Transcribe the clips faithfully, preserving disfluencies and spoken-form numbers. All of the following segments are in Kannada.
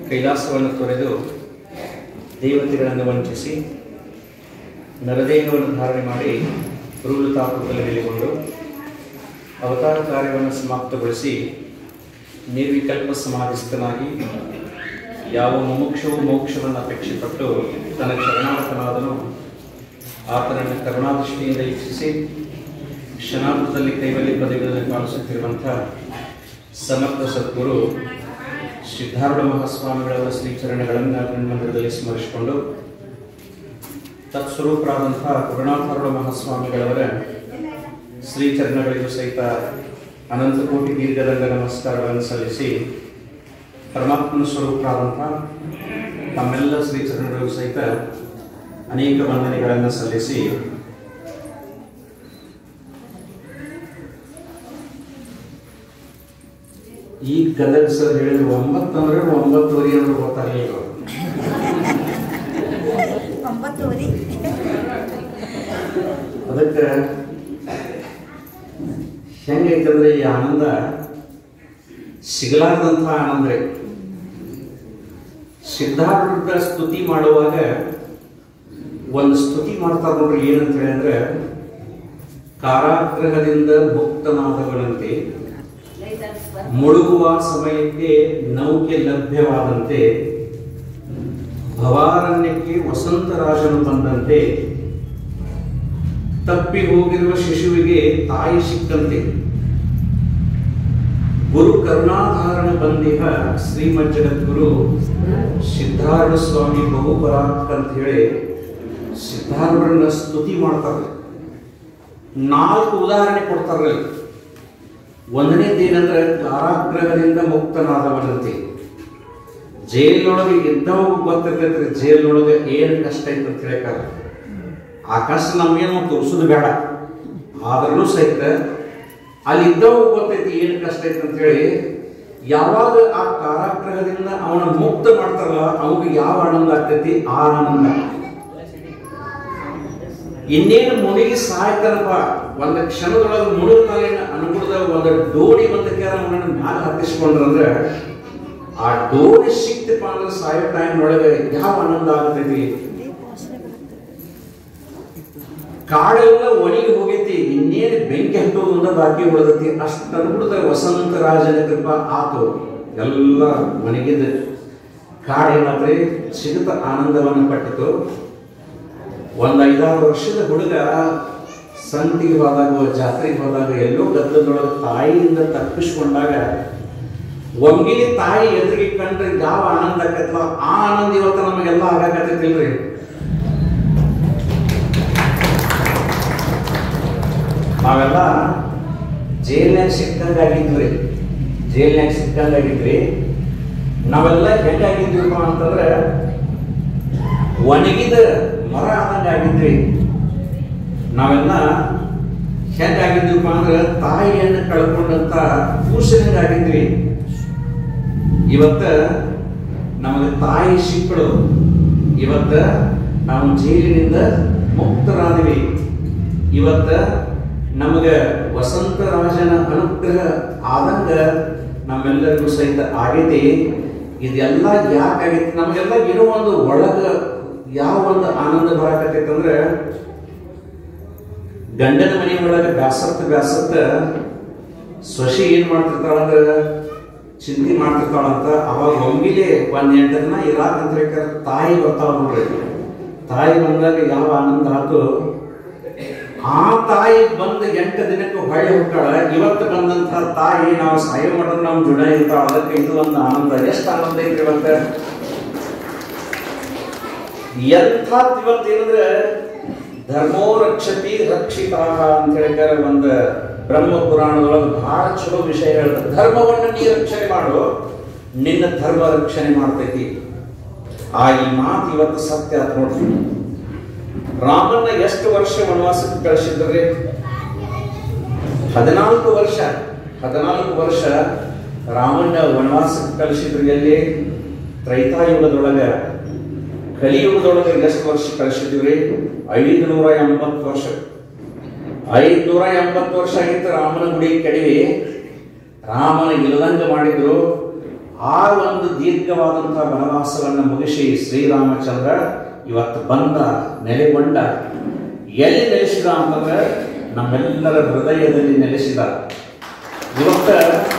ಕೈಲಾಸವನ್ನು ತೊರೆದು ದೇವತೆಗಳನ್ನು ವಂಚಿಸಿ ನರದೇಹವನ್ನು ಧಾರಣೆ ಮಾಡಿ ರೂಲತಾಪದಲ್ಲಿ ನೆಲೆಗೊಂಡು ಅವತಾರ ಕಾರ್ಯವನ್ನು ಸಮಾಪ್ತಗೊಳಿಸಿ ನಿರ್ವಿಕಲ್ಪ ಸಮಾಧಿಸ್ಥನಾಗಿ ಯಾವ ಮುಮುಕ್ಷವು ಮೋಕ್ಷವನ್ನು ಅಪೇಕ್ಷೆಪಟ್ಟು ತನ್ನ ಶರಣಾಗತನಾದನು ಆತನನ್ನು ಕರುಣಾದೃಷ್ಟಿಯಿಂದ ವೀಕ್ಷಿಸಿ ಕ್ಷಣಾರ್ಧದಲ್ಲಿ ಕೈವಲ್ಯ ಪದವಿಗಳನ್ನು ಕಾಣಿಸುತ್ತಿರುವಂಥ ಸಮರ್ಥ ಸದ್ಗುರು ಸಿದ್ಧಾರೂಢ ಮಹಾಸ್ವಾಮಿಗಳವರ ಶ್ರೀಚರಣಗಳನ್ನು ಮಂದಿರದಲ್ಲಿ ಸ್ಮರಿಸಿಕೊಂಡು ತತ್ಸ್ವರೂಪರಾದಂಥ ಗುರುನಾಥಾರೂಢ ಮಹಾಸ್ವಾಮಿಗಳವರ ಶ್ರೀಚರಣಗಳಿಗೂ ಸಹಿತ ಅನಂತಕೋಟಿ ದೀರ್ಘದಂಡ ನಮಸ್ಕಾರಗಳನ್ನು ಸಲ್ಲಿಸಿ ಪರಮಾತ್ಮನ ಸ್ವರೂಪರಾದಂಥ ತಮ್ಮೆಲ್ಲ ಶ್ರೀಚರಣಗಳಿಗೂ ಸಹಿತ ಅನೇಕ ವಂದನೆಗಳನ್ನು ಸಲ್ಲಿಸಿ ಈ ಗದಗ ಸರ್ ಹೇಳಿದ್ರು ಒಂಬತ್ತು ಅಂದ್ರೆ ಒಂಬತ್ತುವರೆ ಅಂದ್ರೆ ಗೊತ್ತಾಗಲಿಲ್ಲ ಅದಕ್ಕೆ ಹೆಂಗೈತಂದ್ರೆ ಈ ಆನಂದ ಸಿಗಲಾರದಂಥ ಆನಂದ ರೀ. ಸಿದ್ಧಾರೂಢ ಸ್ತುತಿ ಮಾಡುವಾಗ ಒಂದು ಸ್ತುತಿ ಮಾಡ್ತಾರೆ ನೋಡ್ರಿ, ಏನಂತ ಹೇಳಿದ್ರೆ ಕಾರಾಗೃಹದಿಂದ ಮುಕ್ತನಾದವನಂತೆ ಮುಳುಗುವ ಸಮಯಕ್ಕೆ ನೌಕೆ ಲಭ್ಯವಾದಂತೆ ಭವಾರಣ್ಯಕ್ಕೆ ವಸಂತರಾಜನು ಬಂದಂತೆ ತಪ್ಪಿ ಹೋಗಿರುವ ಶಿಶುವಿಗೆ ತಾಯಿ ಸಿಕ್ಕಂತೆ ಗುರು ಕರುಣಾಧಾರಣ ಬಂದಿಹ ಶ್ರೀಮದ್ ಜಗದ್ಗುರು ಸಿದ್ಧಾರೂಢ ಸ್ವಾಮಿ ಬಹುಪರಾಕ್ ಅಂತ ಹೇಳಿ ಸಿದ್ಧಾರೂಢರನ್ನ ಸ್ತುತಿ ಮಾಡ್ತಾರೆ. ನಾಲ್ಕು ಉದಾಹರಣೆ ಕೊಡ್ತಾರೆ. ಒಂದನೇದೇನಂದ್ರೆ ಕಾರಾಗೃಹದಿಂದ ಮುಕ್ತನಾದವನಂತೆ. ಜೈಲೊಳಗೆ ಇದ್ದವಾಗ ಗೊತ್ತಿರ್ತೈತ್ರಿ ಜೈಲೊಳಗೆ ಏನು ಕಷ್ಟ ಐತೆ ಅಂತ ಹೇಳಕ್ಕಾಗ. ಆ ಕಷ್ಟ ನಮ್ಗೇನು ತೋರಿಸೋದು ಬೇಡ, ಆದ್ರೂ ಸಹಿತ ಅಲ್ಲಿ ಇದ್ದವಾಗ ಗೊತ್ತೈತಿ ಏನು ಕಷ್ಟ ಐತೆ ಅಂತ ಹೇಳಿ. ಯಾವಾಗ ಆ ಕಾರಾಗೃಹದಿಂದ ಅವನ ಮುಕ್ತ ಮಾಡ್ತಾರಲ್ಲ ಅವನಿಗೆ ಯಾವ ಆನಂದ ಆಗ್ತೈತಿ ಆ ಆನಂದ. ಇನ್ನೇನು ಮುಳುಗಿ ಸಾಯ್ತಾನಪ್ಪ, ಒಂದು ಕ್ಷಣದೊಳಗೆ ಮುಳುಗ್ತಾನೆ ಅನುಗುಣದಾಗ ಒಂದು ಡೋಣಿ ಒಂದಕ್ಕೆ ಅವನನ್ನು ಮ್ಯಾಲ ಹತ್ತಿಸ್ಕೊಂಡ್ರಂದ್ರೆ ಆ ಡೋಣಿ ಸಿಕ್ತಪ್ಪ ಅಂದ್ರೆ ಸಾಯೋ ಟೈಮ್ ಒಳಗೆ ಯಾವ ಆನಂದ ಆಗ್ತೈತಿ. ಕಾಡೆಲ್ಲ ಒಣಗಿ ಹೋಗೈತಿ, ಇನ್ನೇನು ಬೆಂಕಿ ಹತ್ತೋದು ಅಂತ ಬಾಕಿ ಉಳಿದೈತಿ. ಅಷ್ಟು ಅನುಗುಣದಾಗ ವಸಂತ ರಾಜನ ಕೃಪಾ ಆತು, ಎಲ್ಲ ಒಣಗಿದ ಕಾಡೇನಾದ್ರೆ ಸಿಗುತ್ತ ಆನಂದವನ್ನು ಪಟ್ಟಿತು. ಒಂದು ಐದಾರು ವರ್ಷದ ಹುಡುಗ ಸಂತಿಗೆ ಹೋದಾಗ ಜಾತ್ರೆಗೆ ಹೋದಾಗ ಎಲ್ಲೋ ಗದ್ದಲದೊಳಗೆ ತಾಯಿಯಿಂದ ತಪ್ಪಿಸ್ಕೊಂಡಾಗ ಒಮ್ಗಿಲಿ ತಾಯಿ ಎದುರಿಗೆ ಕಂಡ್ರೆ ಯಾವ ಆನಂದ ಆಕೈತಲ್ಲ ಆ ಆನಂದ ಇವತ್ತು ನಮಗೆಲ್ಲ ಆಗಾಕತ್ತೈತಿಲ್ರಿ. ನಾವೆಲ್ಲ ಜೈಲ್ನಾಗ ಸಿಕ್ಕಂಗಾಗಿದ್ವಿ ಜೈಲ್ನಾಗ ಸಿಕ್ಕಂಗಾಗಿದ್ವಿ ನಾವೆಲ್ಲ ಹೆಂಗಾಗಿದ್ವಿಪ್ಪ ಅಂತಂದ್ರೆ ಒಣಗಿದ ಮರ ಆದಂಗೆ ಆಗಿದ್ವಿ. ನಾವೆಲ್ಲ ಹೆಂಗಾಗಿದ್ವಿಪ್ಪ ಅಂದ್ರೆ ತಾಯಿಯನ್ನು ಕಳ್ಕೊಂಡಂತ ಕೂಸಿನಂಗಾಗಿದ್ವಿ. ಇವತ್ತ ನಮಗೆ ತಾಯಿ ಸಿಕ್ಕಳು, ಇವತ್ತ ನಾವು ಜೈಲಿನಿಂದ ಮುಕ್ತರಾದ್ವಿ. ಇವತ್ತ ನಮಗೆ ವಸಂತರಾಜನ ಅನುಗ್ರಹ ಆದಂಗ ನಮ್ಮೆಲ್ಲರಿಗೂ ಸಹಿತ ಆಗೈತಿ. ಇದೆಲ್ಲ ಯಾಕಾಗೈತಿ ನಮಗೆಲ್ಲ ಏನೋ ಒಂದು ಒಳಗ ಯಾವ ಒಂದು ಆನಂದ ಬರಾಕತ್ತೈತೆ ಅಂದ್ರೆ ಗಂಡನ ಮನೆ ಒಳಗೆ ಬ್ಯಾಸತ್ತ ಬ್ಯಾಸತ್ತ ಸೊಸಿ ಏನ್ ಮಾಡ್ತಿರ್ತಾಳಂದ್ರ ಚಿಂತೆ ಮಾಡ್ತಿರ್ತಾಳಂತ. ಅವಾಗ ಒಮ್ಮಿಲೆ ಒಂದ್ ಎಂಟು ದಿನ ಇರಾಕಂತ ಬೇಕಾದ್ರೆ ತಾಯಿ ಬರ್ತಾಳ ನೋಡ್ರಿ. ತಾಯಿ ಬಂದಾಗ ಯಾವ ಆನಂದ ಆತು. ಆ ತಾಯಿ ಬಂದ ಎಂಟು ದಿನಕ್ಕೆ ಹೊಳ್ಳಿ ಹೋಗ್ತಾಳ. ಇವತ್ತು ಬಂದಂತ ತಾಯಿ ನಾವು ಸಾಯ ಮಾಡೋದು ನಮ್ ಜುಡ ಇರ್ತಾಳ. ಅದಕ್ಕೆ ಇದು ಒಂದು ಆನಂದ. ಎಷ್ಟು ಆನಂದ ಐತಿ ಇವತ್ತ. ಎಂಥ ಇವತ್ತು ಏನಂದ್ರೆ ಧರ್ಮೋ ರಕ್ಷತಿ ರಕ್ಷಿತಾ ಅಂತ ಹೇಳ್ತಾರೆ. ಒಂದು ಬ್ರಹ್ಮ ಪುರಾಣದೊಳಗೆ ಬಹಳ ಚಲೋ ವಿಷಯ ಹೇಳ್ತಾರೆ. ಧರ್ಮವನ್ನು ನೀ ರಕ್ಷಣೆ ಮಾಡು, ನಿನ್ನ ಧರ್ಮ ರಕ್ಷಣೆ ಮಾಡ್ತೈತಿ. ಆ ಈ ಮಾತು ಇವತ್ತು ಸತ್ಯ ಆತ ನೋಡ್ರಿ. ರಾಮನ್ನ ಎಷ್ಟು ವರ್ಷ ವನವಾಸಕ್ಕೆ ಕಳಿಸಿದ್ರಿ? ಹದಿನಾಲ್ಕು ವರ್ಷ ಹದಿನಾಲ್ಕು ವರ್ಷ ರಾಮಣ್ಣ ವನವಾಸಕ್ಕೆ ಕಳಿಸಿದ್ರು. ಎಲ್ಲಿ? ತ್ರೈತಾಯುಗದೊಳಗ. ಕಲಿಯುಗದೊಳಗೆ ಎಷ್ಟು ವರ್ಷ ಕಳಿಸಿದ್ವಿ? ಐದು ನೂರ ಎಂಬತ್ತು ವರ್ಷ. ಐದ್ನೂರ ಎಂಬತ್ತು ವರ್ಷ ಆಗಿತ್ತು ರಾಮನ ಗುಡಿ ಕೆಡವಿ ರಾಮನ ಇಲ್ಲದಂಗ ಮಾಡಿದ್ರು. ಆ ಒಂದು ದೀರ್ಘವಾದಂತಹ ವನವಾಸವನ್ನು ಮುಗಿಸಿ ಶ್ರೀರಾಮಚಂದ್ರ ಇವತ್ತು ಬಂದ ನೆಲೆಗೊಂಡ. ಎಲ್ಲಿ ನೆಲೆಸಿದ ಅಂತಂದ್ರೆ ನಮ್ಮೆಲ್ಲರ ಹೃದಯದಲ್ಲಿ ನೆಲೆಸಿದ. ಇವತ್ತ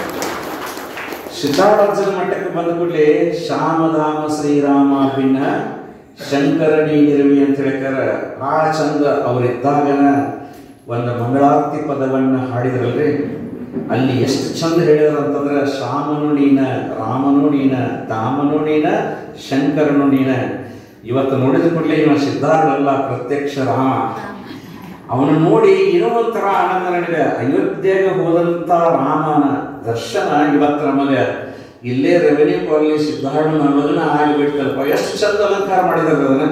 ಸಿದ್ಧಾರ್ಥನ ಮಠಕ್ಕೆ ಬಂದ ಕೂಡಲೇ ಶ್ಯಾಮಧಾಮ ಶ್ರೀರಾಮ ಭಿನ್ನ ಶಂಕರಣಿ ನಿರ್ವಿ ಅಂತ ಹೇಳ್ತಾರ. ಭಾಳ ಚಂದ ಅವರಿದ್ದಾಗನ ಒಂದು ಮಂಗಳಾರತಿ ಪದವನ್ನ ಹಾಡಿದ್ರಲ್ರಿ, ಅಲ್ಲಿ ಎಷ್ಟು ಚಂದ ಹೇಳಿದ್ರ ಅಂತಂದ್ರೆ ಶ್ಯಾಮನು ನೀನ, ರಾಮನು ನೀನ, ಧಾಮನು ನೀನ, ಶಂಕರನು ನೀನ. ಇವತ್ತು ನೋಡಿದ ಕೂಡಲೇ ಇವ ಸಿದ್ಧಾರ್ಥಲ್ಲ, ಪ್ರತ್ಯಕ್ಷ ರಾಮ. ಅವನು ನೋಡಿ ಏನೋ ಒಂಥರ ಆನಂದ ನನಗೆ. ಅಯೋಧ್ಯೆಗೆ ಹೋದಂತ ರಾಮನ ದರ್ಶನ ಇವತ್ತು ನಮಗೆ ಇಲ್ಲೇ ರೆವೆನ್ಯೂ ಕಾಲನಿ ಸಿದ್ಧಾರ್ಥನ ಅನ್ನೋದನ್ನ ಆಗಿಬಿಡ್ತಲ್ಪ. ಎಷ್ಟು ಚಂದ ಅಲಂಕಾರ ಮಾಡಿದಾರೆ ಅದನ್ನ.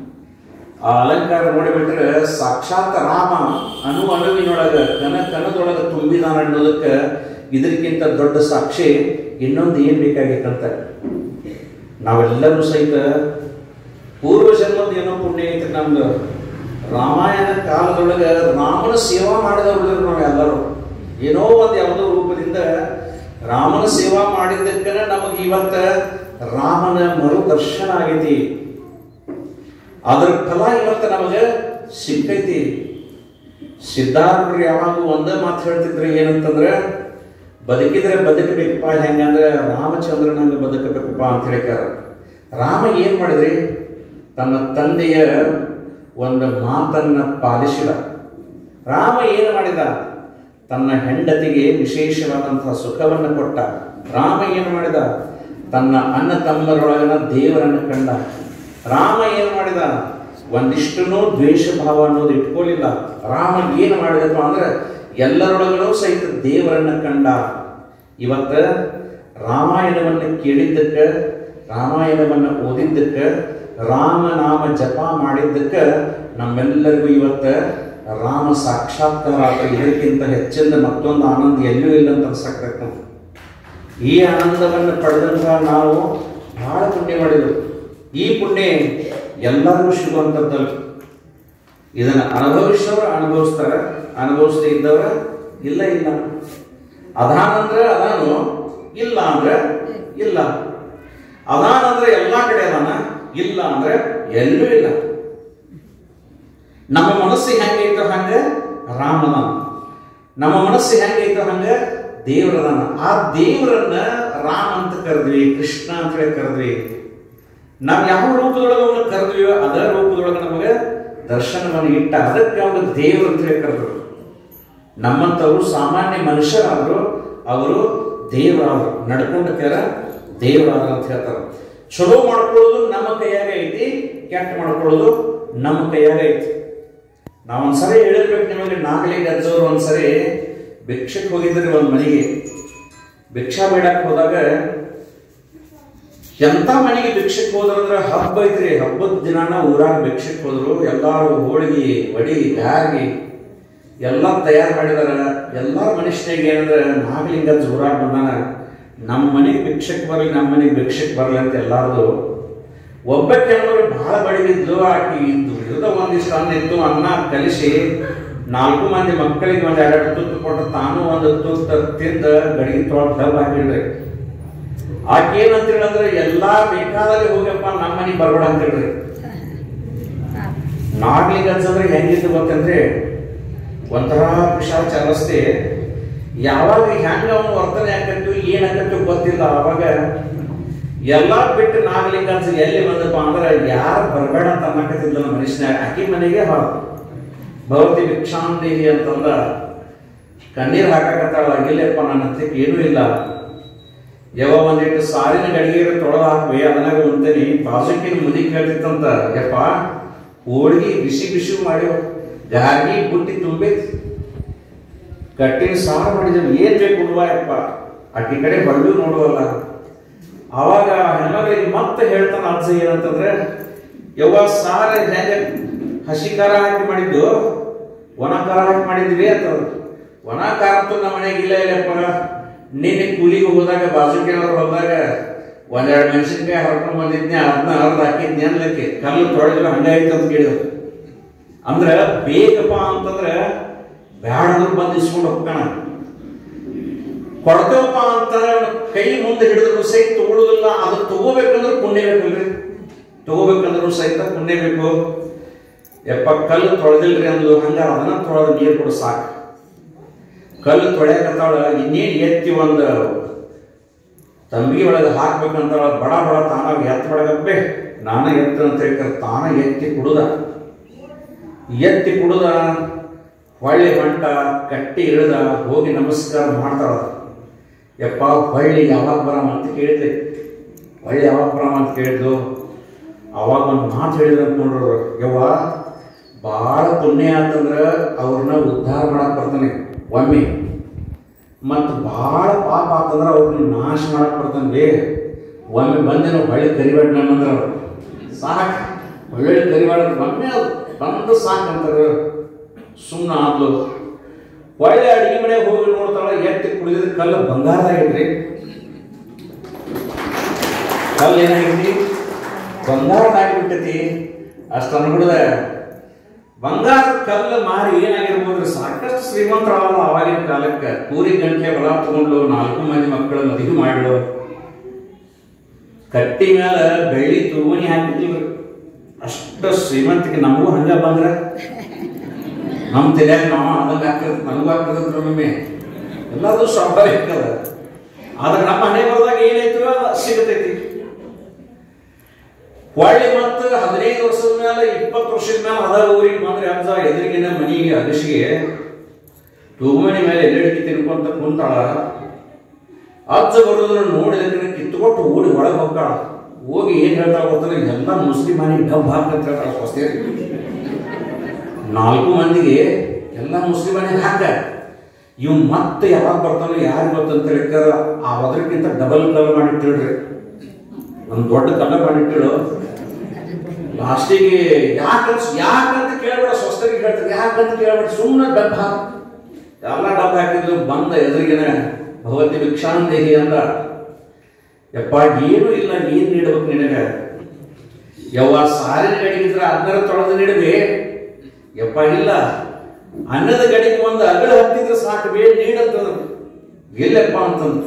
ಆ ಅಲಂಕಾರ ನೋಡಿಬಿಟ್ರೆ ಸಾಕ್ಷಾತ್ ರಾಮ ಅಣು ಅಣುವಿನೊಳಗೆ ಕನ ಕನದೊಳಗೆ ತುಂಬಿದಾನ ಅನ್ನೋದಕ್ಕೆ ಇದಕ್ಕಿಂತ ದೊಡ್ಡ ಸಾಕ್ಷಿ ಇನ್ನೊಂದು ಏನ್ ಬೇಕಾಗಿತ್ತಂತ. ನಾವೆಲ್ಲರೂ ಸಹಿತ ಪೂರ್ವ ಜನ್ಮದ ಏನೋ ಪುಣ್ಯ ಐತೆ ನಮ್ದು. ರಾಮಾಯಣ ಕಾಲದೊಳಗೆ ರಾಮನ ಸೇವಾ ಮಾಡಿದವರು ನಾವು ಎಲ್ಲರೂ ಏನೋ ಒಂದು ಯಾವುದೋ ರೂಪದಿಂದ ರಾಮನ ಸೇವಾ ಮಾಡಿದ್ದಕ್ಕೆ ನಮಗೆ ಇವತ್ತ ರಾಮನ ಮರು ದರ್ಶನ ಆಗೈತಿ. ಅದ್ರ ಫಲ ಇವತ್ತು ನಮಗೆ ಸಿಕ್ಕೈತಿ. ಸಿದ್ಧಾರ್ಥರು ಯಾವಾಗೂ ಒಂದೇ ಮಾತು ಹೇಳ್ತಿದ್ರು, ಏನಂತಂದ್ರೆ ಬದುಕಿದ್ರೆ ಬದುಕಬೇಕಪ್ಪ. ಹೆಂಗಂದ್ರೆ ರಾಮಚಂದ್ರನಂಗೆ ಬದುಕಬೇಕಪ್ಪ ಅಂತ ಹೇಳ್ತಾರ. ರಾಮ ಏನ್ ಮಾಡಿದ್ರಿ? ತನ್ನ ತಂದೆಯ ಒಂದು ಮಾತನ್ನ ಪಾಲಿಸಿದ. ರಾಮ ಏನು ಮಾಡಿದ? ತನ್ನ ಹೆಂಡತಿಗೆ ವಿಶೇಷವಾದಂತಹ ಸುಖವನ್ನು ಕೊಟ್ಟ. ರಾಮ ಏನು ಮಾಡಿದ? ತನ್ನ ಅಣ್ಣ ತಮ್ಮರೊಳಗನ ದೇವರನ್ನು ಕಂಡ. ರಾಮ ಏನು ಮಾಡಿದ? ಒಂದಿಷ್ಟೂ ದ್ವೇಷ ಭಾವ ಅನ್ನೋದು ಇಟ್ಕೊಳ್ಳಿಲ್ಲ. ರಾಮ ಏನು ಮಾಡಿದಪ್ಪ ಅಂದ್ರೆ ಎಲ್ಲರೊಳಗೂ ಸಹಿತ ದೇವರನ್ನ ಕಂಡ. ಇವತ್ತ ರಾಮಾಯಣವನ್ನು ಕೇಳಿದ್ದಕ್ಕೆ, ರಾಮಾಯಣವನ್ನು ಓದಿದ್ದಕ್ಕೆ, ರಾಮನಾಮ ಜಪ ಮಾಡಿದ್ದಕ್ಕೆ ನಮ್ಮೆಲ್ಲರಿಗೂ ಇವತ್ತ ರಾಮ ಸಾಕ್ಷಾತ್ಕಾರ ಆತ. ಇದಕ್ಕಿಂತ ಹೆಚ್ಚಿನ ಮತ್ತೊಂದು ಆನಂದ ಎಲ್ಲೂ ಇಲ್ಲ ಅಂತ ಅನ್ಸಕ್ತೈತೆ. ಈ ಆನಂದವನ್ನು ಪಡೆದಂತಹ ನಾವು ಬಹಳ ಪುಣ್ಯ ಮಾಡಿದೆವು. ಈ ಪುಣ್ಯ ಎಲ್ಲರಿಗೂ ಸಿಗುವಂಥದ್ದಲ್ಲ. ಇದನ್ನು ಅನುಭವಿಸೋರು ಅನುಭವಿಸ್ತಾರೆ, ಅನುಭವಿಸದೇ ಇದ್ದವ್ರ ಇಲ್ಲ ಇಲ್ಲ. ಅದಾನಂದ್ರೆ ಅದಾನು, ಇಲ್ಲ ಅಂದ್ರೆ ಇಲ್ಲ. ಅದಾನಂದ್ರೆ ಎಲ್ಲಾ ಕಡೆ ಅದಾನ, ಇಲ್ಲ ಅಂದ್ರೆ ಎಲ್ಲೂ ಇಲ್ಲ. ನಮ್ಮ ಮನಸ್ಸು ಹೆಂಗೈತೋ ಹಂಗೆ ರಾಮದಾನ, ನಮ್ಮ ಮನಸ್ಸು ಹೆಂಗೈತೋ ಹಂಗೆ ದೇವರದಾನ. ಆ ದೇವರನ್ನ ರಾಮ ಅಂತ ಕರೆದ್ವಿ, ಕೃಷ್ಣ ಅಂತ ಹೇಳಿ ಕರೆದ್ವಿ. ನಾವು ಯಾವ ರೂಪದೊಳಗೆ ಅವನ್ನ ಕರೆದ್ವಿಯೋ ಅದರ ರೂಪದೊಳಗೆ ನಮಗೆ ದರ್ಶನವನ್ನು ಇಟ್ಟ. ಅದಕ್ಕೆ ಅವನು ದೇವರು ಅಂತ ಹೇಳಿ ಕರೆದ್ರು. ನಮ್ಮಂಥವ್ರು ಸಾಮಾನ್ಯ ಮನುಷ್ಯರಾದ್ರು, ಅವರು ದೇವರಾದ್ರು, ನಡ್ಕೊಂಡ ಕೆರ ದೇವರಾದ್ರು ಅಂತ ಹೇಳ್ತಾರೆ. ಚಲೋ ಮಾಡ್ಕೊಳ್ಳೋದು ನಮ್ಮ ಕೈಯಾಗ ಐತಿ, ಕೆಟ್ಟ ಮಾಡ್ಕೊಳ್ಳೋದು ನಮ್ಮ ಕೈಯಾಗ ಐತಿ. ನಾವೊಂದ್ಸರಿ ಹೇಳಿರ್ಬೇಕು ನಿಮಗೆ. ನಾಗಲಿ ಗಜ್ಜವರು ಒಂದ್ಸರಿ ಭಿಕ್ಷಕ್ಕೆ ಹೋಗಿದ್ರಿ ಒಂದ್ ಮನೆಗೆ. ಭಿಕ್ಷಾ ಬೇಡಕ್ಕೆ ಹೋದಾಗ ಎಂತ ಮನೆಗೆ ಭಿಕ್ಷಕ್ಕೆ ಹೋದ್ರಂದ್ರೆ ಹಬ್ಬ ಐತ್ರಿ. ಹಬ್ಬದ ದಿನಾನ ಊರಾಗ ಭಿಕ್ಷಕ್ಕೆ ಹೋದ್ರು. ಎಲ್ಲಾರು ಹೋಳಿಗೆ ವಡಿ ಬ್ಯಾಗಿ ಎಲ್ಲ ತಯಾರು ಮಾಡಿದಾರ. ಎಲ್ಲಾರ ಮನುಷ್ಯನಿಗೆ ಏನಂದ್ರೆ ನಾಗಲಿಂಗಜ್ಜ ಊರಾಗ ಬಂದಾನ, ನಮ್ಮ ಮನೆಗೆ ಭಿಕ್ಷಕ್ಕೆ ಬರಲಿ, ನಮ್ಮ ಮನೆಗೆ ಭಿಕ್ಷಕ್ಕೆ ಬರಲಿ ಅಂತ ಎಲ್ಲಾರ್ದು. ಒಬ್ಬ ಕೆಲವರು ಬಹಳ ಬಡಿದಿದ್ಲು. ಆಕಿ ಇದ್ದು ಇರದ ಒಂದಿಷ್ಟು ಅನ್ನ ಇತ್ತು. ಅನ್ನ ಕಲಿಸಿ ನಾಲ್ಕು ಮಂದಿ ಮಕ್ಕಳಿಗೆ ಒಂದ್ ಎರಡು ತುತ್ತು ಕೊಟ್ಟು ತಾನು ಒಂದು ತುತ್ತು ತಿಂದ ಗಡಿಗೆ ತೊಗೊಳ್ ಡಬ್ ಹಾಕಿಡ್ರಿ. ಆಕೆ ಏನಂತ ಹೇಳಿದ್ರೆ ಎಲ್ಲಾ ಬೇಕಾದಲ್ಲಿ ಹೋಗಪ್ಪ, ನಮ್ಮ ಮನೆಗೆ ಬರ್ಬೇಡ ಅಂತ ಹೇಳ್ರಿ. ನಾಗಲಿಂಗಜ್ಜಂದ್ರೆ ಹೆಂಗಿದ್ದು ಗೊತ್ತಂದ್ರೆ ಒಂಥರ ಪಿಶಾಚ ರಸ್ತೆ. ಯಾವಾಗ ಹೆಂಗ ಅವನು ವರ್ತನೆ ಆಕತ್ತು ಏನಾಕತ್ತು ಗೊತ್ತಿಲ್ಲ. ಅವಾಗ ಎಲ್ಲಾ ಬಿಟ್ಟು ನಾಗಲಿಂಗಜ್ಜ ಎಲ್ಲಿ ಬಂದಪ್ಪ ಅಂದ್ರೆ ಯಾರು ಬರಬೇಡ ಅಂತ ಅನ್ನಕತ್ತಿದ್ಲ ಮನುಷ್ಯನ. ಆಕಿ ಮನೆಗೆ ಭವತಿ ಭಿಕ್ಷಾಂದೇಹಿ ಅಂತಂದ ಕಣ್ಣೀರ್ ಹಾಕಕತ್ತಾಳ. ಆಗಿಲ್ಲಪ್ಪ ನನ್ನ ಹತ್ರಕ್ಕೆ ಏನೂ ಇಲ್ಲ. ಯಾವ ಒಂದಿಟ್ಟು ಸಾರಿನ ಗಡಿಗೆ ತೊಳೆದು ಹಾಕ್ವಿ, ಅದನ್ನಾಗ ಉಂತೇನಿ. ಬಾಜುಕಿನ ಮುದಿ ಕೇಳ್ತಿತ್ತಂತ, ಯಪ್ಪ ಹೋಳಿಗೆ ಬಿಸಿ ಬಿಸಿ ಮಾಡ್ಯವ, ಗಾಗಿ ಬುಟ್ಟಿ ತುಂಬೈತಿ, ಕಟ್ಟಿನ ಸಾರು ಮಾಡಿದ್ರು, ಏನ್ ಬೇಕು ಉಳ್ವಾ ಯಪ್ಪ. ಆಕಿ ಕಡೆ ಬಳ್ಳು ನೋಡುವಲ್ಲ. ಅವಾಗ ಹೆಣ್ಮಗಳಿಗೆ ಮತ್ತೆ ಹೇಳ್ತಾನ ಅಜ್ಜ ಏನಂತಂದ್ರೆ, ಯವ್ವ ಸಾರ ಹೆಂಗ ಹಸಿ ಖಾರ ಹಾಕಿ ಮಾಡಿದ್ದು ಒಣ ಖಾರ ಹಾಕಿ ಮಾಡಿದ್ವಿ ಅಂತ. ಒಣ ಖಾರ ಅಂತೂ ನಮ್ಮ ಮನೆಗೆ ಇಲ್ಲ ಇಲ್ಲಪ್ಪ. ನಿನ್ನೆ ಕೂಲಿಗೆ ಹೋದಾಗ ಬಾಜುಕಿನವ್ರು ಹೋದಾಗ ಒಂದೆರಡು ಮೆಣಸಿನ್ಕಾಯಿ ಹರ್ಕೊಂಡ್ ಬಂದಿದ್ನಿ, ಅದನ್ನ ಅರ್ಧ ಹಾಕಿದ್ನಿ ಅನ್ಲಕ್ಕೆ ಕಲ್ಲು ತೊಳೆದ್ರು ಹಂಗಾಯ್ತು ಅಂತ ಕೇಳಿದ್ರು. ಅಂದ್ರೆ ಬೇಕಪ್ಪ ಅಂತಂದ್ರೆ ಬ್ಯಾಡಂದ್ರು ಬಂದು ಇಸ್ಕೊಂಡು ಹೋಗ್ತಾನ. ಕೊಡ್ತೇವಪ್ಪ ಅಂತ ಕೈ ಮುಂದೆ ಹಿಡಿದ್ರು ಸಹಿತ ತಗೊಳ್ಳೋದಿಲ್ಲ. ಅದು ತಗೋಬೇಕಂದ್ರೆ ಪುಣ್ಯ ಬೇಕಲ್ರಿ, ತಗೋಬೇಕಂದ್ರೂ ಸಹಿತ ಪುಣ್ಯ ಬೇಕು. ಯಪ್ಪ ಕಲ್ಲು ತೊಳೆದಿಲ್ರಿ ಅಂದ್ಲು, ಹಂಗ ಅದನ್ನ ತೊಳೆದು ನೀರು ಕೊಡು ಸಾಕು. ಕಲ್ಲು ತೊಳೆಯಕತ್ತಾಳ, ಇನ್ನೇನು ಎತ್ತಿ ಒಂದು ತಂಬಿಗೆ ಒಳಗೆ ಹಾಕ್ಬೇಕಂತಾಳ. ಬಡ ಬಡ ತಾನಾಗ ಎತ್ತ ಬಡಗಪ್ಪೆ ನಾನ ಎತ್ತ ಅಂತ ಹೇಳ್ತಾರೆ. ತಾನ ಎತ್ತಿ ಕುಡುದ ಎತ್ತಿ ಕುಡುದ ಹೊಳ್ಳಿ ಹೊಂಟ ಕಟ್ಟಿ ಇಳಿದ ಹೋಗಿ ನಮಸ್ಕಾರ ಮಾಡ್ತಾಳ. ಯಪ್ಪ ಹೊಳ್ಳಿ ಯಾವಾಗ ಬರಮ ಅಂತ ಕೇಳಿದೆ, ಹೊಳ್ಳಿ ಯಾವಾಗ ಬರಮ ಅಂತ ಕೇಳಿದ್ಲು. ಅವಾಗ ಒಂದು ಮಾತು ಹೇಳಿದ್ರು ಅಂತ ನೋಡ್ರು, ಯವ್ವ ಭಾಳ ಪುಣ್ಯ ಆತಂದ್ರೆ ಅವ್ರನ್ನ ಉದ್ಧಾರ ಮಾಡಕ್ ಬರ್ತಾನೆ ಒಮ್ಮೆ, ಮತ್ತು ಭಾಳ ಪಾಪ ಆತಂದ್ರೆ ಅವ್ರನ್ನ ನಾಶ ಮಾಡಕ್ ಬರ್ತಾನೆ ಬೇ. ಒಮ್ಮೆ ಬಂದೆ ನಾವು ಹೊಳ್ಳಿ ಕರಿಬೇಡ ನಮ್ಮಂದ್ರೆ ಅವ್ರು ಸಾಕು, ಹೊಳ್ಳಿ ಕರಿಬೇಡ ಒಮ್ಮೆ ಅದು ಬಂದು ಸಾಕು ಅಂತಾರೆ. ಸುಮ್ಮನೆ ಆದ್ಲು. ಒಳ್ಳೆ ಅಡಿಗೆ ಮನೆಗೆ ಹೋಗಿ ನೋಡ್ತಾಳ, ಎತ್ತಿ ಕುಡಿದಿದ್ರೆ ಕಲ್ಲು ಬಂಗಾರದಾಗಿದ್ರಿ. ಕಲ್ಲು ಏನಾಗಿದ್ರಿ? ಬಂಗಾರದಾಗಿಬಿಟ್ಟತಿ. ಅಷ್ಟು ಅನ್ಬಿಡ್ದ. ಬಂಗಾರ ಕಲ್ಲು ಮಾರಿ ಏನಾಗಿರ್ಬೋದ್ರಿ, ಸಾಕಷ್ಟು ಶ್ರೀಮಂತರಾದ ಆವಾಗಿನ ಕಾಲಕ್ಕೆ. ಕೂರಿ ಗಂಟೆ ಹೊಲ ತಗೊಂಡು ನಾಲ್ಕು ಮಂದಿ ಮಕ್ಕಳ ಮದುವೆ ಮಾಡಿಡು, ಕಟ್ಟಿ ಮೇಲೆ ಬೆಳ್ಳಿ ತೂಗುಣಿ ಹಾಕಿದ್ವಿ. ಅಷ್ಟು ಶ್ರೀಮಂತಿಗೆ ನಮಗೂ ಹಂಗ ಬಂದ್ರೆ ನಮ್ಮ ತಲೆಯಾಗ ನಾವು ಅದಂಗೆ ಹಾಕಿದ್ ನನಗೂ ಹಾಕಿದ್ರು ಒಮ್ಮೆ. ಎಲ್ಲದು ಸ್ವಾಭಾವಿಕ ಅದ. ಆದ್ರೆ ನಮ್ಮ ಮನೆ ಬರೋದಾಗ ಏನಾಯ್ತು ಅದು ಸಿಗತೈತಿ. ಹೊಳ್ಳಿ ಮತ್ತು ಹದಿನೈದು ವರ್ಷದ ಮೇಲೆ ಇಪ್ಪತ್ತು ವರ್ಷದ ಮೇಲೆ ಅದ ಊರಿಗೆ ಬಂದ್ರೆ ಅಜ್ಜ ಎದುರಿಗಿನ ಮನೆಗೆ ಅಗಸಿಗೆ ತೂಗುಮಣಿ ಮೇಲೆ ಎಲ್ಲೆಡಿಕೆ ತಿನ್ಕೊಂತ ಕುಂತಾಳ. ಅಜ್ಜ ಬರೋದ್ರ ನೋಡಿದ್ರೆ ಕಿತ್ತುಕೊಟ್ಟು ಓಡಿ ಒಳಗೆ ಹೋಗ್ತಾಳ. ಹೋಗಿ ಏನ್ ಹೇಳ್ತಾಳ ಗೊತ್ತಾಗ, ಎಲ್ಲ ಮುಸ್ಲಿಂ ಮನೆಗೆ ಡಬ್ ಹಾಕಂತ ಹೇಳ್ತಾಳ. ಹೊಸ್ತೇ ನಾಲ್ಕು ಮಂದಿಗೆ ಎಲ್ಲ ಮುಸ್ಲಿಂ ಮನೆಗೆ ಹಾಕ. ಇವ್ ಮತ್ತೆ ಯಾವಾಗ ಬರ್ತಾನೋ ಯಾರು ಗೊತ್ತಂತ ಹೇಳ್ತಾರ. ಆ ಅದಕ್ಕಿಂತ ಡಬಲ್ ಕಲ್ಲ ಮಾಡಿಟ್ಟಿಳ್ರಿ, ಒಂದು ದೊಡ್ಡ ಕಲ್ಲ ಮಾಡಿಟ್ಟಿಳು. ಲಾಸ್ಟಿಗೆ ಯಾಕಂತ ಯಾಕಂತ ಕೇಳ್ಬೇಡ, ಸ್ವಸ್ಥರಿಗೆ ಹೇಳ್ತಾರೆ ಯಾಕಂತ ಕೇಳ್ಬೇಡ, ಸುಮ್ಮನೆ ಡಬ್ಬ ಹಾಕ. ಎಲ್ಲ ಡಬ್ಬ ಹಾಕಿದ್ರು. ಬಂದ ಎದುರಿಗಿನ ಭಗವತಿ ಭಿಕ್ಷಾಂದೇಹಿ ಅಂದ. ಯಪ್ಪ ಏನು ಇಲ್ಲ, ಏನ್ ನೀಡ್ಬೇಕು ನಿನಗ? ಯವ್ವ ಸಾರಿನ ಗಡಿಗಿದ್ರ ಅದನ್ನ ತೊಳೆದು ನೀಡಬೇ. ಯಪ್ಪ ಇಲ್ಲ, ಅನ್ನದ ಗಡಿಗೆ ಒಂದು ಅಗಳ ಹತ್ತಿದ್ರೆ ಸಾಕು ಬೇ ನೀಡಂತಂದ್ರು. ಇಲ್ಲಪ್ಪ ಅಂತಂದು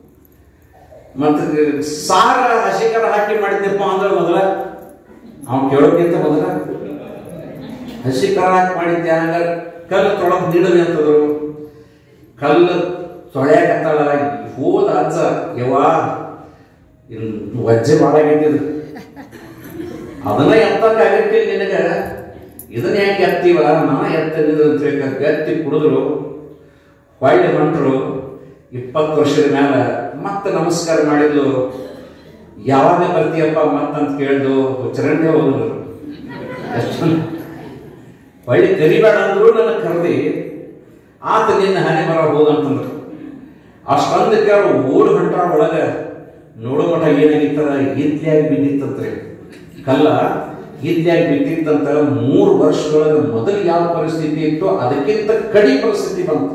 ಮತ್ತೆ ಸಾರ ಹಸಿಕರ ಹಾಕಿ ಮಾಡಿದ್ನಪ್ಪ ಅಂದ್ರೆ ಮೊದಲ ಅವ್ನು ಕೇಳೋಕ್ಕಿಂತ ಮೊದಲ ಹಸಿಕರ ಹಾಕಿ ಮಾಡಿದ್ದೆ. ಹಂಗಾರೆ ಕಲ್ಲು ತೊಳೆದು ನೀಡಲಿ ಅಂತಂದ್ರು. ಕಲ್ಲು ತೊಳೆಯಕತ್ತಾಳ. ಹೋದ ಅಜ್ಜ, ಯವ್ವ ವಜ್ಜೆ ಮಾಡಾಗಿದ್ದು ಅದನ್ನ ಎತ್ತಕ್ಕಾಗಕ್ಕೆ ನಿನಗ, ಇದನ್ನ ಯಾಕೆ ಎತ್ತೀವ ನಾ ಎತ್ತಿದ್ರು ಅಂತ ಹೇಳಿ ಎತ್ತಿ ಕುಡಿದ್ರು. ಹೊಳ್ಳಿ ಹೊಂಟರು. ಇಪ್ಪತ್ತು ವರ್ಷದ ಮೇಲೆ ಮತ್ತೆ ನಮಸ್ಕಾರ ಮಾಡಿದ್ಲು. ಯಾವಾಗ ಬರ್ತೀಯಪ್ಪ ಮತ್ತಂತ ಕೇಳಿದ್ಲು. ಚರಂಡಿ ಹೋದ್ರು. ಎಷ್ಟು ಹೊಳ್ಳಿ ಕರಿಬೇಡ ಅಂದ್ರು ನನ್ನ ಕರೆದಿ ಆತ ನಿನ್ನ ಹಣೆ ಬರ ಹೋಗಂತಂದ್ರು. ಅಷ್ಟೊಂದಕ್ಕೆ ಅವ್ರು ಓಡಿ ಹೊಂಟಾರ. ಒಳಗ ನೋಡೋ ಮಠ ಏನಾಗಿತ್ತಾರ, ಇದ್ಲಿಯಾಗಿ ಬಿದ್ದಿತ್ತಂತ್ರಿ ಕಲ್ಲ. ಇದ್ಲಿಯಾಗಿ ಬಿದ್ದಿತ್ತಂತ ಮೂರು ವರ್ಷದೊಳಗೆ ಮೊದಲು ಯಾವ ಪರಿಸ್ಥಿತಿ ಇತ್ತು ಅದಕ್ಕಿಂತ ಕಡಿ ಪರಿಸ್ಥಿತಿ ಬಂತು.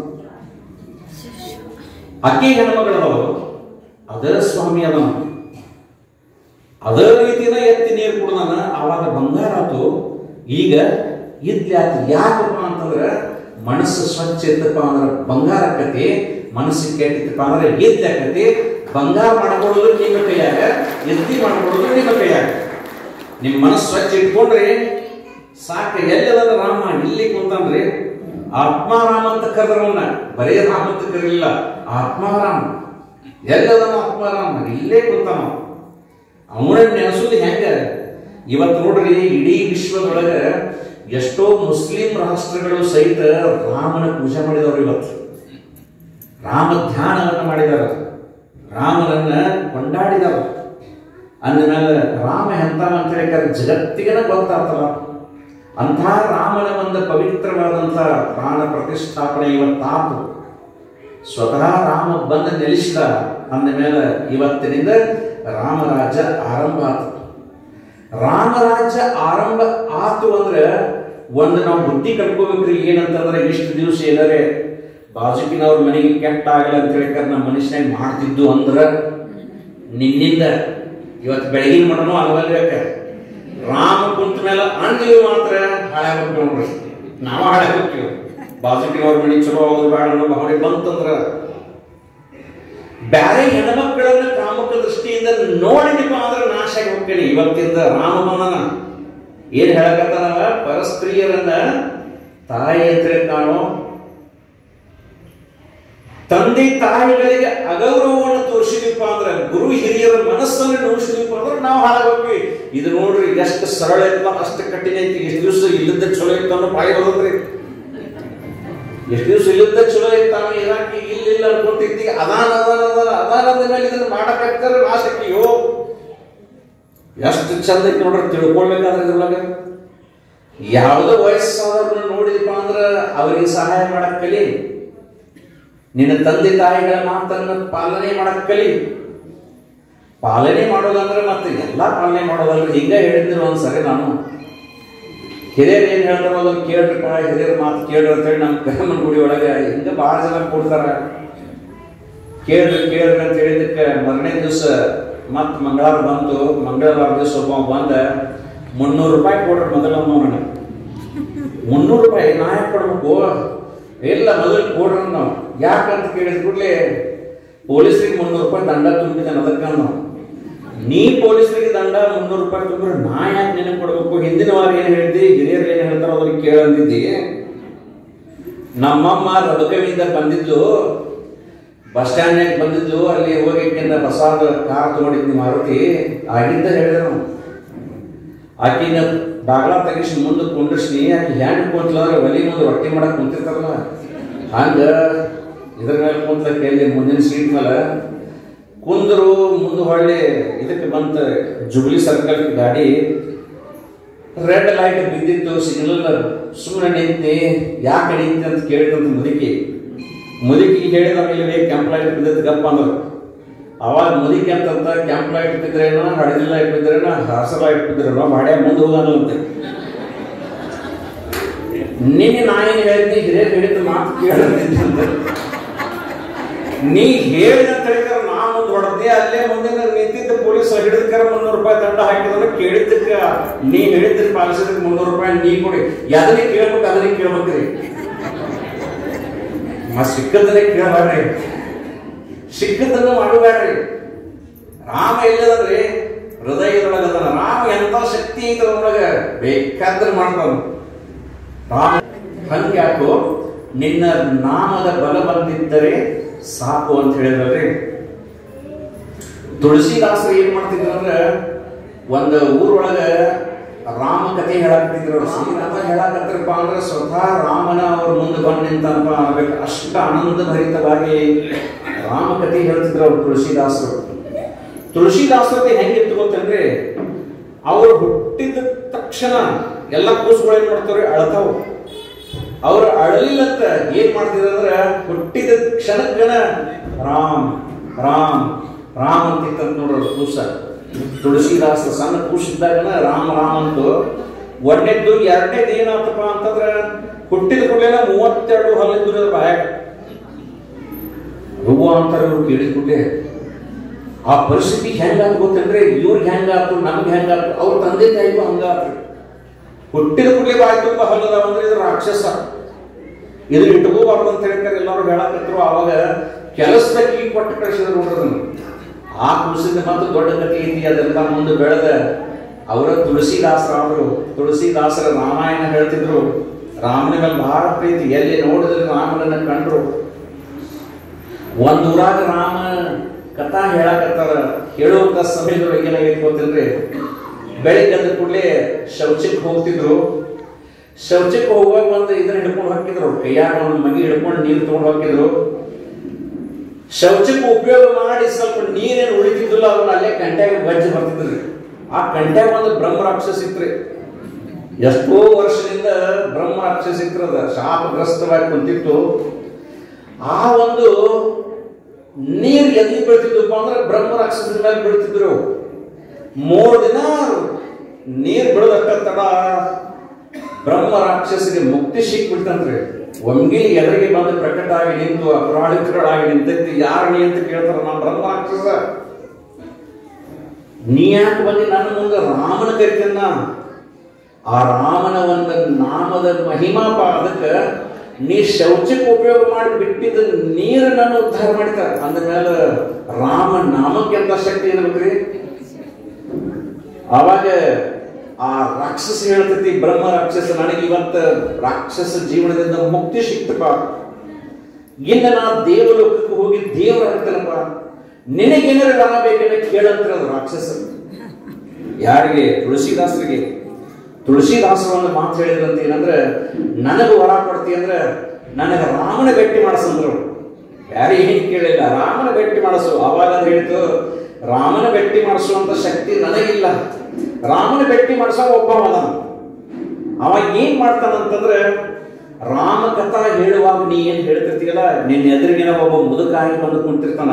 ಅಕ್ಕಿ ಹೆಣ್ಮಗಳದವರು ಅದೇ ಸ್ವಾಮಿ ಅದನ ಅದೇ ರೀತಿನ ಎತ್ತಿ ನೀರು ಕುಡ್ದಾನ. ಆವಾಗ ಬಂಗಾರ ಆತು. ಈಗ ಇದ್ಲಿ ಆತು. ಯಾಕಪ್ಪ ಅಂತಂದ್ರೆ ಮನಸ್ಸು ಸ್ವಚ್ಛ ಇತ್ತಪ್ಪ ಅಂದ್ರೆ ಬಂಗಾರ ಆಕತಿ, ಮನಸ್ಸು ಕೆಟ್ಟಿತ್ತಪ್ಪ ಅಂದ್ರೆ ಇದ್ಲಿ ಆಕತಿ. ಬಂಗಾರ ಮಾಡ್ಕೊಳ್ಳೋದು ನಿಮ್ಮ ಕೈಯಾಗ, ಎತ್ತಿ ಮಾಡ್ಕೊಳ್ಳೋದು ನಿಮ್ಮ ಕೈಯಾಗ. ನಿಮ್ಮ ಮನಸ್ಸು ಸ್ವಚ್ಛ ಇಟ್ಕೊಂಡ್ರಿ ಸಾಕು. ಎಲ್ಲದ ರಾಮ ಇಲ್ಲಿ ಕುಂತಾನ್ರಿ. ಆತ್ಮಾರಾಮ ಅಂತ ಕರೆದ್ರವನ್ನ, ಬರೇ ರಾಮ ಅಂತ ಕರೀಲಿಲ್ಲ, ಆತ್ಮಾರಾಮ. ಎಲ್ಲದನ ಆತ್ಮಾರಾಮ ಇಲ್ಲೇ ಕುಂತಾನ. ಅವನ ನೆನೆಸೋದು ಹೆಂಗ? ಇವತ್ತು ನೋಡ್ರಿ, ಇಡೀ ವಿಶ್ವದೊಳಗ ಎಷ್ಟೋ ಮುಸ್ಲಿಂ ರಾಷ್ಟ್ರಗಳು ಸಹಿತ ರಾಮನ ಪೂಜೆ ಮಾಡಿದವರು. ಇವತ್ತು ರಾಮ ಧ್ಯಾನವನ್ನು ಮಾಡಿದಾರ, ರಾಮನನ್ನ ಕೊಂಡಾಡಿದಾರ. ಅಂದಮೇಲೆ ರಾಮ ಎಂತ ಅಂತ ಹೇಳಿದ್ರೆ ಜಗತ್ತಿಗನ ಗೊತ್ತಾಗ್ತಲ್ಲ. ಅಂಥ ರಾಮನ ಒಂದು ಪವಿತ್ರವಾದಂಥ ಪ್ರಾಣ ಪ್ರತಿಷ್ಠಾಪನೆ ಇವತ್ತಾತು. ಸ್ವತಃ ರಾಮ ಬಂದು ನೆಲೆಸಿದ ಅಂದ ಮೇಲೆ ಇವತ್ತಿನಿಂದ ರಾಮರಾಜ್ಯ ಆರಂಭ ಆತು. ರಾಮರಾಜ್ಯ ಆರಂಭ ಆತು ಅಂದ್ರೆ ಒಂದು ನಾವು ಬುದ್ಧಿ ಕಟ್ಕೋಬೇಕ್ರಿ. ಏನಂತಂದ್ರೆ ಇಷ್ಟು ದಿವಸ ಏನಾರೆ ಬಾಜುಕಿನವ್ರ ಮನೆಗೆ ಕೆಟ್ಟ ಆಗಲ್ಲ ಅಂತ ಹೇಳ್ತಾರೆ ನಮ್ಮ ಮನುಷ್ಯನಾಗ ಮಾಡ್ತಿದ್ದು ಅಂದ್ರ ನಿನ್ನಿಂದ ಇವತ್ತು ಬೆಳಗಿನ ಮಟನೂ ಅಲ್ವಲ್ಬೇಕ. ರಾಮ ಕುಂತ ಮೇಲೆ ಅಂದಿವಿ ಮಾತ್ರ ಹಾಳೆ ಹೋಗ್ತೀವಿ ನೋಡ್ರಿ. ನಾವು ಹಾಳೆ ಹೋಗ್ತೀವಿ. ಬಾಜುಕಿನವ್ರ ಮನೆ ಚಲೋ ಹೋಗೋದು ಬೇಡ ಅನ್ನೋ ಭಾವನೆ ಬಂತಂದ್ರ ಬ್ಯಾರೆ ಹೆಣ್ಮಕ್ಕಳನ್ನ ಕಾಮಕ ದೃಷ್ಟಿಯಿಂದ ನೋಡಿದಪ್ಪ ಅಂದ್ರೆ ನಾಶ ಆಗಿ ಹೋಗ್ತೇನೆ. ಇವತ್ತಿಂದ ರಾಮಮನ ಏನ್ ಹೇಳಕತ್ತಾನ, ಪರಸ್ತ್ರೀಯರನ್ನ ತಾಯಿ ಅಂತ ಕಾಣೋ, ತಂದೆ ತಾಯಿಗಳಿಗೆ ಅಗೌರವವನ್ನು ತೋರಿಸಿದಪ್ಪ ಅಂದ್ರೆ, ಗುರು ಹಿರಿಯರ ಮನಸ್ಸನ್ನು ನೋಡಿಸಿದಪ್ಪ ಅಂದ್ರೆ ನಾವು ಹಾಳಾಗೋಗ್ವಿ. ಇದು ನೋಡ್ರಿ ಎಷ್ಟು ಸರಳ ಐತಲ್ಲ ಅಷ್ಟು ಕಠಿಣ ಐತಿ. ಎಷ್ಟು ದಿವಸ ಇಲ್ಲದ ಚಲೋ ಇತ್ತು ಅನ್ನೋ ಪಾಯಿ ಬರೋದ್ರಿ. ಎಷ್ಟು ದಿವಸ ಇಲ್ಲದ ಚಲೋ ಇರ್ತಾವ ಇರಾಕಿ ಇಲ್ಲ ಅನ್ಕೊಂತಿದ್ದಿ. ಅದಾನ ಅದಾನ ಅದಾನ ಅದಾನದ ಮೇಲೆ ಇದನ್ನ ಮಾಡಕ್ಕಾಗ್ತಾರೆ ನಾಶಕ್ಕಿಯೋ. ಎಷ್ಟು ಚಂದ ಐತಿ ನೋಡ್ರಿ ತಿಳ್ಕೊಳ್ಬೇಕಾದ್ರೆ ಇದ್ರೊಳಗೆ. ಯಾವುದೋ ವಯಸ್ಸಾದವ್ರನ್ನ ನೋಡಿದಪ್ಪ ಅಂದ್ರ ಅವ್ರಿಗೆ ಸಹಾಯ ಮಾಡಕ್ ಕಲಿ. ನಿನ್ನ ತಂದೆ ತಾಯಿಗಳ ಮಾತನ್ನ ಪಾಲನೆ ಮಾಡಕ್ ಕಲಿ. ಪಾಲನೆ ಮಾಡೋದಂದ್ರೆ ಮತ್ತೆ ಎಲ್ಲಾ ಪಾಲನೆ ಮಾಡೋದಲ್ರಿ. ಹಿಂಗ ಹೇಳಿದ್ರು ಒಂದ್ಸರಿ ನಾನು, ಹಿರಿಯರು ಏನ್ ಹೇಳ್ತಾರೋ ಅದನ್ನ ಕೇಳ್ರಿಪ್ಪ, ಹಿರಿಯರ ಮಾತು ಕೇಳ್ರಿ ಅಂತೇಳಿ ನಮ್ಮ ಕಮ್ಮನ ಗುಡಿ ಒಳಗೆ ಹಿಂಗ ಬಹಳ ಜನ ಕೊಡ್ತಾರ. ಕೇಳ್ರಿ ಕೇಳ್ರಿ ಅಂತ ಹೇಳಿದಕ್ಕೆ ಮರನೇ ದಿವಸ ಮತ್ ಮಂಗಳವಾರ ಬಂತು. ಮಂಗಳವಾರ ದಿವಸ ಒಬ್ಬ ಬಂದ, ಮುನ್ನೂರು ರೂಪಾಯಿ ಕೊಡ್ರಿ ಮೊದಲ ನನಗೆ. ಮುನ್ನೂರು ರೂಪಾಯಿ ನಾ ಯಾಕೆ ಕೊಡ್ಬೇಕು? ಇಲ್ಲ ಮೊದಲು ಕೊಡ್ರಿ ನಾವು. ಯಾಕಂತ ಕೇಳಿದ ಕೂಡಲೇ ಪೊಲೀಸರಿಗೆ ಮುನ್ನೂರು ರೂಪಾಯಿ ದಂಡ ತುಂಬಿದ್ದಾನೆ. ಅದಕ್ಕೆ ನಾವು ನೀ ಪೊಲೀಸರಿಗೆ ದಂಡ ಮುನ್ನೂರು ರೂಪಾಯಿ ತುಂಬಿದ್ರೆ ನಾ ಯಾಕೆ ನೆನಪು ಕೊಡ್ಬೇಕು? ಹಿಂದಿನ ವಾರ ಏನ್ ಹೇಳ್ತಿ, ಹಿರಿಯರು ಏನ್ ಹೇಳ್ತಾರೋ ಅವ್ರಿಗೆ ಕೇಳಂದಿದ್ದಿ. ನಮ್ಮಮ್ಮ ರಬಕವಿಯಿಂದ ಬಂದಿದ್ಲು, ಬಸ್ ಸ್ಟ್ಯಾಂಡ್ನಾಗ ಬಂದಿದ್ಲು. ಅಲ್ಲಿ ಹೋಗಿಕ್ಕಿಂತ ಪ್ರಸಾದ ಕಾರ್ ತಗೊಂಡಿದ್ನಿ ಮಾರುತಿ. ಆಗಿಂದ ಹೇಳಿದೆ ನಾವು, ಆಕಿನ ಬಾಗ್ಲ ತೆಗಿಸಿ ಮುಂದೆ ಕುಂಡ್ರಿಸಿ ಆಕಿ ಹ್ಯಾಂಡ್ ಕುಂತ್ಲಾದ್ರೆ ಒಲಿ ಮುಂದೆ ರೊಟ್ಟಿ ಮಾಡಕ್ ಕುಂತಿರ್ತಾರಲ್ಲ ಹಂಗ ಇದ್ರ ಮೇಲೆ ಕುಂತ ಕೇಳಿ ಮುಂದಿನ ಸೀಟ್ ಮೇಲೆ ಕುಂದ್ರು. ಮುಂದೆ ಹೊಳ್ಳಿ ಇದಕ್ಕೆ ಬಂತ ಜುಬ್ಲಿ ಸರ್ಕಲ್ ಗಾಡಿ. ರೆಡ್ ಲೈಟ್ ಬಿದ್ದಿತ್ತು, ಸಿಗ್ನಲ್. ಸುಮ್ಮನೆ ನಿಂತಿ. ಯಾಕೆ ನಿಂತಿ ಅಂತ ಕೇಳಿದಂತ ಮುದುಕಿ. ಮುದುಕಿ ಹೇಳಿದ ಮೇಲೆ ಕೆಂಪ್ ಲೈಟ್ ಬಿದ್ದಿತ್ತು ಗಪ್ಪ ಅಂದ್ರು. ಅವಾಗ ಮುದುಕಿ ಅಂತಂತ ಕೆಂಪ್ ಲೈಟ್ ಬಿದ್ರೇನೋ, ಹಳದಿ ಲೈಟ್ ಬಿದ್ರೇನೋ, ಹಸಿರು ಲೈಟ್ ಬಿದ್ರೇನೋ ಬಾಡ್ಯ ಮುಂದೆ ಹೋಗಂತೆ. ನಿನ್ನೆ ನಾ ಏನ್ ಹೇಳಿದ್ನಿ, ಹಿರಿಯರು ಹೇಳಿದ ಮಾತು ಕೇಳಿದ್ದಂತ ನೀ ಹೇಳಿದ ಅಂತ ಹೇಳಿದ್ರೆ ನಾ ಮುಂದೆ ಹೊಡೆದ್ದೆ. ಅಲ್ಲೇ ಮುಂದೆ ನಿಂತಿದ್ದ ಪೊಲೀಸ್ ಹಿಡಿದಕ್ಕಾರ ಮುನ್ನೂರು ರೂಪಾಯಿ ದಂಡ ಹಾಕಿದ್ರೆ ಕೇಳಿದ್ದಕ್ಕ ನೀ ಹೇಳಿದ್ರೆ ಪಾಲಿಸಿದಕ್ಕೆ ಮುನ್ನೂರು ರೂಪಾಯಿ ನೀ ಕೊಡಿ. ಅದನ್ನೇ ಕೇಳ್ಬೇಕು, ಅದನ್ನೇ ಕೇಳ್ಬೇಕ್ರಿ. ಮ ಸಿಕ್ಕದನ್ನೇ ಕೇಳಬೇಡ್ರಿ, ಸಿಕ್ಕದನ್ನು ಮಾಡಬೇಡ್ರಿ. ರಾಮ ಎಲ್ಲದನ್ರಿ ಹೃದಯದೊಳಗದನ. ರಾಮ ಎಂತ ಶಕ್ತಿ ಐತೊಳಗ ಬೇಕಾದ್ರೆ ಮಾಡ್ತಾನ ರಾಮ. ಹಂಗ್ಯಾಕೋ ನಿನ್ನ ನಾಮದ ಬಲ ಬಂದಿದ್ದರೆ ಸಾಕು ಅಂತ ಹೇಳಿದ್ರಲ್ರಿ. ತುಳಸಿದಾಸರು ಏನ್ ಮಾಡ್ತಿದ್ರು ಅಂದ್ರೆ, ಒಂದು ಊರೊಳಗ ರಾಮ ಕಥೆ ಹೇಳಾಕತ್ತಿದ್ರು. ಶ್ರೀರಾಮ ಹೇಳಾಕತ್ರಪ್ಪ ಅಂದ್ರೆ ಸ್ವತಃ ರಾಮನ ಅವ್ರ ಮುಂದೆ ಬಂದು ನಿಂತನಪ್ಪ ಅನ್ಬೇಕು. ಅಷ್ಟ ಆನಂದ ಭರಿತವಾಗಿ ರಾಮ ಕಥೆ ಹೇಳ್ತಿದ್ರು ಅವ್ರು ತುಳಸಿದಾಸರು. ತುಳಸಿದಾಸರತೆ ಹೆಂಗಿತ್ತು ಗೊತ್ತಂದ್ರೆ, ಅವ್ರು ಹುಟ್ಟಿದ ತಕ್ಷಣ ಎಲ್ಲ ಕೂಸುಗಳು ಏನ್ ಮಾಡ್ತಾವ್ರಿ, ಅಳತಾವ್. ಅವ್ರು ಅಳಲಿಲ್ಲಂತ ಏನ್ ಮಾಡ್ತಿದ್ರು ಅಂದ್ರೆ, ಹುಟ್ಟಿದ ಕ್ಷಣಕ್ಕನ ರಾಮ್ ರಾಮ್ ರಾಮ್ ಅಂತಿತ್ತಂತ ನೋಡ್ರಿ ಕೂಸ. ತುಳಸಿದಾಸ ಸಣ್ಣ ಕೂಸಿದ್ದಾಗನ ರಾಮ್ ರಾಮ್ ಅಂತು. ಒಂದನೇದ್ದು ಎರಡನೇದು ಏನಾತಪ್ಪ ಅಂತಂದ್ರ, ಹುಟ್ಟಿದ ಕೂಡಲೇನ ಮೂವತ್ತೆರಡು ಹಲ್ಲಿದ್ದು ಬಾಯಾಗ ಹೂವು ಅಂತಾರೆ. ಇವ್ರು ಕೇಳಿದ ಕೂಡಲೇ ಆ ಪರಿಸ್ಥಿತಿ ಹೆಂಗಾತ ಗೊತ್ತಂದ್ರೆ, ಇವ್ರಿಗೆ ಹೆಂಗಾತು, ನಮ್ಗೆ ಹೆಂಗಾತು, ಅವ್ರ ತಂದೆ ತಾಯಿಗೂ ಹಂಗಾತು. ಹುಟ್ಟಿದ ಕೂಡಲೇ ಬಾಯಿ ತುಂಬ ಹಲ್ಲದ ಅಂದ್ರೆ ಇದು ರಾಕ್ಷಸ, ಇದನ್ನ ಇಟ್ಕೋಬಾರ್ದು ಅಂತ ಹೇಳ್ತಾರೆ ಎಲ್ಲರೂ ಹೇಳಕತ್ರು. ಅವಾಗ ಕೆಲಸದಕ್ಕೆ ಕೊಟ್ಟು ಕಳಿಸಿದ್ರು ನೋಡ್ರದನ್ನು. ಆ ಕೂಸಿದ ಮತ್ತು ದೊಡ್ಡ ಕಥೆ ಐತಿ. ಅದೆಲ್ಲ ಮುಂದೆ ಬೆಳೆದ ಅವರ ತುಳಸಿದಾಸರಾದ್ರು. ತುಳಸಿದಾಸರ ರಾಮಾಯಣ ಹೇಳ್ತಿದ್ರು. ರಾಮನ ಮೇಲೆ ಬಹಳ ಪ್ರೀತಿ. ಎಲ್ಲಿ ನೋಡಿದ್ರೆ ರಾಮನನ್ನ ಕಂಡ್ರು. ಒಂದ್ ಊರಾಗ ರಾಮ ಕಥಾ ಹೇಳಕತ್ತಾರ. ಹೇಳುವಂತ ಸಮಯದೊಳಗೆ ಏನಾಗೈತಿ ಗೊತ್ತಿಲ್ರಿ, ಬೆಳಿಗ್ಗೆ ಅಂದ ಕೂಡಲೇ ಶೌಚಕ್ಕೆ ಹೋಗ್ತಿದ್ರು. ಶೌಚಕ್ಕೆ ಹೋಗುವಾಗ ಒಂದು ಇದನ್ನ ಹಿಡ್ಕೊಂಡು ಹಾಕಿದ್ರು, ಕೈಯಾಗ ಒಂದು ಮಗಿ ಹಿಡ್ಕೊಂಡು ನೀರು ತಗೊಂಡು ಹಾಕಿದ್ರು. ಶೌಚಕ್ಕೆ ಉಪಯೋಗ ಮಾಡಿ ಸ್ವಲ್ಪ ನೀರೇನು ಉಳಿತಿದ್ದಿಲ್ಲ, ಅದನ್ನ ಅಲ್ಲೇ ಕಂಟ್ಯಾಗ ಬಜ್ಜಿ ಬರ್ತಿದ್ರಿ. ಆ ಕಂಟ್ಯಾಗ ಒಂದು ಬ್ರಹ್ಮ ರಾಕ್ಷಸ ಇತ್ರಿ. ಎಷ್ಟೋ ವರ್ಷದಿಂದ ಬ್ರಹ್ಮ ರಾಕ್ಷಸ ಇತ್ರದ ಶಾಪಗ್ರಸ್ತವಾಗಿ ಕುಂತಿತ್ತು. ಆ ಒಂದು ನೀರು ಎಲ್ಲಿ ಬೀಳ್ತಿದ್ವಪ್ಪ ಅಂದ್ರೆ ಬ್ರಹ್ಮ ರಾಕ್ಷಸದ ಮೇಲೆ ಬೀಳ್ತಿದ್ರು. ಮೂರು ದಿನ ನೀರು ಬಿಡದಕ್ಕ ತಡ ಬ್ರಹ್ಮ ರಾಕ್ಷಸಿಗೆ ಮುಕ್ತಿ ಸಿಕ್ಬಿಡ್ತಂತ್ರಿ. ಒಮ್ಗಿಲಿ ಎದುರಿಗೆ ಬಂದು ಪ್ರಕಟ ಆಗಿ ನಿಂತು ಅಪರಾಧಿಗಳಾಗಿ ನಿಂತೈತಿ. ಯಾರು ನೀ ಅಂತ ಕೇಳ್ತಾರ, ನಾ ಬ್ರಹ್ಮ ರಾಕ್ಷಸ. ನೀ ಯಾಕೆ ಬಂದು ನನ್ನ ಮುಂದೆ ರಾಮನ ಕರಿತೇನ. ಆ ರಾಮನ ಒಂದು ನಾಮದ ಮಹಿಮಾ. ಅದಕ್ಕೆ ನೀ ಶೌಚಕ್ಕೆ ಉಪಯೋಗ ಮಾಡಿ ಬಿಟ್ಟಿದ್ದ ನೀರು ನಾನು ಉದ್ಧಾರ ಮಾಡಿದ ಅಂದ್ಮೇಲೆ ರಾಮ ನಾಮಕ್ಕೆ ಅಂತ ಶಕ್ತಿ ಏನ್ಬೇಕ್ರಿ? ಅವಾಗ ಆ ರಾಕ್ಷಸ ಹೇಳ್ತೈತಿ, ಬ್ರಹ್ಮ ರಾಕ್ಷಸ, ನನಗೆ ಇವತ್ತ ರಾಕ್ಷಸ ಜೀವನದಿಂದ ಮುಕ್ತಿ ಸಿಕ್ತಪ್ಪ, ಇನ್ನು ನಾ ದೇವಲೋಕಕ್ಕೆ ಹೋಗಿ ದೇವರ ಆಗ್ತಾನಪ್ಪ, ನಿನಗೇನಾರ ರಾಮ ಬೇಕಂದ್ರೆ ಕೇಳಂತ್ರ ಅದು ರಾಕ್ಷಸ. ಯಾರಿಗೆ? ತುಳಸಿದಾಸರಿಗೆ. ತುಳಸಿದಾಸರು ಒಂದು ಮಾತು ಹೇಳಿದ್ರಂತ, ಏನಂದ್ರೆ ನನಗೆ ವರ ಕೊಡ್ತಿ ಅಂದ್ರೆ ನನಗೆ ರಾಮನ ಭೇಟಿ ಮಾಡಿಸಂದ್ರು. ಯಾರು ಏನು ಕೇಳಿಲ್ಲ, ರಾಮನ ಭೇಟಿ ಮಾಡಿಸು. ಅವಾಗ ಅದು ಹೇಳ್ತು, ರಾಮನ ಭೇಟಿ ಮಾಡಿಸುವಂತ ಶಕ್ತಿ ನನಗಿಲ್ಲ, ರಾಮನ ಭೇಟಿ ಮಾಡಿಸೋ ಒಬ್ಬ ಅದ. ಅವಾಗ ಏನ್ ಮಾಡ್ತಾನಂತಂದ್ರೆ, ರಾಮ ಕಥಾ ಹೇಳುವಾಗ ನೀ ಏನ್ ಹೇಳ್ತಿರ್ತೀಯಲ್ಲ, ನಿನ್ನ ಎದುರಿಗಿನ ಒಬ್ಬ ಮುದುಕಾಗಿ ಬಂದು ಕುಂತಿರ್ತಾನ.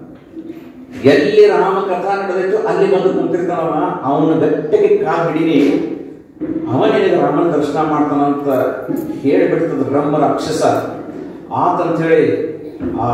ಎಲ್ಲಿ ರಾಮ ಕಥಾ ನಡೆದಿತ್ತು ಅಲ್ಲಿ ಬಂದು ಕುಂತಿರ್ತಾನವ. ಅವನ ಗಟ್ಟಿಗೆ ಕಾಲ್ ಹಿಡೀನಿ, ಅವ ನಿನಗೆ ರಾಮನ ದರ್ಶನ ಮಾಡ್ತಾನಂತ ಹೇಳಿಬಿಡ್ತದ ಬ್ರಹ್ಮ ರಾಕ್ಷಸ ಆತಂತ ಹೇಳಿ ಆ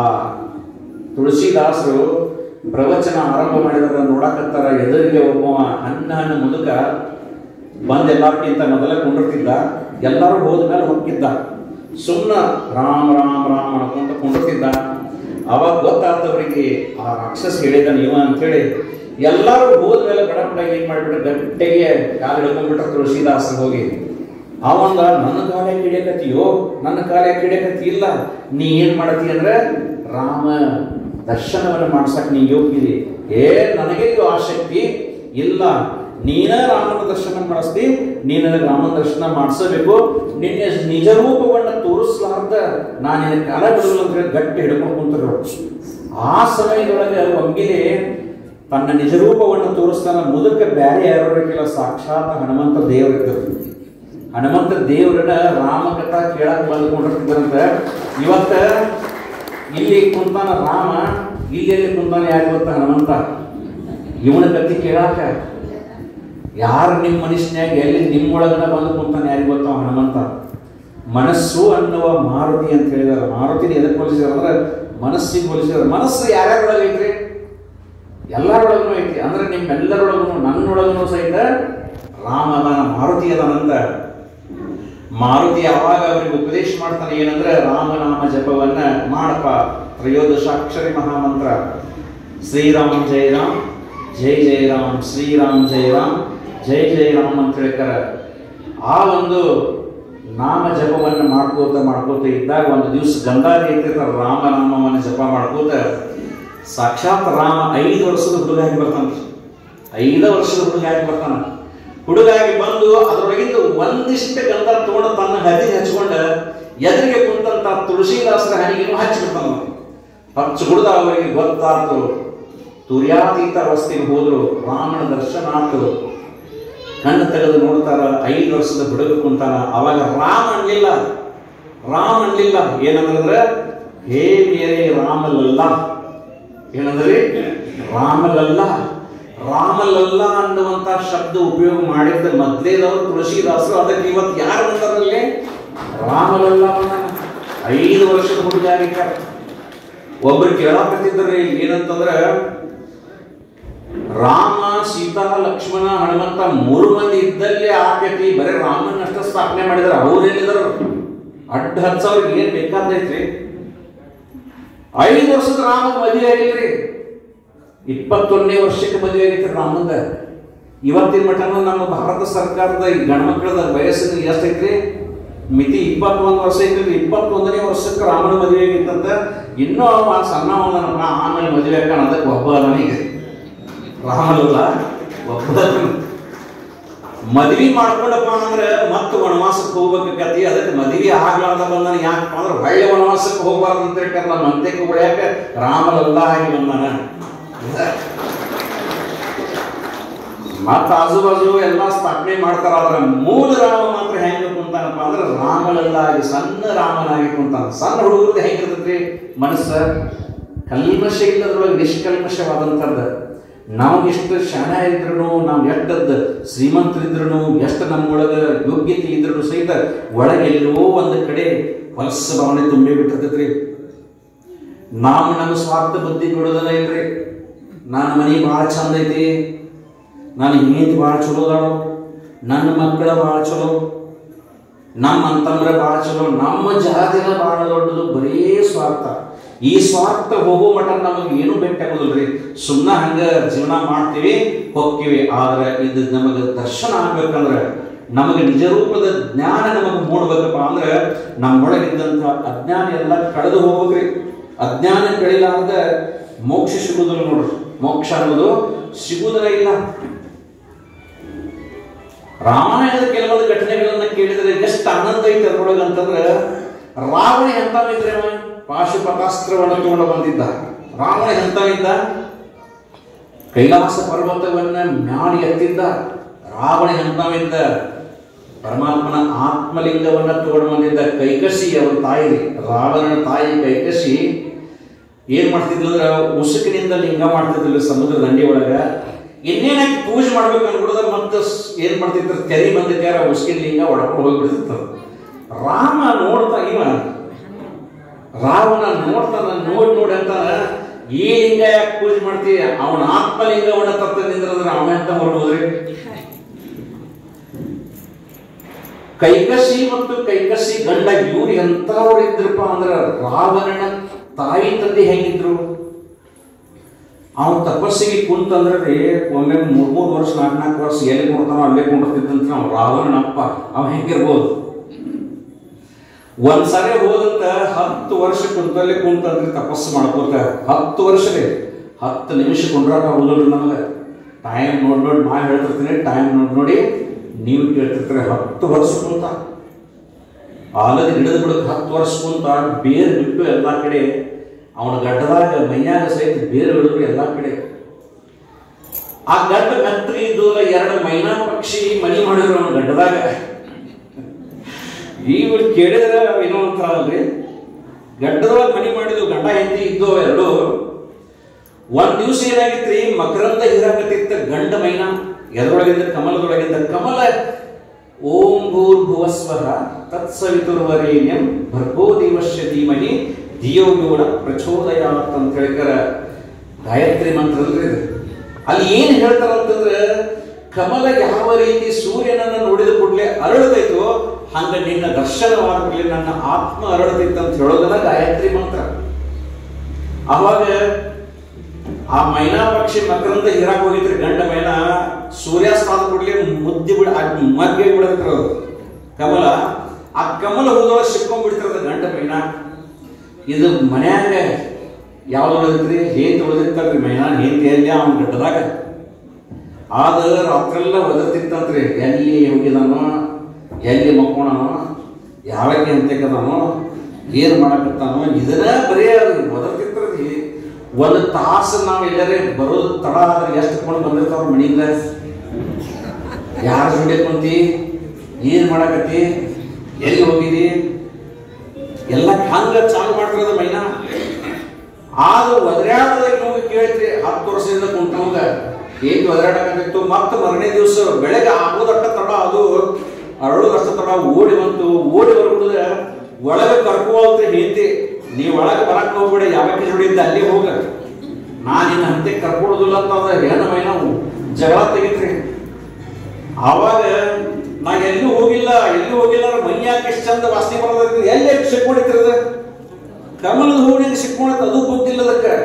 ತುಳಸಿದಾಸರು ಪ್ರವಚನ ಆರಂಭ ಮಾಡಿದಾರ. ನೋಡಕತ್ತಾರ, ಎದುರಿಗೆ ಒಬ್ಬ ಹಣ್ಣ ಹಣ್ಣು ಮುದುಕ ಬಂದ್ ಎಲ್ಲಾರ್ಕಿಂತ ಮೊದಲ ಕೊಂಡಿರ್ತಿದ್ದ. ಎಲ್ಲರೂ ಹೋದ್ಮೇಲೆ ಹೋಗಿದ್ದ, ಸುಮ್ಮನ ರಾಮ ರಾಮ ರಾಮ ಅನ್ಕೊಂತ ಕೊಂಡಿರ್ತಿದ್ದ. ಅವಾಗ ಗೊತ್ತಾಗ್ತವ್ರಿಗೆ ಆ ರಾಕ್ಷಸ ಹೇಳಿದ ನೀವ ಅಂತೇಳಿ. ಎಲ್ಲರೂ ಹೋದ್ಮೇಲೆ ಗಡಪಡ ಏನ್ ಮಾಡ್ಬಿಟ್ರೆ ಗಟ್ಟಿಗೆ ಕಾಲು ಹಿಡ್ಕೊಂಡ್ಬಿಟ್ರೆ ತುಳಸಿದಾಸರು ಹೋಗಿ. ಅವಂದ ನನ್ನ ಕಾಲ ಕಿಡಿಯಕತ್ತೀಯೋ, ನನ್ನ ಕಾಲ ಕಿಡಿಯಕತ್ತಿ ಇಲ್ಲ, ನೀ ಏನ್ ಮಾಡತಿ ಅಂದ್ರೆ ರಾಮ ದರ್ಶನವನ್ನು ಮಾಡ್ಸಕ್ ನೀ ಯೋಗ್ಯದಿ. ಏ ನನಗೆ ಆಸಕ್ತಿ ಇಲ್ಲ, ನೀನ ರಾಮನ ದರ್ಶನ ಮಾಡಿಸ್ತಿ, ನೀ ನನಗೆ ರಾಮನ ದರ್ಶನ ಮಾಡಿಸಬೇಕು, ನಿನ್ನೆ ನಿಜ ರೂಪವನ್ನು ತೋರಿಸ್ಲಾರ್ದ ನಾನು ನಿನ್ನ ಕಾಲ ಬಿಡಲು ಅಂತ ಹೇಳಿ ಗಟ್ಟಿ ಹಿಡ್ಕೊಂಡು ಕುಂತರು. ಆ ಸಮಯದೊಳಗೆ ಒಮ್ಮಿಲೆ ತನ್ನ ನಿಜ ರೂಪವನ್ನು ತೋರಿಸ್ತಾನ. ಮುದುಕ ಬ್ಯಾರೆ ಯಾರಿಲ್ಲ, ಸಾಕ್ಷಾತ್ ಹನುಮಂತ ದೇವರಿದ್ದರು. ಹನುಮಂತ ದೇವರನ್ನ ರಾಮಕಥಾ ಕೇಳಕ್ ಬಂದ್ಕೊಂಡಿರ್ತಿದ್ರಂತ. ಇವತ್ತ ಇಲ್ಲಿ ಕುಂತಾನ ರಾಮ, ಇಲ್ಲಿ ಕುಂತಾನ ಯಾರು ಗೊತ್ತ? ಹನುಮಂತ. ಇವನ ಕಥೆ ಕೇಳಾಕ ಯಾರು ನಿಮ್ಮ ಮನುಷ್ಯನ್ಯಾಗ ಎಲ್ಲಿ ನಿಮ್ಮೊಳಗನ ಬಂದು ಕುಂತಾನೆ ಯಾರಿಗೆ ಗೊತ್ತ? ಹನುಮಂತ. ಮನಸ್ಸು ಅನ್ನುವ ಮಾರುತಿ ಅಂತ ಹೇಳಿದಾರೆ. ಮಾರುತಿನ ಎದಕ್ಕೆ ಹೋಲಿಸಿದಾರೆ ಅಂದ್ರೆ ಮನಸ್ಸಿಗೆ ಹೋಲಿಸಿದಾರೆ. ಮನಸ್ಸು ಯಾರ್ಯಾರೊಳಗೆ ಐತ್ರಿ? ಎಲ್ಲರೊಳಗೂ ಐತಿ. ಅಂದ್ರೆ ನಿಮ್ಮೆಲ್ಲರೊಳಗೂ ನನ್ನೊಳಗೂ ಸಹಿತ ರಾಮ ಅದಾನ, ಮಾರುತಿ ಅದಾನಂತ. ಮಾರುತಿ ಯಾವಾಗ ಅವರಿಗೆ ಉಪದೇಶ ಮಾಡ್ತಾನೆ ಏನಂದ್ರೆ, ರಾಮನಾಮ ಜಪವನ್ನ ಮಾಡಪ್ಪ, ತ್ರಯೋದಶಾಕ್ಷರಿ ಮಹಾಮಂತ್ರ, ಶ್ರೀರಾಮ್ ಜಯ ರಾಮ್ ಜೈ ಜಯ ರಾಮ್, ಶ್ರೀರಾಮ್ ಜಯ ರಾಮ್ ಜೈ ಜಯ ರಾಮ್ ಅಂತ ಹೇಳ್ತಾರೆ. ಆ ಒಂದು ನಾಮ ಜಪವನ್ನು ಮಾಡ್ಕೋತ ಮಾಡ್ಕೋತ ಇದ್ದಾಗ ಒಂದು ದಿವಸ ಗಂಗಾದಿ ಐತಿರ್ತಾರ, ರಾಮನಾಮವನ್ನು ಜಪ ಮಾಡ್ಕೋತ ಸಾಕ್ಷಾತ್ ರಾಮ ಐದು ವರ್ಷದ ಹುಡುಗಾಗಿ ಬರ್ತಾನ. ಐದು ವರ್ಷದ ಹುಡುಗಾಗಿ ಬರ್ತಾನ. ಹುಡುಗಾಗಿ ಬಂದು ಅದರೊಳಗಿಂದ ಒಂದಿಷ್ಟು ಗಂಧ ತಗೊಂಡು ತನ್ನ ಹದಿ ಹಚ್ಕೊಂಡ ಎದುರಿಗೆ ಕುಂತಂತ ತುಳಸಿದಾಸರ ಹನಿಗೆನೂ ಹಚ್ಚಿಬಿಡ್ತಾನ. ಹಚ್ಚು ಹುಡುಗ ಅವರಿಗೆ ಗೊತ್ತಾಯ್ತು, ತುರ್ಯಾತೀತ ಅವಸ್ಥೆಗೆ ಹೋದ್ರು, ರಾಮನ ದರ್ಶನ ಆತು. ಕಣ್ಣು ತೆಗೆದು ನೋಡ್ತಾರ, ಐದು ವರ್ಷದ ಹುಡುಗ ಕುಂತಾನ. ಅವಾಗ ರಾಮ ಅನ್ಲಿಲ್ಲ, ರಾಮ ಅನ್ಲಿಲ್ಲ. ಏನಂದ್ರೆ, ಹೇ ಮೇರೆ ರಾಮಲಲ್ಲ. ಏನಂದ್ರಿ? ರಾಮಲಲ್ಲ. ರಾಮಲಲ್ಲ ಅನ್ನುವಂತ ಶಬ್ದ ಉಪಯೋಗ ಮಾಡಿದ್ದ ಮೊದಲೇದವರು ತುಳಸಿದಾಸರು. ಅದಕ್ಕೆ ಇವತ್ತು ಯಾರು ಬಂದಾರಲ್ಲಿ ರಾಮಲಲ್ಲ. ಐದು ವರ್ಷದ ಹುಡುಗ ಆಗಿರ್ತಾರ. ಒಬ್ರು ಕೇಳಾಕತ್ತಿದ್ರಿ ಏನಂತಂದ್ರೆ, ರಾಮ ಸೀತಾ ಲಕ್ಷ್ಮಣ ಹನುಮಂತ ಮೂರು ಮಂದಿ ಇದ್ದಲ್ಲಿ ಆಕೈತಿ, ಬರೀ ರಾಮನ ಅಷ್ಟ ಸ್ಥಾಪನೆ ಮಾಡಿದಾರೆ. ಅವ್ರೇನಿದ್ರು ಅಡ್ಡ ಹತ್ತು ಸಾವಿರ ಏನ್ ಬೇಕಾದೈತ್ರಿ? ಐದು ವರ್ಷದ ರಾಮನ ಮದುವೆ ಆಗಿಲ್ರಿ, ಇಪ್ಪತ್ತೊಂದನೇ ವರ್ಷಕ್ಕೆ ಮದುವೆ ಆಗೈತ್ರಿ ರಾಮಂದ. ಇವತ್ತಿನ ಮಟ್ಟನು ನಮ್ಮ ಭಾರತ ಸರ್ಕಾರದ ಈ ಗಂಡ್ಮಕ್ಳದ ವಯಸ್ಸಿನ ಎಷ್ಟೈತ್ರಿ? ಮಿತಿ ಇಪ್ಪತ್ತೊಂದು ವರ್ಷ ಐತ್ರಿ. ಇಪ್ಪತ್ತೊಂದನೇ ವರ್ಷಕ್ಕೆ ರಾಮನ ಮದುವೆ ಆಗಿತ್ತಂತ. ಇನ್ನೂ ಅವ ಸಣ್ಣ ಅವನಪ್ಪ, ಆಮೇಲೆ ಮದುವೆ ಹಾಕೋಣ. ಅದಕ್ಕೆ ಒಬ್ಬ ಅದಾನ ಈಗ ರಾಮಲಲ್ಲ, ಒಬ್ಬ ಮದ್ವಿ ಮಾಡ್ಕೊಂಡಪ್ಪ ಅಂದ್ರೆ ಮತ್ತೆ ವನವಾಸಕ್ಕೆ ಹೋಗ್ಬೇಕತಿ. ಅದಕ್ಕೆ ಮದ್ವಿ ಆಗ್ಲಾರ್ದ ಬಂದಾನ. ಯಾಕಪ್ಪ ಅಂದ್ರೆ ಒಳ್ಳೆ ವನವಾಸಕ್ಕೆ ಹೋಗ್ಬಾರ್ದು ಅಂತ ಹೇಳ್ತಾರೆ. ನಮ್ಮ ಮಂತೆಗೆ ಉಳ್ಯಾಕ ರಾಮಲಲ್ಲ ಆಗಿ ಬಂದಾನ. ಮತ್ತ ಆಜು ಬಾಜು ಎಲ್ಲಾ ಸ್ಥಾಪನೆ ಮಾಡ್ತಾರ. ಆದ್ರೆ ಮೂಲ ರಾಮ ಮಾತ್ರ ಹೆಂಗ ಕುಂತಾನಪ್ಪ ಅಂದ್ರೆ ರಾಮಲಲ್ಲ ಆಗಿ ಸಣ್ಣ ರಾಮನಾಗಿ ಕುಂತಾನ. ಸಣ್ಣ ಹುಡುಗರದ ಹೆಂಗಿರ್ತೈತ್ರಿ ಮನಸ್ಸ? ಕಲ್ಮಶ ಇಲ್ಲದ್ರೊಳಗೆ ನಿಷ್ಕಲ್ಮಶವಾದಂಥದ್ದ. ನಾವು ಎಷ್ಟು ಶಾಣ ಇದ್ರು, ನಾವು ಎಷ್ಟದ್ದು ಶ್ರೀಮಂತರಿದ್ರು, ಎಷ್ಟು ನಮ್ಮೊಳಗೆ ಯೋಗ್ಯತೆ ಇದ್ರು ಸಹಿತ ಒಳಗೆಲ್ಲೋ ಒಂದು ಕಡೆ ಹೊಲಸ ಭಾವನೆ ತುಂಬಿ ಬಿಟ್ಟಿರ್ತೈತ್ರಿ. ನಾವು ನಮ್ಮ ಸ್ವಾರ್ಥ ಬುದ್ಧಿ ಬಿಡೋದಲ್ಲ ಇಲ್ರಿ. ನನ್ನ ಮನೆ ಭಾಳ ಚಂದ ಐತಿ, ನನ್ನ ಹೆಂಡತಿ ಭಾಳ ಚಲೋ ಅದಾಳು, ನನ್ನ ಮಕ್ಕಳ ಭಾಳ ಚಲೋ, ನಮ್ಮ ಅಂತಂದ್ರೆ ಬಹಳ ಚಲೋ, ನಮ್ಮ ಜಾತಿನ ಬಹಳ ದೊಡ್ಡದು, ಬರೀ ಸ್ವಾರ್ಥ. ಈ ಸ್ವಾರ್ಥ ಹೋಗೋ ಮಟ್ಟ ನಮಗೆ ಏನು ಬೇಕಾಗೋದಿಲ್ರಿ. ಸುಮ್ಮನೆ ಹಂಗ ಜೀವನ ಮಾಡ್ತೀವಿ ಹೋಗ್ತೀವಿ. ಆದ್ರೆ ಇದು ನಮಗೆ ದರ್ಶನ ಆಗ್ಬೇಕಂದ್ರೆ, ನಮಗೆ ನಿಜ ರೂಪದ ಜ್ಞಾನ ನಮಗೆ ಮೂಡಬೇಕಪ್ಪ ಅಂದ್ರೆ ನಮ್ಮೊಳಗಿದ್ದಂಥ ಅಜ್ಞಾನ ಎಲ್ಲ ಕಳೆದು ಹೋಗ್ರಿ. ಅಜ್ಞಾನ ಕಳಿಲಾರ್ದ ಮೋಕ್ಷ ಸಿಗುದಿಲ್ಲ ನೋಡ್ರಿ. ಮೋಕ್ಷ ಅನ್ನೋದು ಸಿಗುವುದರ ಇಲ್ಲ. ರಾಮಾಯಣದ ಕೆಲವೊಂದು ಘಟನೆಗಳನ್ನ ಕೇಳಿದ್ರೆ ಎಷ್ಟು ಆನಂದ ಐತೆ ಅದ್ರೊಳಗೆ ಅಂತಂದ್ರೆ, ರಾವಣ ಎಂತವಿದ್ರೆ ಪಾಶುಪತಾಸ್ತ್ರವನ್ನು ತಗೊಂಡು ಬಂದಿದ್ದ. ರಾವಣ ಎಂತವಿದ್ದ, ಕೈಲಾಸ ಪರ್ವತವನ್ನ ಮ್ಯಾಡಿ ಎತ್ತಿದ್ದ. ರಾವಣ ಎಂತವಿದ್ದ, ಪರಮಾತ್ಮನ ಆತ್ಮಲಿಂಗವನ್ನ ತಗೊಂಡು ಬಂದಿದ್ದ. ಕೈಕಸಿ ಅವರ ತಾಯಿ, ರಾವಣನ ತಾಯಿ ಕೈಕಸಿ ಏನ್ ಮಾಡ್ತಿದ್ಲಂದ್ರ ಉಸುಕಿನಿಂದ ಲಿಂಗ ಮಾಡ್ತಿದ್ದಿಲ್ಲ ಸಮುದ್ರ ದಂಡಿ ಒಳಗ. ಇನ್ನೇನಾಗಿ ಪೂಜೆ ಮಾಡ್ಬೇಕು ಅನ್ಬಿಡೋದ ಮತ್ತೆ ಏನ್ ಮಾಡ್ತಿದ್ರು, ತೆರಿ ಬಂದಕ್ಕೆ ಉಸುಕಿನ ಲಿಂಗ ಒಡಕೊಂಡು ಹೋಗ್ಬಿಡ್ತಿರ್ತಾರ. ರಾಮ ನೋಡ್ತಾ, ಇವ ರಾವಣ ನೋಡ್ತಾನ, ನೋಡ್ ನೋಡಿ ಅಂತ ಈ ಲಿಂಗ ಯಾಕೆ ಪೂಜೆ ಮಾಡ್ತೀವಿ, ಅವನ ಆತ್ಮಲಿಂಗವನ್ನ ತತ್ತ ನಿಂದ್ರಂದ್ರೆ ಅವನ ಅಂತ ಹೊರಬೋದ್ರಿ. ಕೈಕಸಿ ಮತ್ತು ಕೈಕಸಿ ಗಂಡ ಇವ್ರು ಎಂತವ್ರು ಇದ್ರಪ್ಪ ಅಂದ್ರೆ, ರಾವಣನ ತಾಯಿ ತಂದೆ ಹೆಂಗಿದ್ರು. ಅವನ ತಪಸ್ಸಿಗೆ ಕುಂತಂದ್ರೆ ಒಮ್ಮೆ ಮೂರ್ ಮೂರು ವರ್ಷ ನಾಲ್ಕು ನಾಲ್ಕು ವರ್ಷ ಎಲ್ಲಿ ಕೊಡ್ತಾನೋ ಅಲ್ಲೇ ಕೊಂಡಿರ್ತಿದ್ದಂತ ನಾವು ರಾವಣನಪ್ಪ ಅವ ಹೆಂಗಿರ್ಬೋದು. ಒಂದ್ಸರಿ ಹೋದಂತ ಹತ್ತು ವರ್ಷ ಕುಂತಲ್ಲಿ ಕುಂತಂದ್ರೆ ತಪಸ್ಸು ಮಾಡ್ಕೋತ ಹತ್ತು ವರ್ಷನೇ ಹತ್ತು ನಿಮಿಷ ಕುಂಡ್ರಾಕ ಹೋದ್ರು. ನಮಗೆ ಟೈಮ್ ನೋಡಿ ನೋಡಿ ನಾ ಹೇಳ್ತಿರ್ತೀನಿ, ಟೈಮ್ ನೋಡಿ ನೋಡಿ ನೀವು ಕೇಳ್ತಿರ್ತೀರಿ. ಹತ್ತು ವರ್ಷ ಕುಂತ ಆಲದ ಹಿಡಿದು ಬಿಡಕ್ ಹತ್ತು ವರ್ಷ ಕುಂತ ಬೇರೆ ಬಿಟ್ಟು ಎಲ್ಲಾ ಕಡೆ ಅವನ ಗಡ್ಡದಾಗ ಮೈಯಾಗ ಸಹಿತ ಬೇರೆ ಬಿಡೋದು ಎಲ್ಲಾ ಕಡೆ. ಆ ಗಡ್ಡ ಮೆತ್ತಗೆ ಇದ್ದು ಎರಡು ಮೈನಾ ಪಕ್ಷಿ ಮನಿ ಮಾಡಿದ್ರು ಅವನ ಗಡ್ಡದಾಗ. ಈಗ ಕೇಳಿದ್ರೆ ಏನೋ ಅಂತ ಅಲ್ರಿ, ಗಡ್ಡದೊಳಗೆ ಮನಿ ಮಾಡಿದ್ವು, ಗಂಡ ಹೆಂಡತಿ ಇದ್ದು ಎರಡು. ಒಂದ್ ದಿವ್ಸ ಏನಾಗಿತ್ರಿ, ಮಕರಂದ ಹಿರಾಕತಿತ್ತ ಗಂಡ ಮೈನಾ ಎದರೊಳಗಿಂದ ಕಮಲದೊಳಗಿಂದ ಕಮಲ. ಓಂ ಭೂರ್ಭುವಸ್ವಃ ತತ್ಸವಿತುರ್ವರೇಣ್ಯಂ ಭರ್ಗೋ ದೇವಸ್ಯ ಧೀಮಹಿ ಧಿಯೋ ಯೋ ನ ಪ್ರಚೋದಯಾತ್ ಅಂತ ಹೇಳಿಕರ ಗಾಯತ್ರಿ ಮಂತ್ರ ಅಲ್ರಿ. ಅಲ್ಲಿ ಏನ್ ಹೇಳ್ತಾರಂತಂದ್ರೆ, ಕಮಲ ಯಾವ ರೀತಿ ಸೂರ್ಯನನ್ನ ನೋಡಿದ ಕೂಡಲೇ ಅರಳದೈತೋ ಹಂಗ ನಿನ್ನ ದರ್ಶನವಾದ ಕೂಡಲೇ ನನ್ನ ಆತ್ಮ ಅರಳದೈತ ಅಂತ ಹೇಳೋದಲ್ಲ ಗಾಯತ್ರಿ ಮಂತ್ರ. ಅವಾಗ ಆ ಮೈನಾ ಪಕ್ಷಿ ಮಕರಂದ ಹಿರಾಕ್ ಹೋಗಿದ್ರಿ, ಗಂಡ ಮೈನಾ ಸೂರ್ಯಾಸ್ತಾದ ಕೂಡಲೇ ಮುದ್ದಿ ಬಿಡ ಮಗ್ಗೆ ಬಿಡದಿರೋದು ಕಮಲ. ಆ ಕಮಲ ಹೂದೊಳಗೆ ಸಿಕ್ಕೊಂಡ್ಬಿಡ್ತಿರೋದು ಗಂಡ ಮೈನಾ. ಇದು ಮನ್ಯಾಗ ಯಾವ್ದು ಉಳಿದ್ರಿ, ಹೇಂತಿ ಉಳಿದಿರ್ತಲ್ರಿ ಮೈನಾ. ಹೇಂತಿ ಎಲ್ಲಿ ಅವನ ಗಡ್ಡದಾಗ. ಆದ ರಾತ್ರೆಲ್ಲ ಒದರ್ತಿತ್ತಂತ್ರಿ, ಎಲ್ಲಿ ಹೋಗಿದಾನೋ, ಎಲ್ಲಿ ಮಕ್ಕೋಣನೋ, ಯಾವಾಗ ಎಂತಕ್ಕದಾನೋ, ಏನ್ ಮಾಡಕತ್ತಾನೋ, ಇದನ್ನ ಬರೀ ಒದರ್ತಿರ್ತಿ. ಒಂದು ತಾಸು ನಾವು ಎಲ್ಲರೇ ಬರೋದು ತಡ ಆದ್ರೆ ಎಷ್ಟು ಕೊಂಡು ಬಂದಿರ್ತಾವ ಮನೆಯಿಂದ. ಯಾರು ಜೋಡಿ ಕುಂತಿ, ಏನ್ ಮಾಡಕತ್ತಿ, ಎಲ್ಲಿ ಹೋಗಿದಿ, ಎಲ್ಲ ಹಂಗ ಚಾಲು ಮಾಡ್ತಿರೋದ ಮೈನಾ. ಆದ್ರೂ ಒದರಾಡದಾಗ ನಮಗೆ ಕೇಳ್ತ್ರಿ, ಹತ್ತು ವರ್ಷದಿಂದ ಕುಂತವಂಗ ಏನ್ ಒದರಾಡಕತ್ತಿತ್ತು. ಮತ್ತೆ ಮರನೇ ದಿವಸ ಬೆಳಗ್ಗೆ ಆಗೋದಟ್ಟ ತಡ, ಅದು ಅರಳೋದಷ್ಟ ತಡ ಓಡಿ ಬಂತು. ಓಡಿ ಬರ್ಬಿಡುದ್ರೆ ಒಳಗೆ ಕರ್ಕೋಲ್ತ್ರಿ ಹೇಂತಿ, ನೀವ್ ಒಳಗೆ ಬರಕ್ ಹೋಗ್ಬೇಡ, ಯಾವಾಗ ಜೋಡಿದ್ದ ಅಲ್ಲಿ ಹೋಗ, ನಾನು ಇನ್ನು ಹಂತೆ ಕರ್ಕೊಡುದಿಲ್ಲ ಅಂತ ಹೆಣ್ಣು ಮೈನಾ ಜಗಳ ತೆಗಿತ್ರಿ. ಆವಾಗ ನಾ ಎಲ್ಲೂ ಹೋಗಿಲ್ಲ ಎಲ್ಲೂ ಹೋಗಿಲ್ಲ ಮೈ ಯಾಕೆ ಎಷ್ಟು ಚಂದ ವಾಸನೆ ಬರೋದ, ಎಲ್ಲಿ ಸಿಕ್ಕೊಂಡಿತ್ತಿರದ ಕಮಲದ ಹೂವಿನಿಂದ ಸಿಕ್ಕೊಂಡ ಅದು ಗೊತ್ತಿಲ್ಲ. ಅದಕ್ಕೆ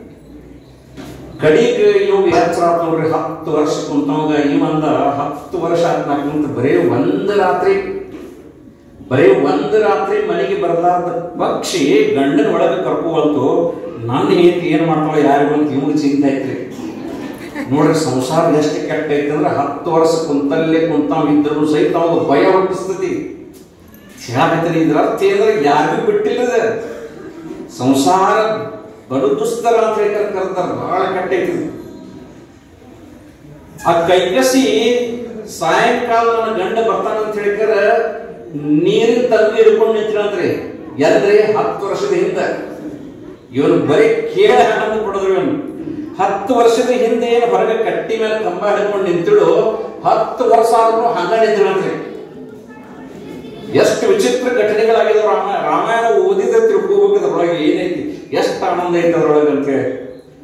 ಕಡಿಗೆ ಇವಾಗ ಎಚ್ಚರ ನೋಡ್ರಿ, ಹತ್ತು ವರ್ಷ ಕುಂತವಾಗ ಈ ಒಂದ ಹತ್ತು ವರ್ಷ ಆತ್ಮ ಕುಂತ ಬರೇ ಒಂದು ರಾತ್ರಿ ಬರೇ ಒಂದು ರಾತ್ರಿ ಮನೆಗೆ ಬರಲಾರ್ದ ಪಕ್ಷಿ ಗಂಡನ ಒಳಗೆ ಕರ್ಕೋವಲ್ತು. ನನ್ನ ಹೆಂಡತಿ ಏನ್ ಮಾಡ್ತಾವ ಯಾರಿಗೂ ಅಂತ ಇವ್ರಿಗೆ ಚಿಂತೆ ಐತ್ರಿ. ನೋಡ್ರಿ ಸಂಸಾರ ಎಷ್ಟು ಕೆಟ್ಟ ಐತಿ ಅಂದ್ರೆ, ಹತ್ತು ವರ್ಷ ಕುಂತಲ್ಲೇ ಕುಂತಾವ್ ಇದ್ರು ಸಹಿತ ಅವಾಗ ಭಯ ಹುಟ್ಟಿಸ್ತತಿ. ಹೇಳಕತ್ತೀನಿ, ಇದ್ರ ಅರ್ಥ ಏನಂದ್ರೆ ಯಾರಿಗೂ ಬಿಟ್ಟಿಲ್ಲದ ಸಂಸಾರ ಬಡು ದುಸ್ತರ ಅಂತ ಹೇಳಿ ಕರ್ತಾರ, ಬಹಳ ಕೆಟ್ಟ ಐತಿ. ಆ ಕೈಕಸಿ ಸಾಯಂಕಾಲ ನನ್ನ ಗಂಡ ಬರ್ತಾನಂತ ಹೇಳಿಕರ ನೀರಿನ ತಂದು ಹಿಡ್ಕೊಂಡು ನಿಂತಿರಂತ್ರಿ. ಎಲ್ರಿ ಹತ್ತು ವರ್ಷದ ಹಿಂದ ಇವನು ಬರೀ ಕೇಳ ಹಣ್ಣು ಕೊಡೋದ್ರು. ಇವನು ಹತ್ತು ವರ್ಷದ ಹಿಂದೆ ಏನು ಹೊರಗೆ ಕಟ್ಟಿ ಮೇಲೆ ಕಂಬ ಹಿಡ್ಕೊಂಡು ನಿಂತಿಳು, ಹತ್ತು ವರ್ಷ ಆದ್ರೂ ಹಂಗ ನಿಂತಿರಂತ್ರಿ. ಎಷ್ಟು ವಿಚಿತ್ರ ಘಟನೆಗಳಾಗಿದಾವ. ರಾಮ ರಾಮಾಯಣ ಓದಿದ ತಿಳ್ಕೋಬೇಕು ಅದ್ರೊಳಗೆ ಏನೈತಿ, ಎಷ್ಟು ಆನಂದ ಐತಿ ಅದ್ರೊಳಗೆ ಅಂತೇಳಿ.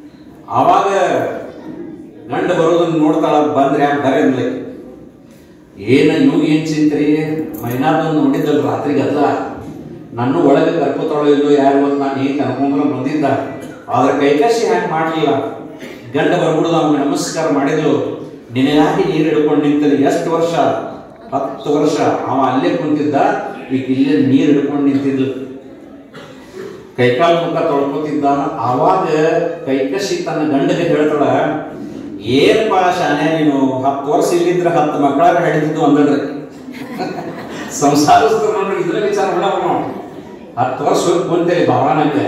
ಆವಾಗ ಗಂಡ ಬರೋದನ್ನ ನೋಡ್ತಾಳ, ಬಂದ್ರೆ ಯಾಕೆ ಬರೀ ಅನ್ಲಕ್ಕೆ ಏನ ನೀವು ಏನ್ ಚಿಂತ್ರಿ ಮೈನಾದೊಂದು ನೋಡಿದ್ದಲ್ಲ ರಾತ್ರಿಗೆ ಅಲ್ಲ ನನ್ನ ಒಳಗೆ ಕರ್ಕೋತಾಳೋ ಇಲ್ಲೋ ಯಾರು ಅಂತ ನಾನು ಏನ್ ಅನ್ಕೊಂಡ್ರೆ ಬಂದಿದ್ದ ಆದ್ರೆ ಕೈಕಸಿ ಹ್ಯಾಂಗೆ ಮಾಡಲಿಲ್ಲ. ಗಂಡ ಬರ್ಬಿಡುದು ಅವ್ನಿಗೆ ನಮಸ್ಕಾರ ಮಾಡಿದ್ಲು. ನಿನಗಾಗಿ ನೀರು ಹಿಡ್ಕೊಂಡು ನಿಂತಲ್ಲಿ ಎಷ್ಟು ವರ್ಷ? ಹತ್ತು ವರ್ಷ ಅವ ಅಲ್ಲೇ ಕುಂತಿದ್ದ, ಈಗ ಇಲ್ಲೇ ನೀರು ಹಿಡ್ಕೊಂಡು ನಿಂತಿದ್ಲು. ಕೈಕಾಲ್ ಮುಖ ತೊಳ್ಕೊತಿದ್ದ. ಆವಾಗ ಕೈಕಸಿ ತನ್ನ ಗಂಡಗೆ ಹೇಳ್ತಾಳ, ಏನಪ್ಪ ಶಾನೆ ನೀನು ಹತ್ತು ವರ್ಷ ಇಲ್ಲಿದ್ರೆ ಹತ್ತು ಮಕ್ಕಳ ಹಿಡಿದಿದ್ದು ಅಂದ್ರಿ. ಸಂಸಾರಸ್ಥರು ನೋಡ್ರಿ ಇದ್ರ ವಿಚಾರ ಮಾಡೋಣ. ಹತ್ತು ವರ್ಷ ಹೋಗಿ ಕುಂತೇಳಿ ಭವಾನಕ್ಕೆ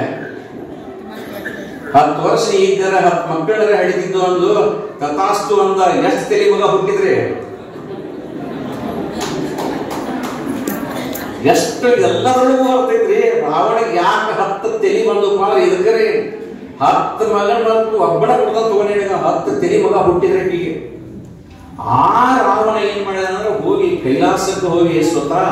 ಹತ್ತು ವರ್ಷ ಇದ್ದರ ಹತ್ತು ಮಕ್ಕಳರ ಹಿಡಿದಿದ್ದು ಅಂದು ತಥಾಸ್ತು ಅಂದ. ಎಷ್ಟು ತಲೆ ಮಗ ಹುಟ್ಟಿದ್ರಿ? ಎಷ್ಟು ಎಲ್ಲದರೊಳಗೂ ಬರ್ತೈತ್ರಿ. ರಾವಣಿಗೆ ಯಾಕೆ ಹತ್ತು ತಲೆ ಬಂದು ಪಾಲ ಇದಕ್ಕರಿ ಹತ್ತು ಮಗನ ಬಂದು ಒಬ್ಬನ ಕೊಡ್ದ ತಗೊಂಡ ಹತ್ತು ತಲೆ ಮಗ ಹುಟ್ಟಿದ್ರೆ ಹೀಗೆ. ಆ ರಾವಣ ಏನ್ ಮಾಡಿದ ಅಂದ್ರೆ ಹೋಗಿ ಕೈಲಾಸಕ್ಕೆ ಹೋಗಿ ಸ್ವತಃ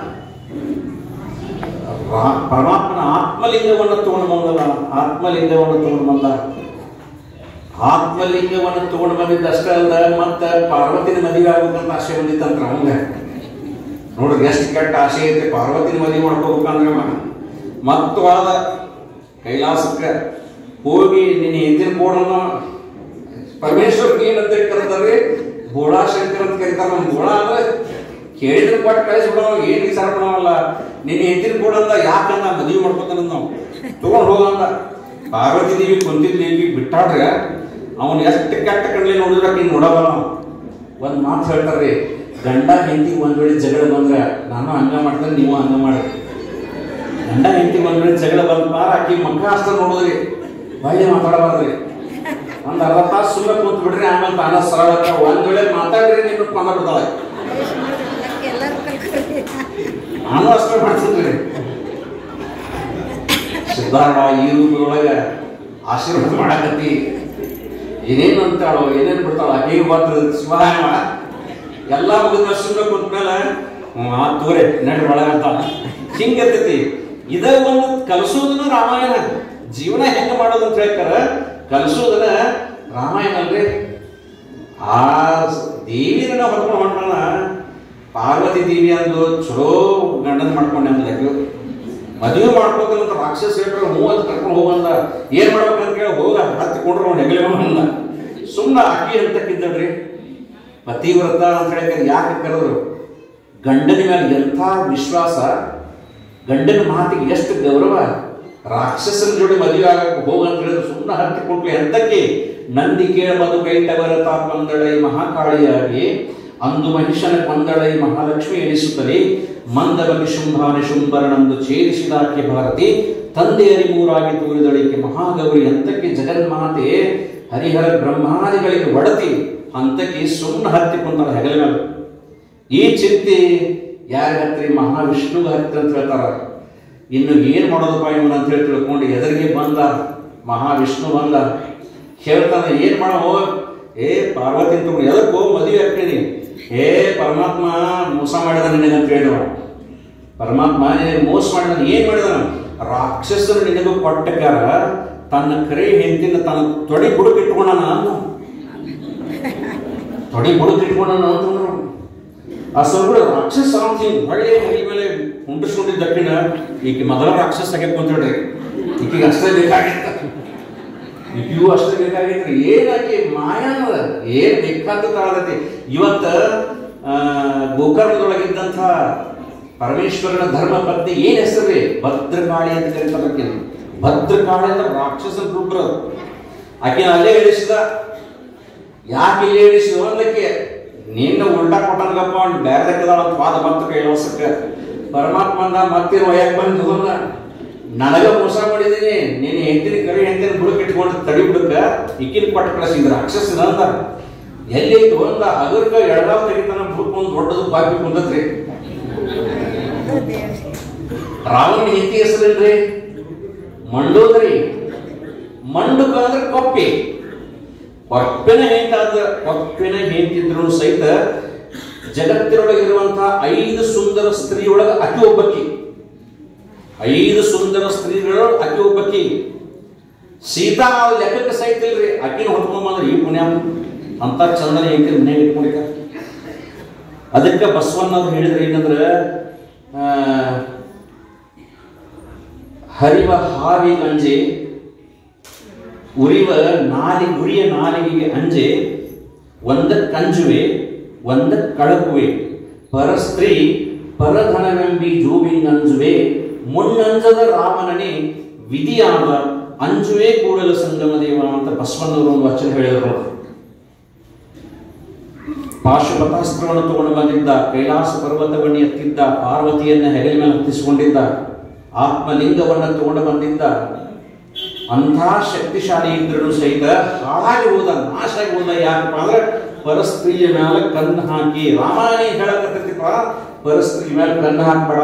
ಪರಮಾತ್ಮನ ಆತ್ಮಲಿಂಗವನ್ನು ತಗೊಂಡು ಬಂದಲ್ಲ. ಆತ್ಮಲಿಂಗವನ್ನು ತಗೊಂಡು ಬಂದ. ಆತ್ಮಲಿಂಗವನ್ನು ತಗೊಂಡು ಬಂದಿದ್ದ ಅಷ್ಟೇ ಅಲ್ಲ, ಮತ್ತ ಪಾರ್ವತಿನ ಮದುವೆ ಆಗ್ಬೇಕಂತ ಆಸೆ ಬಂದಿತ್ತಂತ ಅವಂಗ. ನೋಡ್ರಿ ಎಷ್ಟು ಕೆಟ್ಟ ಆಸೆ ಐತೆ. ಪಾರ್ವತಿನ ಮದುವೆ ಮಾಡ್ಕೋಬೇಕಂದ್ರೆ ಮತ್ತವಾದ ಕೈಲಾಸಕ್ಕೆ ಹೋಗಿ ನಿನ್ನ ಹಿಂದಿನ ಕೋಡನ್ನು ಪರಮೇಶ್ವರ್ಗೆ ಏನಂತ ಕರೀತಾರ್ರಿ? ಬೋಳಾ ಶಂಕರ್ ಅಂತ ಕರೀತಾರ. ನಮ್ ಬೋಳ ಅಂದ್ರೆ ಕೇಳಿದ್ರೆ ಕೊಟ್ಟು ಕಳಿಸ್ಬಿಡೋ, ಏನ್ ವಿಚಾರ ಮಾಡೋವಲ್ಲ. ನಿನ್ನ ಹಿಂದಿನ ಕೋಡಂದ ಯಾಕಂದ ಮದುವೆ ಮಾಡ್ಕೊತಾನ ನಾವು ತಗೊಂಡು ಹೋಗಂದ. ಪಾರ್ವತಿ ದೇವಿ ಕುಂತಿದ್ಲಿ ಬಿಟ್ಟಾಡ್ರೆ ಅವನು ಎಷ್ಟು ಕೆಟ್ಟ ಕಡ್ಲಿ ನೋಡಿದ್ರೆ ನೀನ್ ನೋಡಲ್ಲ. ನಾವು ಒಂದ್ ಮಾತು ಹೇಳ್ತಾರ್ರಿ, ಗಂಡ ಹೆಂಡತಿ ಒಂದ್ ವೇಳೆ ಜಗಳ ಬಂದ್ರೆ ನಾನು ಹಂಗ ಮಾಡ್ತಾರೆ ನೀವು ಹಂಗ ಮಾಡ್ರಿ. ಗಂಡ ಹೆಂಡತಿ ಒಂದ್ ವೇಳೆ ಜಗಳ ಬಂದ್ ಪಾರ ಆಕಿ ಮಕ್ಕ ಅಷ್ಟ ನೋಡಿದ್ರಿ, ಒಳ್ಳೆ ಮಾತಾಡಬಾರ್ದ್ರಿ. ಒಂದ್ ಅರ್ಧ ತಾಸು ಸುಮ್ಮನೆ ಕೂತ್ ಬಿಡ್ರಿ, ಆಮೇಲೆ ತಾನ ಸರಳ ಒಂದ್ ವೇಳೆ ಮಾತಾಡ್ರಿ ನಿಮ್ಗೆ ಕೊಂದ ಬಿಡ್ತಾಳೆ. ನಾನು ಅಷ್ಟೇ ಮಾಡ್ತಿದ್ರಿ. ಸಿದ್ಧಾರಣ ಈ ರೂಪದೊಳಗ ಆಶೀರ್ವಾದ ಮಾಡಕತ್ತಿ ಏನೇನು ಅಂತಾಳೋ ಏನೇನು ಬಿಡ್ತಾಳ ಹೇಗೆ ಬರ್ತ ಶಿವರಾಮ ಎಲ್ಲ ಮುಗಿದ ಸುಮ್ಮನೆ ಕುಂತ್ಮೇಲೆ ಆ ತೋರೆ ನಡ್ರಿ ಒಳಗಂತ ಹಿಂಗಿರ್ತೈತಿ. ಇದ ಒಂದು ಕಲಿಸೋದನ್ನು ರಾಮಾಯಣ. ಜೀವನ ಹೆಂಗ ಮಾಡೋದು ಅಂತ ಹೇಳ್ತಾರ, ಕಲಿಸೋದನ್ನ ರಾಮಾಯಣ ಅಲ್ರಿ. ಆ ದೇವಿನ ನಾವು ಹೊಡ್ಕೊಂಡು ಹೊಂಟೋಣ. ಪಾರ್ವತಿ ದೇವಿ ಅಂದು ಚಲೋ ಗಂಡನ ಮಾಡ್ಕೊಂಡೆ ಅಂದ್ಲು. ಮದುವೆ ಮಾಡ್ಕೋತಂತ ರಾಕ್ಷಸ ಹೇಳ್ರೆ ಮೂವತ್ತು ಕರ್ಕೊಂಡು ಹೋಗಂದ. ಏನ್ ಮಾಡ್ಬೇಕಂತ ಕೇಳಿ ಹೋಗ ಹತ್ತಿಕೊಂಡ್ರು ಅವ್ನು ಹೆಗಲೆ ಅಂದ. ಸುಮ್ಮನೆ ಅಕ್ಕಿ ಅಂತಕ್ಕಿದ್ದಳ್ರಿ. ಪತಿವ್ರತ ಅಂತ ಹೇಳಿ ಯಾಕೆ ಕರೆದ್ರು? ಗಂಡನ ಮೇಲೆ ಎಂಥ ವಿಶ್ವಾಸ, ಗಂಡನ ಮಾತಿಗೆ ಎಷ್ಟು ಗೌರವ. ರಾಕ್ಷಸನ ಜೋಡಿ ಮದುವೆ ಆಗಕ್ಕೆ ಹೋಗಂತ ಹೇಳಿದ್ರು ಸುಮ್ಮನೆ ಹತ್ತಿಕೊಟ್ಲಿ. ಎಂತಕ್ಕೆ? ನಂದಿ ಕೇಳಬದು ಕೈಟವರ ತಾಪಂದಳೈ ಮಹಾಕಾಳಿಯಾಗಿ ಅಂದು ಮಹಿಷನ ಕೊಂದಳೈ ಮಹಾಲಕ್ಷ್ಮಿ ಎನಿಸುತ್ತದೆ. ಮಂದಬಲಿ ಶುಂಭಾನಿ ಶುಂಭರನಂದು ಛೇದಿಸಿದಾಕೆ ಭಾರತಿ ತಂದೆ ಅರಿಮೂರಾಗಿ ತೋರಿದಳಿಕೆ ಮಹಾಗೌರಿ. ಅಂತಕ್ಕೆ ಜಗನ್ಮಾತೆ ಹರಿಹರ ಬ್ರಹ್ಮಾದಿಗಳಿಗೆ ಒಡತಿ ಅಂತಕ್ಕೆ ಸುಮ್ಮನೆ ಹತ್ತಿ ಕುಂತಾಳ ಹೆಗಲ ಮೇಲೆ. ಈ ಚಿಂತೆ ಯಾರಿಗೆ ಹತ್ರಿ? ಮಹಾವಿಷ್ಣುಗೆ ಹತ್ತಿ ಅಂತ ಹೇಳ್ತಾರ. ಇನ್ನು ಏನ್ ಮಾಡೋದಪ್ಪ ಇವನು ಅಂತ ಹೇಳಿ ತಿಳ್ಕೊಂಡು ಎದುರಿಗೆ ಬಂದ ಮಹಾವಿಷ್ಣು ಬಂದ. ಹೇಳ್ತಾನೆ ಏನ್ ಮಾಡೋ? ಏ ಪಾರ್ವತಿ ಅಂತ ಎದಕ್ಕೋ ಮದುವೆ ಆಗ್ತೀನಿ. ಏ ಪರಮಾತ್ಮ ಮೋಸ ಮಾಡಿದ ನಿನಗೆ ಅಂತ ಹೇಳಿದ. ಪರಮಾತ್ಮ ನಿನಗೆ ಮೋಸ ಮಾಡಿದ. ಏನ್ ಮಾಡಿದ? ರಾಕ್ಷಸರು ನಿನಗೂ ಕೊಟ್ಟಕಾರ ತನ್ನ ಕರೆ ಹೆಂಡತಿನ ತನ್ನ ತೊಡಿ ಬುಡಕಿಟ್ಕೊಂಡ ನಾನು ತೊಡಿ ಬುಡಕಿಟ್ಕೊಂಡ ಅಂತಂದ್ರು. ಆ ಸ್ವಲ್ಪ ರಾಕ್ಷಸ ಹೊಳ್ಳಿ ಹರಿ ಮೇಲೆ ಉಂಟಿಸ್ಕೊಂಡಿದ್ದಕ್ಕಿನ ಈಕೆ ಮೊದಲ ರಾಕ್ಷಸ ಆಗ್ಯದ ಅಂತ ಹೇಳ್ರಿ. ಈಕೆಗೆ ಅಷ್ಟೇ ಬೇಕಾಗಿತ್ತ, ಈಕೆಗೂ ಅಷ್ಟೇ ಬೇಕಾಗಿತ್ರಿ. ಏನಾಕಿ ಮಾಯಾನದ ಏನ್ ಬೇಕಾದತಿ. ಇವತ್ತ ಗೋಕರ್ಣದೊಳಗಿದ್ದಂಥ ಪರಮೇಶ್ವರನ ಧರ್ಮ ಪತ್ನಿ ಏನ್ ಹೆಸರು? ಭದ್ರಕಾಳಿ ಅಂತ ಕರೀತಾರೆ. ಭದ್ರಕಾಳಿ ಅಂತ ರಾಕ್ಷಸನ ರೂಪ. ಆಕೆನ ಅಲ್ಲೇ ಇಳಿಸಿದ. ಯಾಕೆ ಇಲ್ಲಿ ಇಳಿಸಿದ ಅಂದಕ್ಕೆ ನಿನ್ನ ಉಲ್ಟಾ ಕೊಟ್ಟನಗಪ್ಪ ಅವ್ನು ಬೇರೆದಕ್ಕಿದಾಳ ಅಂತ ವಾದ ಬಂತು ಕೈಲಾಸಕ್ಕೆ. ಪರಮಾತ್ಮ ಅಂದ ಮತ್ತೇನು ಒಯ್ಯಕ್ ಬಂದು ಬಂದ, ನನಗ ಮೋಸ ಮಾಡಿದೀನಿ, ನೀನು ಹೆಂಡತಿನ ಕರಿ ಹೆಂಡತಿನ ಬುಡಕ್ ಇಟ್ಕೊಂಡು ತಡಿ ಬುಡಕ ಇಕ್ಕಿನ ಕೊಟ್ಟ ಕಳಿಸಿದ್ರ ರಾಕ್ಷಸನ ಅಂತ. ಎಲ್ಲಿ ಒಂದ ಅಗರ್ಕ ಎಡಗಾವ್ ತೆಗಿತಾನ ಬುಡಕ್ ಒಂದು ದೊಡ್ಡದು ಬಾಕಿ ಕುಂದತ್ರಿ. ರಾವಣನ ಹೆಂಡತಿ ಹೆಸರೇನ್ರಿ? ಮಂಡೋದ್ರಿ. ಮಂಡುಕ ಅಂದ್ರೆ ಕೊಪ್ಪಿ. ಕೊಪ್ಪಿನ ಹೆಂಡತಿ ಕೊಪ್ಪಿನ ಹೆಂಡತಿದ್ರು ಸಹಿತ ಜಗತ್ತಿನೊಳಗಿರುವಂತಹ ಐದು ಸುಂದರ ಸ್ತ್ರೀಯೊಳಗ ಅತಿ ಒಬ್ಬಕ್ಕಿ. ಐದು ಸುಂದರ ಸ್ತ್ರೀಗಳು ಅಕ್ಕಿ ಒಬ್ಬಕ್ಕಿ. ಸೀತಾ ಲೆಕ್ಕಕ್ಕೆ ಸಹಿತ ಇಲ್ರಿ. ಅಕ್ಕಿನ ಹೊತ್ಕೊಂಡ್ ಬಂದ್ರೆ ಈ ಪುಣ್ಯ ಅಂತ ಚಂದನ ಹೆಂಡತಿ ಮನೆಗೆ ಇಟ್ಕೊಂಡಿದ್ದ. ಅದಕ್ಕೆ ಬಸವಣ್ಣವ್ರು ಹೇಳಿದ್ರೆ ಏನಂದ್ರೆ ಹರಿವ ಹಾವಿಗಂಜೆ ಉರಿವ ನಾಲಿ ಉರಿಯ ನಾಲಿಗೆಗೆ ಅಂಜೆ ಒಂದ ಕಂಜುವೆ ಒಂದ ಕಳಕುವೆ ಪರಸ್ತ್ರೀ ಪರಧನವೆಂಬಿ ಜೋಬಿಂಗಂಜುವೆ ಮುನ್ನಂಜದ ರಾಮನನೇ ವಿಧಿಯಾದ ಅಂಜುವೆ ಕೂಡಲ ಸಂಗಮ ದೇವ ಅಂತ ಬಸವಣ್ಣವರು ಒಂದು ವಚನ ಹೇಳಿದರು. ಪಾಶುಪತಾಸ್ತ್ರವನ್ನು ತಗೊಂಡು ಬಂದಿದ್ದ, ಕೈಲಾಸ ಪರ್ವತವನ್ನೇ ಎತ್ತಿದ್ದ, ಪಾರ್ವತಿಯನ್ನ ಹೆಗಲ ಮೇಲೆ ಹತ್ತಿಸಿಕೊಂಡಿದ್ದ, ಆತ್ಮಲಿಂಗವನ್ನು ತಗೊಂಡು ಬಂದಿದ್ದ, ಅಂಥ ಶಕ್ತಿಶಾಲಿ ಇದ್ರೂ ಸಹಿತ ಹಾಳಾಗಿ ಹೋದ, ನಾಶ ಆಗಿ ಹೋದ. ಯಾಕಪ್ಪ ಅಂದ್ರೆ ಪರಸ್ತ್ರೀಯ ಮೇಲೆ ಕಣ್ಣು ಹಾಕಿ. ರಾಮಾಯಣ ಹೇಳಕತ್ತಿಪ್ಪ, ಪರಸ್ತ್ರೀ ಮೇಲೆ ಕಣ್ಣು ಹಾಕ್ಬೇಡ.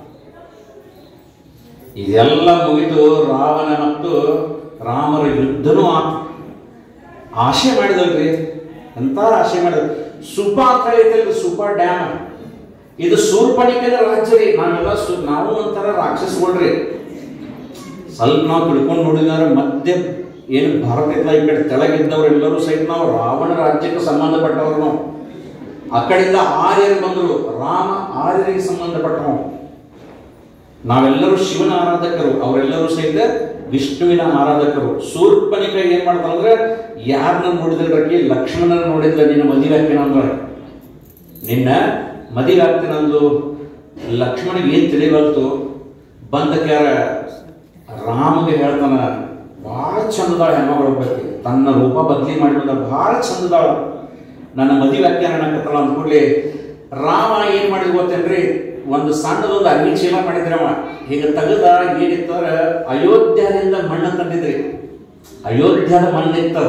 ಇದೆಲ್ಲ ಮುಗಿದು ರಾವಣ ಮತ್ತು ರಾಮರ ಯುದ್ಧನೂ ಆತ. ಆಶೆ ಮಾಡಿದಲ್ರಿ, ಎಂತ ಆಶೆ ಮಾಡಿದ. ಸುಪ ಅಂತ ಹೇಳಿದ್ರೆ ಸುಪ ಡ್ಯಾಮ್, ಇದು ಶೂರ್ಪಣಿಕೆನ ರಾಜ್ಯ ರೀ. ನಾವೆಲ್ಲ ನಾವು ಒಂಥರ ರಾಕ್ಷಸಗಳ್ರಿ. ಸ್ವಲ್ಪ ನಾವು ತಿಳ್ಕೊಂಡು ನೋಡಿದ್ರೆ ಮಧ್ಯ ಏನು ಭಾರತ ಇಲ್ಲ, ಈ ಕಡೆ ತೆಳಗಿದ್ದವ್ರು ಎಲ್ಲರೂ ಸಹಿತ ನಾವು ರಾವಣ ರಾಜ್ಯಕ್ಕೆ ಸಂಬಂಧಪಟ್ಟವ್ರು. ನಾವು ಆ ಕಡೆಯಿಂದ ಆರ್ಯರು ಬಂದರು, ರಾಮ ಆರ್ಯರಿಗೆ ಸಂಬಂಧಪಟ್ಟವು. ನಾವೆಲ್ಲರೂ ಶಿವನ ಆರಾಧಕರು, ಅವರೆಲ್ಲರೂ ಸಹಿತ ವಿಷ್ಣುವಿನ ಆರಾಧಕರು. ಶೂರ್ಪಣಿಕ ಏನ್ ಮಾಡ್ತಾರಂದ್ರೆ, ಯಾರನ್ನ ನೋಡಿದ್ರೆ ಲಕ್ಷ್ಮಣನ ನೋಡಿದ್ರೆ ನಿನ್ನ ಮದುವೆ ಆಗ್ತೀನಂದ್ರ, ನಿನ್ನ ಮದುವೆ ಆಗ್ತೀನಂದು ಲಕ್ಷ್ಮಣಿಗೆ ಏನ್ ತಿಳಿಬಲ್ತು. ಬಂದಕ್ಯಾರ ರಾಮಗೆ ಹೇಳ್ತಾನ, ಬಹಳ ಚಂದದಾಳ ಹೆಣ್ಮಗಳು ಬಗ್ಗೆ, ತನ್ನ ರೂಪ ಬದಲಿ ಮಾಡಿದ ಬಹಳ ಚಂದದಾಳ, ನನ್ನ ಮದುವೆ ಆಗ್ತಾನ ಅನ್ನಕತ್ತಳ. ಅಂದ ಕೂಡಲೇ ರಾಮ ಏನ್ ಮಾಡಿದ್ ಗೊತ್ತೇನ್ರಿ, ಒಂದು ಸಣ್ಣದೊಂದು ಅಗ್ನಿ ಚೀಲ ಮಾಡಿದ್ರವ. ಈಗ ತೆಗೆದ ಏನಿತ್ತಂದ್ರೆ ಅಯೋಧ್ಯದಿಂದ ಮಣ್ಣು ತಂದಿದ್ರಿ. ಅಯೋಧ್ಯದ ಮಣ್ಣಿತ್ತ.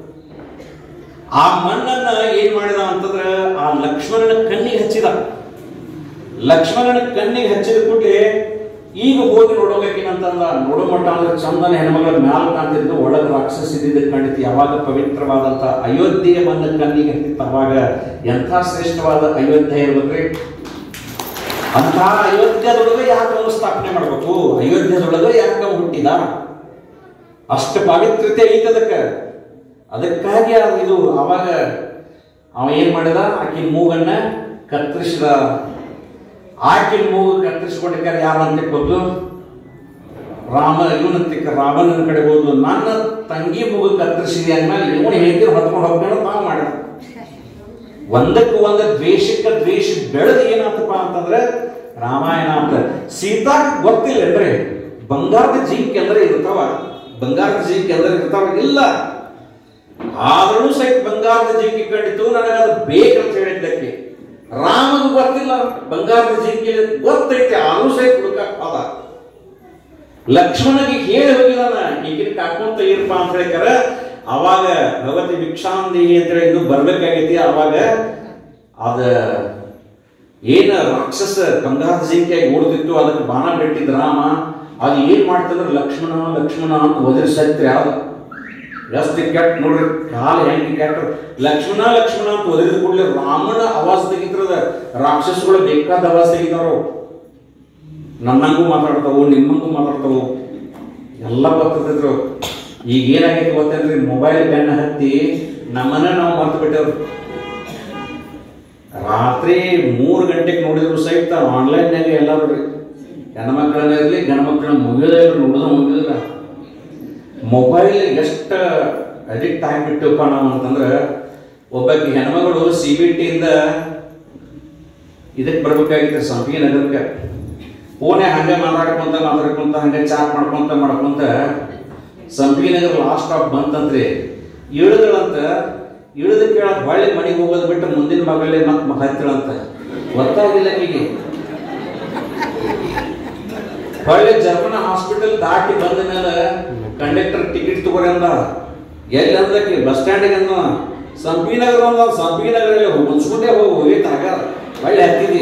ಆ ಮಣ್ಣನ್ನ ಏನ್ ಮಾಡಿದ ಅಂತಂದ್ರೆ ಆ ಲಕ್ಷ್ಮಣನ ಕಣ್ಣಿಗೆ ಹಚ್ಚಿದ. ಲಕ್ಷ್ಮಣನ ಕಣ್ಣಿಗೆ ಹಚ್ಚಿದ ಕೂಡಲೇ ಈಗ ಹೋಗಿ ನೋಡೋಬೇಕೇನಂತಂದ. ನೋಡೋ ಮಟ್ಟ ಅಂದ್ರೆ ಚಂದನ ಹೆಣ್ಮಗಳ ಮ್ಯಾಲ ಕಾಣ್ತಿದ್ದು, ಒಳಗೆ ರಾಕ್ಷಸಿದ್ದ ಕಂಡಿತ್ತು. ಯಾವಾಗ ಪವಿತ್ರವಾದಂತ ಅಯೋಧ್ಯೆಯ ಮಣ್ಣ ಕಣ್ಣಿಗೆ ಹತ್ತಿತ್ತು, ಅವಾಗ ಎಂಥ ಶ್ರೇಷ್ಠವಾದ ಅಯೋಧ್ಯೆ ಇರ್ಬೇಕ್ರಿ. ಅಂತ ಅಯೋಧ್ಯದೊಳಗೆ ಯಾಕೆ ಅವನು ಸ್ಥಾಪನೆ ಮಾಡ್ಬೇಕು, ಅಯೋಧ್ಯದೊಳಗೆ ಯಾಕೆ ಹುಟ್ಟಿದ, ಅಷ್ಟ ಪವಿತ್ರತೆ ಐತೆ ಅದಕ್ಕೆ. ಅದಕ್ಕಾಗಿ ಇದು ಅವಾಗ ಅವ ಏನ್ ಮಾಡಿದ, ಆಕಿ ಮೂಗನ್ನ ಕತ್ತರಿಸಿದ. ಆಕಿ ಮೂಗು ಕತ್ತರಿಸಿಕೊಂಡಿದ್ದಾರೆ ಯಾರಂತ ಗೊತ್ತು, ರಾಮ ಇವನಂತಿಕ ರಾಮನ ಕಡೆ ಹೋದ್ರು. ನನ್ನ ತಂಗಿ ಮೂಗು ಕತ್ತರಿಸಿದೆ ಅಂದ್ಮೇಲೆ ಇವನು ಹೇಳ್ತೀರಿ ಹೊತ್ಕೊಂಡು ಹೋಗ್ಕೊಂಡು ತಾವು ಮಾಡಿದ. ಒಂದಕ್ಕೂ ಒಂದ ದ್ವೇಷಕ್ಕೆ ದ್ವೇಷ ಬೆಳೆದು ಏನಾತಪ್ಪ ಅಂತಂದ್ರೆ ರಾಮಾಯಣ ಅಂತ. ಸೀತಾ ಗೊತ್ತಿಲ್ಲನ್ರಿ ಬಂಗಾರದ ಜಿಂಕೆ ಅಂದ್ರೆ ಇರ್ತಾವ, ಬಂಗಾರದ ಜಿಂಕೆ ಅಂದ್ರೆ ಇರ್ತಾವ ಇಲ್ಲ. ಆದ್ರೂ ಸಹಿತ ಬಂಗಾರದ ಜಿಂಕೆ ಕಂಡಿತು, ನನಗೆ ಅದು ಬೇಕಂತ ಹೇಳಿದ್ದಕ್ಕೆ. ರಾಮಗೂ ಗೊತ್ತಿಲ್ಲ ಬಂಗಾರದ ಜಿಂಕೆ ಗೊತ್ತೈತೆ, ಆದ್ರೂ ಸಹಿತ ಹುಡುಕಾದ. ಲಕ್ಷ್ಮಣಗೆ ಹೇಳಿ ಹೋಗಿದಾನ, ಈಗಿನ ಕಾಕೊಂತ ಇರಪ್ಪ ಅಂತ ಹೇಳಿಕಾರ. ಅವಾಗ ಭಗವತಿ ಭಿಕ್ಷಾಂದೇಹಿ ಅಂತ ಹೇಳಿ ಇನ್ನು ಬರ್ಬೇಕಾಗೈತಿ. ಅವಾಗ ಅದ ಏನ ರಾಕ್ಷಸ ಬಂಗಾರದ ಜಿಂಕೆಯಾಗಿ ಓಡ್ತಿತ್ತು, ಅದಕ್ಕೆ ಬಾಣ ಬಿಟ್ಟಿದ್ ರಾಮ. ಅದು ಏನ್ ಮಾಡ್ತಂದ್ರೆ ಲಕ್ಷ್ಮಣ ಲಕ್ಷ್ಮಣ ಅಂತ ಒದರಿ ಸತ್ಯ ಯಾವ್ದು ಎಷ್ಟು ಕೆಟ್ಟ ನೋಡ್ರಿ, ಕಾಲ ಹೆಂಗೆ ಕೆಟ್ಟ. ಲಕ್ಷ್ಮಣ ಲಕ್ಷ್ಮಣ ಅಂತ ಒದರಿದ ಕೂಡಲೇ ರಾಮನ ಆವಾಜ್ ತೆಗಿತ್ರದ. ರಾಕ್ಷಸಗಳು ಬೇಕಾದ ಆವಾಜ್ ತೆಗಿತಾರೋ, ನನ್ನಂಗೂ ಮಾತಾಡ್ತಾವು, ನಿಮ್ಮಂಗೂ ಮಾತಾಡ್ತಾವು, ಎಲ್ಲ ಬರ್ತಿದ್ರು. ಈಗ ಏನಾಗೈತಿ ಗೊತ್ತೇನ್ರಿ, ಮೊಬೈಲ್ ಬೆನ್ನ ಹತ್ತಿ ನಮ್ಮನ್ನ ನಾವು ಮರ್ತು ಬಿಟ್ಟವ್ರು. ರಾತ್ರಿ ಮೂರು ಗಂಟೆಗೆ ನೋಡಿದ್ರು ಸಹಿತ ಆನ್ಲೈನ್ಯಾಗ ಎಲ್ಲ ನೋಡ್ರಿ, ಹೆಣ್ಮಕ್ಳನ್ನ ಇರಲಿ ಗಂಡ ಮಕ್ಕಳನ್ನ ಮುಗಿಯೋದೇ ನೋಡೋದು ಮುಗಿಯೋದಿಲ್ಲ. ಮೊಬೈಲ್ ಎಷ್ಟು ಅಡಿಕ್ಟ್ ಆಗಿಬಿಟ್ಟಪ್ಪ ನಾವು ಅಂತಂದ್ರೆ, ಒಬ್ಬಾಕಿ ಹೆಣ್ಮಗಳು ಸಿ ಬಿ ಟಿಯಿಂದ ಇದಕ್ಕೆ ಬರ್ಬೇಕಾಗಿತ್ತು ಸಂಪಿ ನಗರಕ್ಕೆ. ಫೋನೇ ಹಂಗೆ ಮಾತಾಡ್ಕೊಂತ ಮಾತಾಡ್ಕೊಂತ ಹಂಗೆ ಚಾಟ್ ಮಾಡ್ಕೊಂತ ಮಾಡ್ಕೊಂತ ಸಂಪಿ ನಗರ ಲಾಸ್ಟ್ ಸ್ಟಾಪ್ ಬಂತಂತ್ರಿ. ಇಳಿದಳಂತ, ಇಳಿದ ಕೇಳ ಹೊಳ್ಳಿ ಮನೆಗೆ ಹೋಗೋದು ಬಿಟ್ಟು ಮುಂದಿನ ಮಗಳೇ ಮತ್ತೆ ಹತ್ತಿಳಂತ. ಗೊತ್ತಾಗಿಲ್ಲ ಹೀಗೆ. ಹೊಳ್ಳಿ ಜರ್ಮನ ಹಾಸ್ಪಿಟಲ್ ದಾಟಿ ಬಂದ ಮೇಲೆ ಕಂಡಕ್ಟರ್ ಟಿಕೆಟ್ ತಗೋರಿ ಅಂದ. ಎಲ್ಲಿ ಅಂದ್ರಕ್ಕೆ ಬಸ್ ಸ್ಟ್ಯಾಂಡಿಗೆ ಅಂದ. ಸಂಪಿ ನಗರ ಅಂದ. ಸಂಪಿ ನಗರ ಮುನ್ಸ್ಕೊಂಡೇ ಹೋಗಿ ಹೋಗಿತ್ತು ಆಗ ಹೊಳ್ಳಿ ಹತ್ತಿದಿ.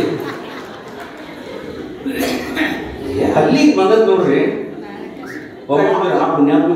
ಅಲ್ಲಿಗೆ ಬಂದದ್ ನೋಡ್ರಿ ಹೋಗ್ರಿ ಆ ಪುಣ್ಯಾತ್ಮಕ.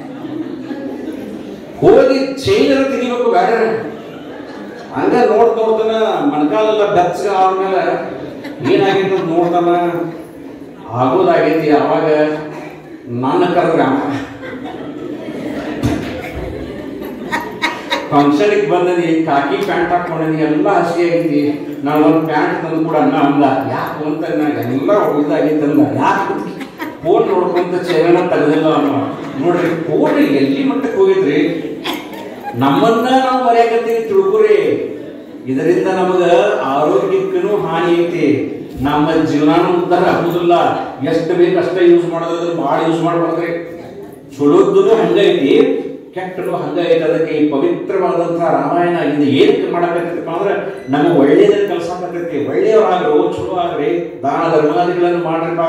ಹೋಗಿ ಚೈನರ ತೆಗಿಬೇಕು ಬೇಡ, ಹಂಗ ನೋಡ್ ನೋಡ್ತಾನ ಮಣಕಾಲೆಲ್ಲ ಬೆಚ್ಚಗ ಆದ್ಮೇಲೆ ಏನಾಗೈತೆ ಅಂತ ನೋಡ್ತಾನ. ಆಗೋದಾಗೈತಿ. ಅವಾಗ ನನ್ನ ಕರೆದ್ರ ಫಂಕ್ಷನ್ಗೆ ಬಂದನಿ ಕಾಕಿ ಪ್ಯಾಂಟ್ ಹಾಕೊಂಡನಿ ಎಲ್ಲ ಹಸಿಗೆ ಆಗೈತಿ ನಾವು ಒಂದು ಪ್ಯಾಂಟ್ ತಂದು ಕೂಡ ಅನ್ನ ಅಂದ ಯಾಕೆ ಅಂತ ಎಲ್ಲ ಉಳಿದಾಗೈತೆ ಅಂದ ಯಾಕೆ ಫೋನ್ ನೋಡ್ಕೊಂತ ಚೇರನ ತೆಗೆದಿಲ್ಲ ಅನ್ನೋ ನೋಡ್ರಿ ಫೋನ್ ಎಲ್ಲಿ ಮಟ್ಟಕ್ಕೆ ಹೋಗಿದ್ರಿ ನಮ್ಮನ್ನ ನಾವು ಮರ್ಯಾಕತ್ತೀವಿ ತಿಳ್ಕೊರಿ ಇದರಿಂದ ನಮಗ ಆರೋಗ್ಯಕ್ಕೂ ಹಾನಿ ಐತಿ ನಮ್ಮ ಜೀವನಾನು ಉದ್ಧಾರ ಆಗುದಿಲ್ಲ ಎಷ್ಟು ಬೇಕು ಅಷ್ಟೇ ಯೂಸ್ ಮಾಡೋದ್ರ ಭಾಳ ಯೂಸ್ ಮಾಡ್ಬಾರ್ದ್ರಿ ಚಲೋದ್ದು ಹಂಗೈತಿ ಕೆಟ್ಟನು ಹಂಗೈತಿ ಅದಕ್ಕೆ ಈ ಪವಿತ್ರವಾದಂತಹ ರಾಮಾಯಣ ಇದು ಏನಕ್ಕೆ ಮಾಡಕತ್ತೈತಪ್ಪ ಅಂದ್ರೆ ನಮಗೆ ಒಳ್ಳೇದನ್ನ ಕಲ್ಸಾಕತ್ತೈತಿ ಒಳ್ಳೆಯವರಾಗ್ರು ಚಲೋ ಆಗ್ರಿ ದಾನ ಧರ್ಮಾದಿಗಳನ್ನು ಮಾಡ್ರಿಪ್ಪ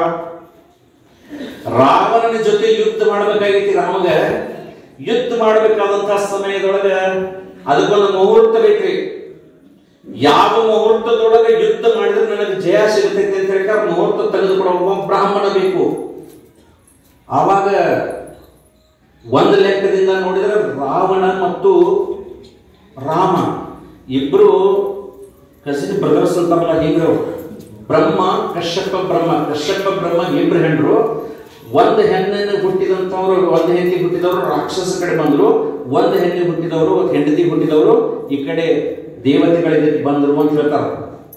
ರಾವಣನ ಜೊತೆ ಯುದ್ಧ ಮಾಡ್ಬೇಕಾಗೈತಿ ರಾಮಗ ಯುದ್ಧ ಮಾಡ್ಬೇಕಾದಂತಹ ಸಮಯದೊಳಗ ಅದಕ್ಕೊಂದು ಮುಹೂರ್ತ ಬೇಕ್ರಿ ಯಾವ ಮುಹೂರ್ತದೊಳಗೆ ಯುದ್ಧ ಮಾಡಿದ್ರೆ ನನಗೆ ಜಯ ಸಿಗುತ್ತೈತೆ ಅಂತ ಹೇಳ್ತಾರೆ ಮುಹೂರ್ತ ತೆಗೆದುಕೊಡೋ ಒಬ್ಬ ಬ್ರಾಹ್ಮಣ ಬೇಕು ಆವಾಗ ಒಂದು ಲೆಕ್ಕದಿಂದ ನೋಡಿದ್ರೆ ರಾವಣ ಮತ್ತು ರಾಮ ಇಬ್ರು ಕಸಿನ್ ಬ್ರದರ್ಸ್ ಅಂತಾರಲ್ಲ ಹೀಗ್ರು ಬ್ರಹ್ಮ ಕಶ್ಯಪ ಬ್ರಹ್ಮ ಕಶ್ಯಪ ಬ್ರಹ್ಮ ಇಬ್ರು ಹೆಂಡ್ರು ಒಂದು ಹೆಣ್ಣನ್ನು ಹುಟ್ಟಿದಂತವ್ರು ಒಂದು ಹೆಂಡತಿ ಹುಟ್ಟಿದವರು ರಾಕ್ಷಸ ಕಡೆ ಬಂದ್ರು ಒಂದು ಹೆಣ್ಣು ಹುಟ್ಟಿದವರು ಒಂದು ಹೆಂಡತಿ ಹುಟ್ಟಿದವರು ಈ ಕಡೆ ದೇವತೆಗಳಿಗೆ ಬಂದರು ಅಂತ ಹೇಳ್ತಾರೆ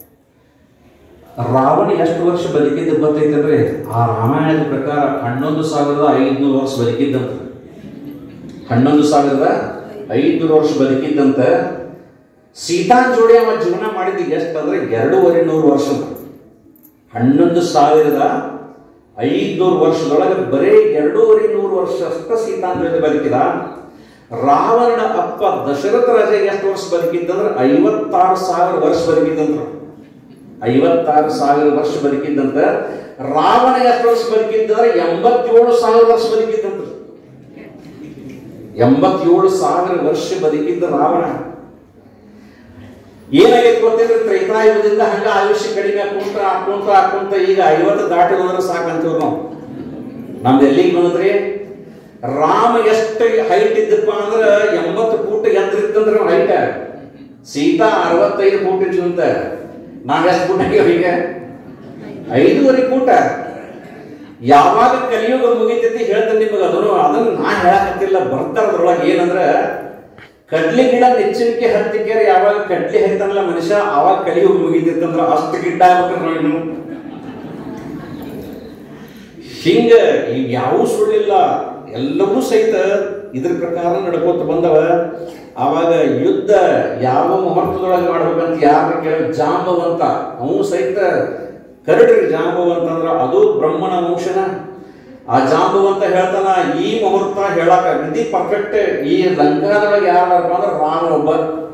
ರಾವಣ ಎಷ್ಟು ವರ್ಷ ಬದುಕಿದ್ದು ಗೊತ್ತೈತಂದ್ರೆ ಆ ರಾಮಾಯಣದ ಪ್ರಕಾರ ಹನ್ನೊಂದು ಸಾವಿರದ ಐದ್ನೂರು ವರ್ಷ ಬದುಕಿದ್ದಂತ ಹನ್ನೊಂದು ಸಾವಿರದ ಐದ್ನೂರು ವರ್ಷ ಬದುಕಿದ್ದಂತ ಸೀತಾ ಜೋಡಿ ಅವ ಜೀವನ ಮಾಡಿದ್ದು ಎಷ್ಟಂದ್ರೆ ಎರಡೂವರೆ ನೂರು ವರ್ಷ ಹನ್ನೊಂದು ಸಾವಿರದ ಐದ್ನೂರು ವರ್ಷದೊಳಗೆ ಬರೀ ಎರಡೂವರೆ ನೂರು ವರ್ಷ ಅಷ್ಟ ಸೀತಾ ಜೊತೆ ಬದುಕಿದ ರಾವಣನ ಅಪ್ಪ ದಶರಥ ರಾಜ ಎಷ್ಟು ವರ್ಷ ಬದುಕಿದ್ದಂದ್ರೆ ಐವತ್ತಾರು ಸಾವಿರ ವರ್ಷ ಬದುಕಿದ್ದಂತ ಐವತ್ತಾರು ಸಾವಿರ ವರ್ಷ ಬದುಕಿದ್ದಂತ ರಾವಣ ಎಷ್ಟು ವರ್ಷ ಬದುಕಿದ್ದಂದ್ರೆ ಎಂಬತ್ತೇಳು ಸಾವಿರ ವರ್ಷ ಬದುಕಿದ್ದಂತ ಎಂಬತ್ತೇಳು ಸಾವಿರ ವರ್ಷ ಬದುಕಿದ್ದ ರಾವಣ ಏನಾಗೈತೆ ಗೊತ್ತಿದ್ರೆ ತ್ರೈತಾಯುಗದಿಂದ ಹಂಗ ಆಯುಷ್ಯ ಕಡಿಮೆ ಹಾಕೊಂತ ಹಾಕೊಂತ ಹಾಕೊಂತ ಈಗ ಐವತ್ತು ದಾಟಿದ್ರೆ ಸಾಕಂತೀವ್ ನಾವು ನಮ್ದು ಎಲ್ಲಿಗೆ ಬಂದ್ರಿ ರಾಮ ಎಷ್ಟು ಹೈಟ್ ಇದ್ದಪ್ಪ ಅಂದ್ರ ಎಂಬತ್ತು ಫೂಟ್ ಎತ್ತರ ಇತ್ತಂದ್ರೆ ಹೈಟ್ ಸೀತಾ ಅರವತ್ತೈದು ಫೂಟ್ ಇದ್ಲಂತ ನಾವ್ ಎಷ್ಟು ಫೂಟ್ ಆಗ್ಯಾವ ಈಗ ಐದೂವರೆ ಫೂಟ ಯಾವಾಗ ಕಲಿಯುಗ ಮುಗಿತೈತಿ ಹೇಳ್ತೇನೆ ನಿಮಗೆ ಅದನ್ನು ಅದನ್ನು ನಾ ಹೇಳಕತ್ತಿಲ್ಲ ಬರ್ತಾರದ್ರೊಳಗೆ ಏನಂದ್ರ ಕಡ್ಲಿ ಗಿಡ ನೆಚ್ಚಿನಕ್ಕೆ ಹತ್ತಿಕೆ ಯಾವಾಗ ಕಡ್ಲಿ ಹರಿತಾನಲ್ಲ ಮನುಷ್ಯ ಅವಾಗ ಕಲಿಯುಗ ಮುಗಿತಿತ್ತಂದ್ರ ಅಷ್ಟು ಗಿಡ್ಡ ಆಗ್ಬೇಕಂದ್ರ ಹಿಂಗ ಈಗ ಯಾವ ಸುಳ್ಳಿಲ್ಲ ಎಲ್ಲವೂ ಸಹಿತ ಇದ್ರ ಪ್ರಕಾರ ನಡ್ಕೋತ ಬಂದವ ಆವಾಗ ಯುದ್ಧ ಯಾವ ಮುಹೂರ್ತದೊಳಗೆ ಮಾಡ್ಬೇಕಂತ ಯಾರ ಕೇಳ ಜಾಂಬವಂತ ಅವನು ಸಹಿತ ಕರಡ್ರಿ ಜಾಂಬವಂತ ಅಂದ್ರ ಅದು ಬ್ರಹ್ಮನ ವಂಶನ ಆ ಜಾಂಬವಂತ ಹೇಳ್ತಾನ ಈ ಮುಹೂರ್ತ ಹೇಳಕ ಅಗದಿ ಪರ್ಫೆಕ್ಟ್ ಈ ಲಂಕಾದೊಳಗೆ ಯಾರಪ್ಪ ಅಂದ್ರೆ ರಾಮ ಒಬ್ಬ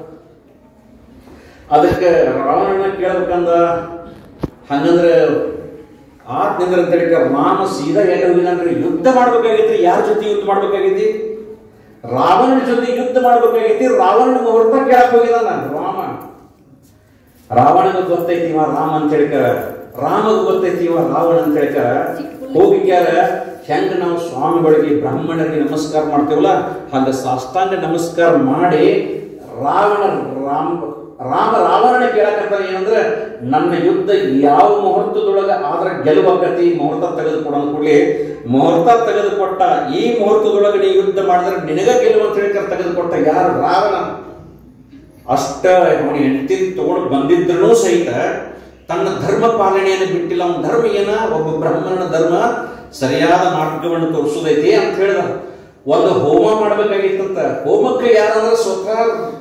ಅದಕ್ಕೆ ರಾವಣನ ಕೇಳ್ಬೇಕಂದ ಹಂಗಂದ್ರೆ ಆತ್ ನಿಂದ್ರ ಅಂತ ಹೇಳಿ ರಾಮ ಸೀದಾ ಎಲ್ಲಿ ಹೋಗಿದಂದ್ರೆ ಯುದ್ಧ ಮಾಡ್ಬೇಕಾಗೈತಿ ಯಾರ ಜೊತೆ ಯುದ್ಧ ಮಾಡ್ಬೇಕಾಗೈತಿ ರಾವಣನ ಜೊತೆ ಯುದ್ಧ ಮಾಡ್ಬೇಕಾಗೈತಿ ರಾವಣನ ಮುಹೂರ್ತ ಕೇಳಕ್ ಹೋಗಿದಾನ ರಾಮ ರಾವಣಗ ಗೊತ್ತೈತಿ ಇವ ರಾಮ ಅಂತ ಹೇಳಿಕ ರಾಮಗ ಗೊತ್ತೈತಿ ಇವ ರಾವಣ ಅಂತ ಹೇಳಿಕ ಹೋಗಿಕ್ಯಾರ ಹೆಂಗ ನಾವು ಸ್ವಾಮಿಗಳಿಗೆ ಬ್ರಾಹ್ಮಣರಿಗೆ ನಮಸ್ಕಾರ ಮಾಡ್ತೇವಲ್ಲ ಹಂಗ ಸಾಷ್ಟಾಂಗ ನಮಸ್ಕಾರ ಮಾಡಿ ರಾವಣ ರಾಮ ರಾಮ ರಾವಣನ ಕೇಳಕಂತ ಏನಂದ್ರೆ ನನ್ನ ಯುದ್ಧ ಯಾವ ಮುಹೂರ್ತದೊಳಗ ಆದ್ರ ಗೆಲುವಾಗತಿ ಮುಹೂರ್ತ ತೆಗೆದುಕೊಡ ಕೂಡಲೇ ಮುಹೂರ್ತ ತೆಗೆದುಕೊಟ್ಟ ಈ ಮುಹೂರ್ತದೊಳಗೆ ನೀ ಯುದ್ಧ ಮಾಡಿದ್ರೆ ನಿನಗ ಗೆಲುವು ಅಂತ ಹೇಳಿ ತೆಗೆದುಕೊಟ್ಟ ಯಾರು ರಾವಣ ಅಷ್ಟ ಅವನ ಹೆಂಡತಿ ತಗೊಂಡು ಬಂದಿದ್ರು ಸಹಿತ ತನ್ನ ಧರ್ಮ ಪಾಲನೆಯನ್ನು ಬಿಟ್ಟಿಲ್ಲ ಅವನ ಧರ್ಮ ಏನ ಒಬ್ಬ ಬ್ರಾಹ್ಮಣನ ಧರ್ಮ ಸರಿಯಾದ ಮಾರ್ಗವನ್ನು ತೋರಿಸೋದೈತಿ ಅಂತ ಹೇಳಿದ ಒಂದು ಹೋಮ ಮಾಡ್ಬೇಕಾಗಿತ್ತಂತ ಹೋಮಕ್ಕೆ ಯಾರಂದ್ರೆ ಸ್ವತಃ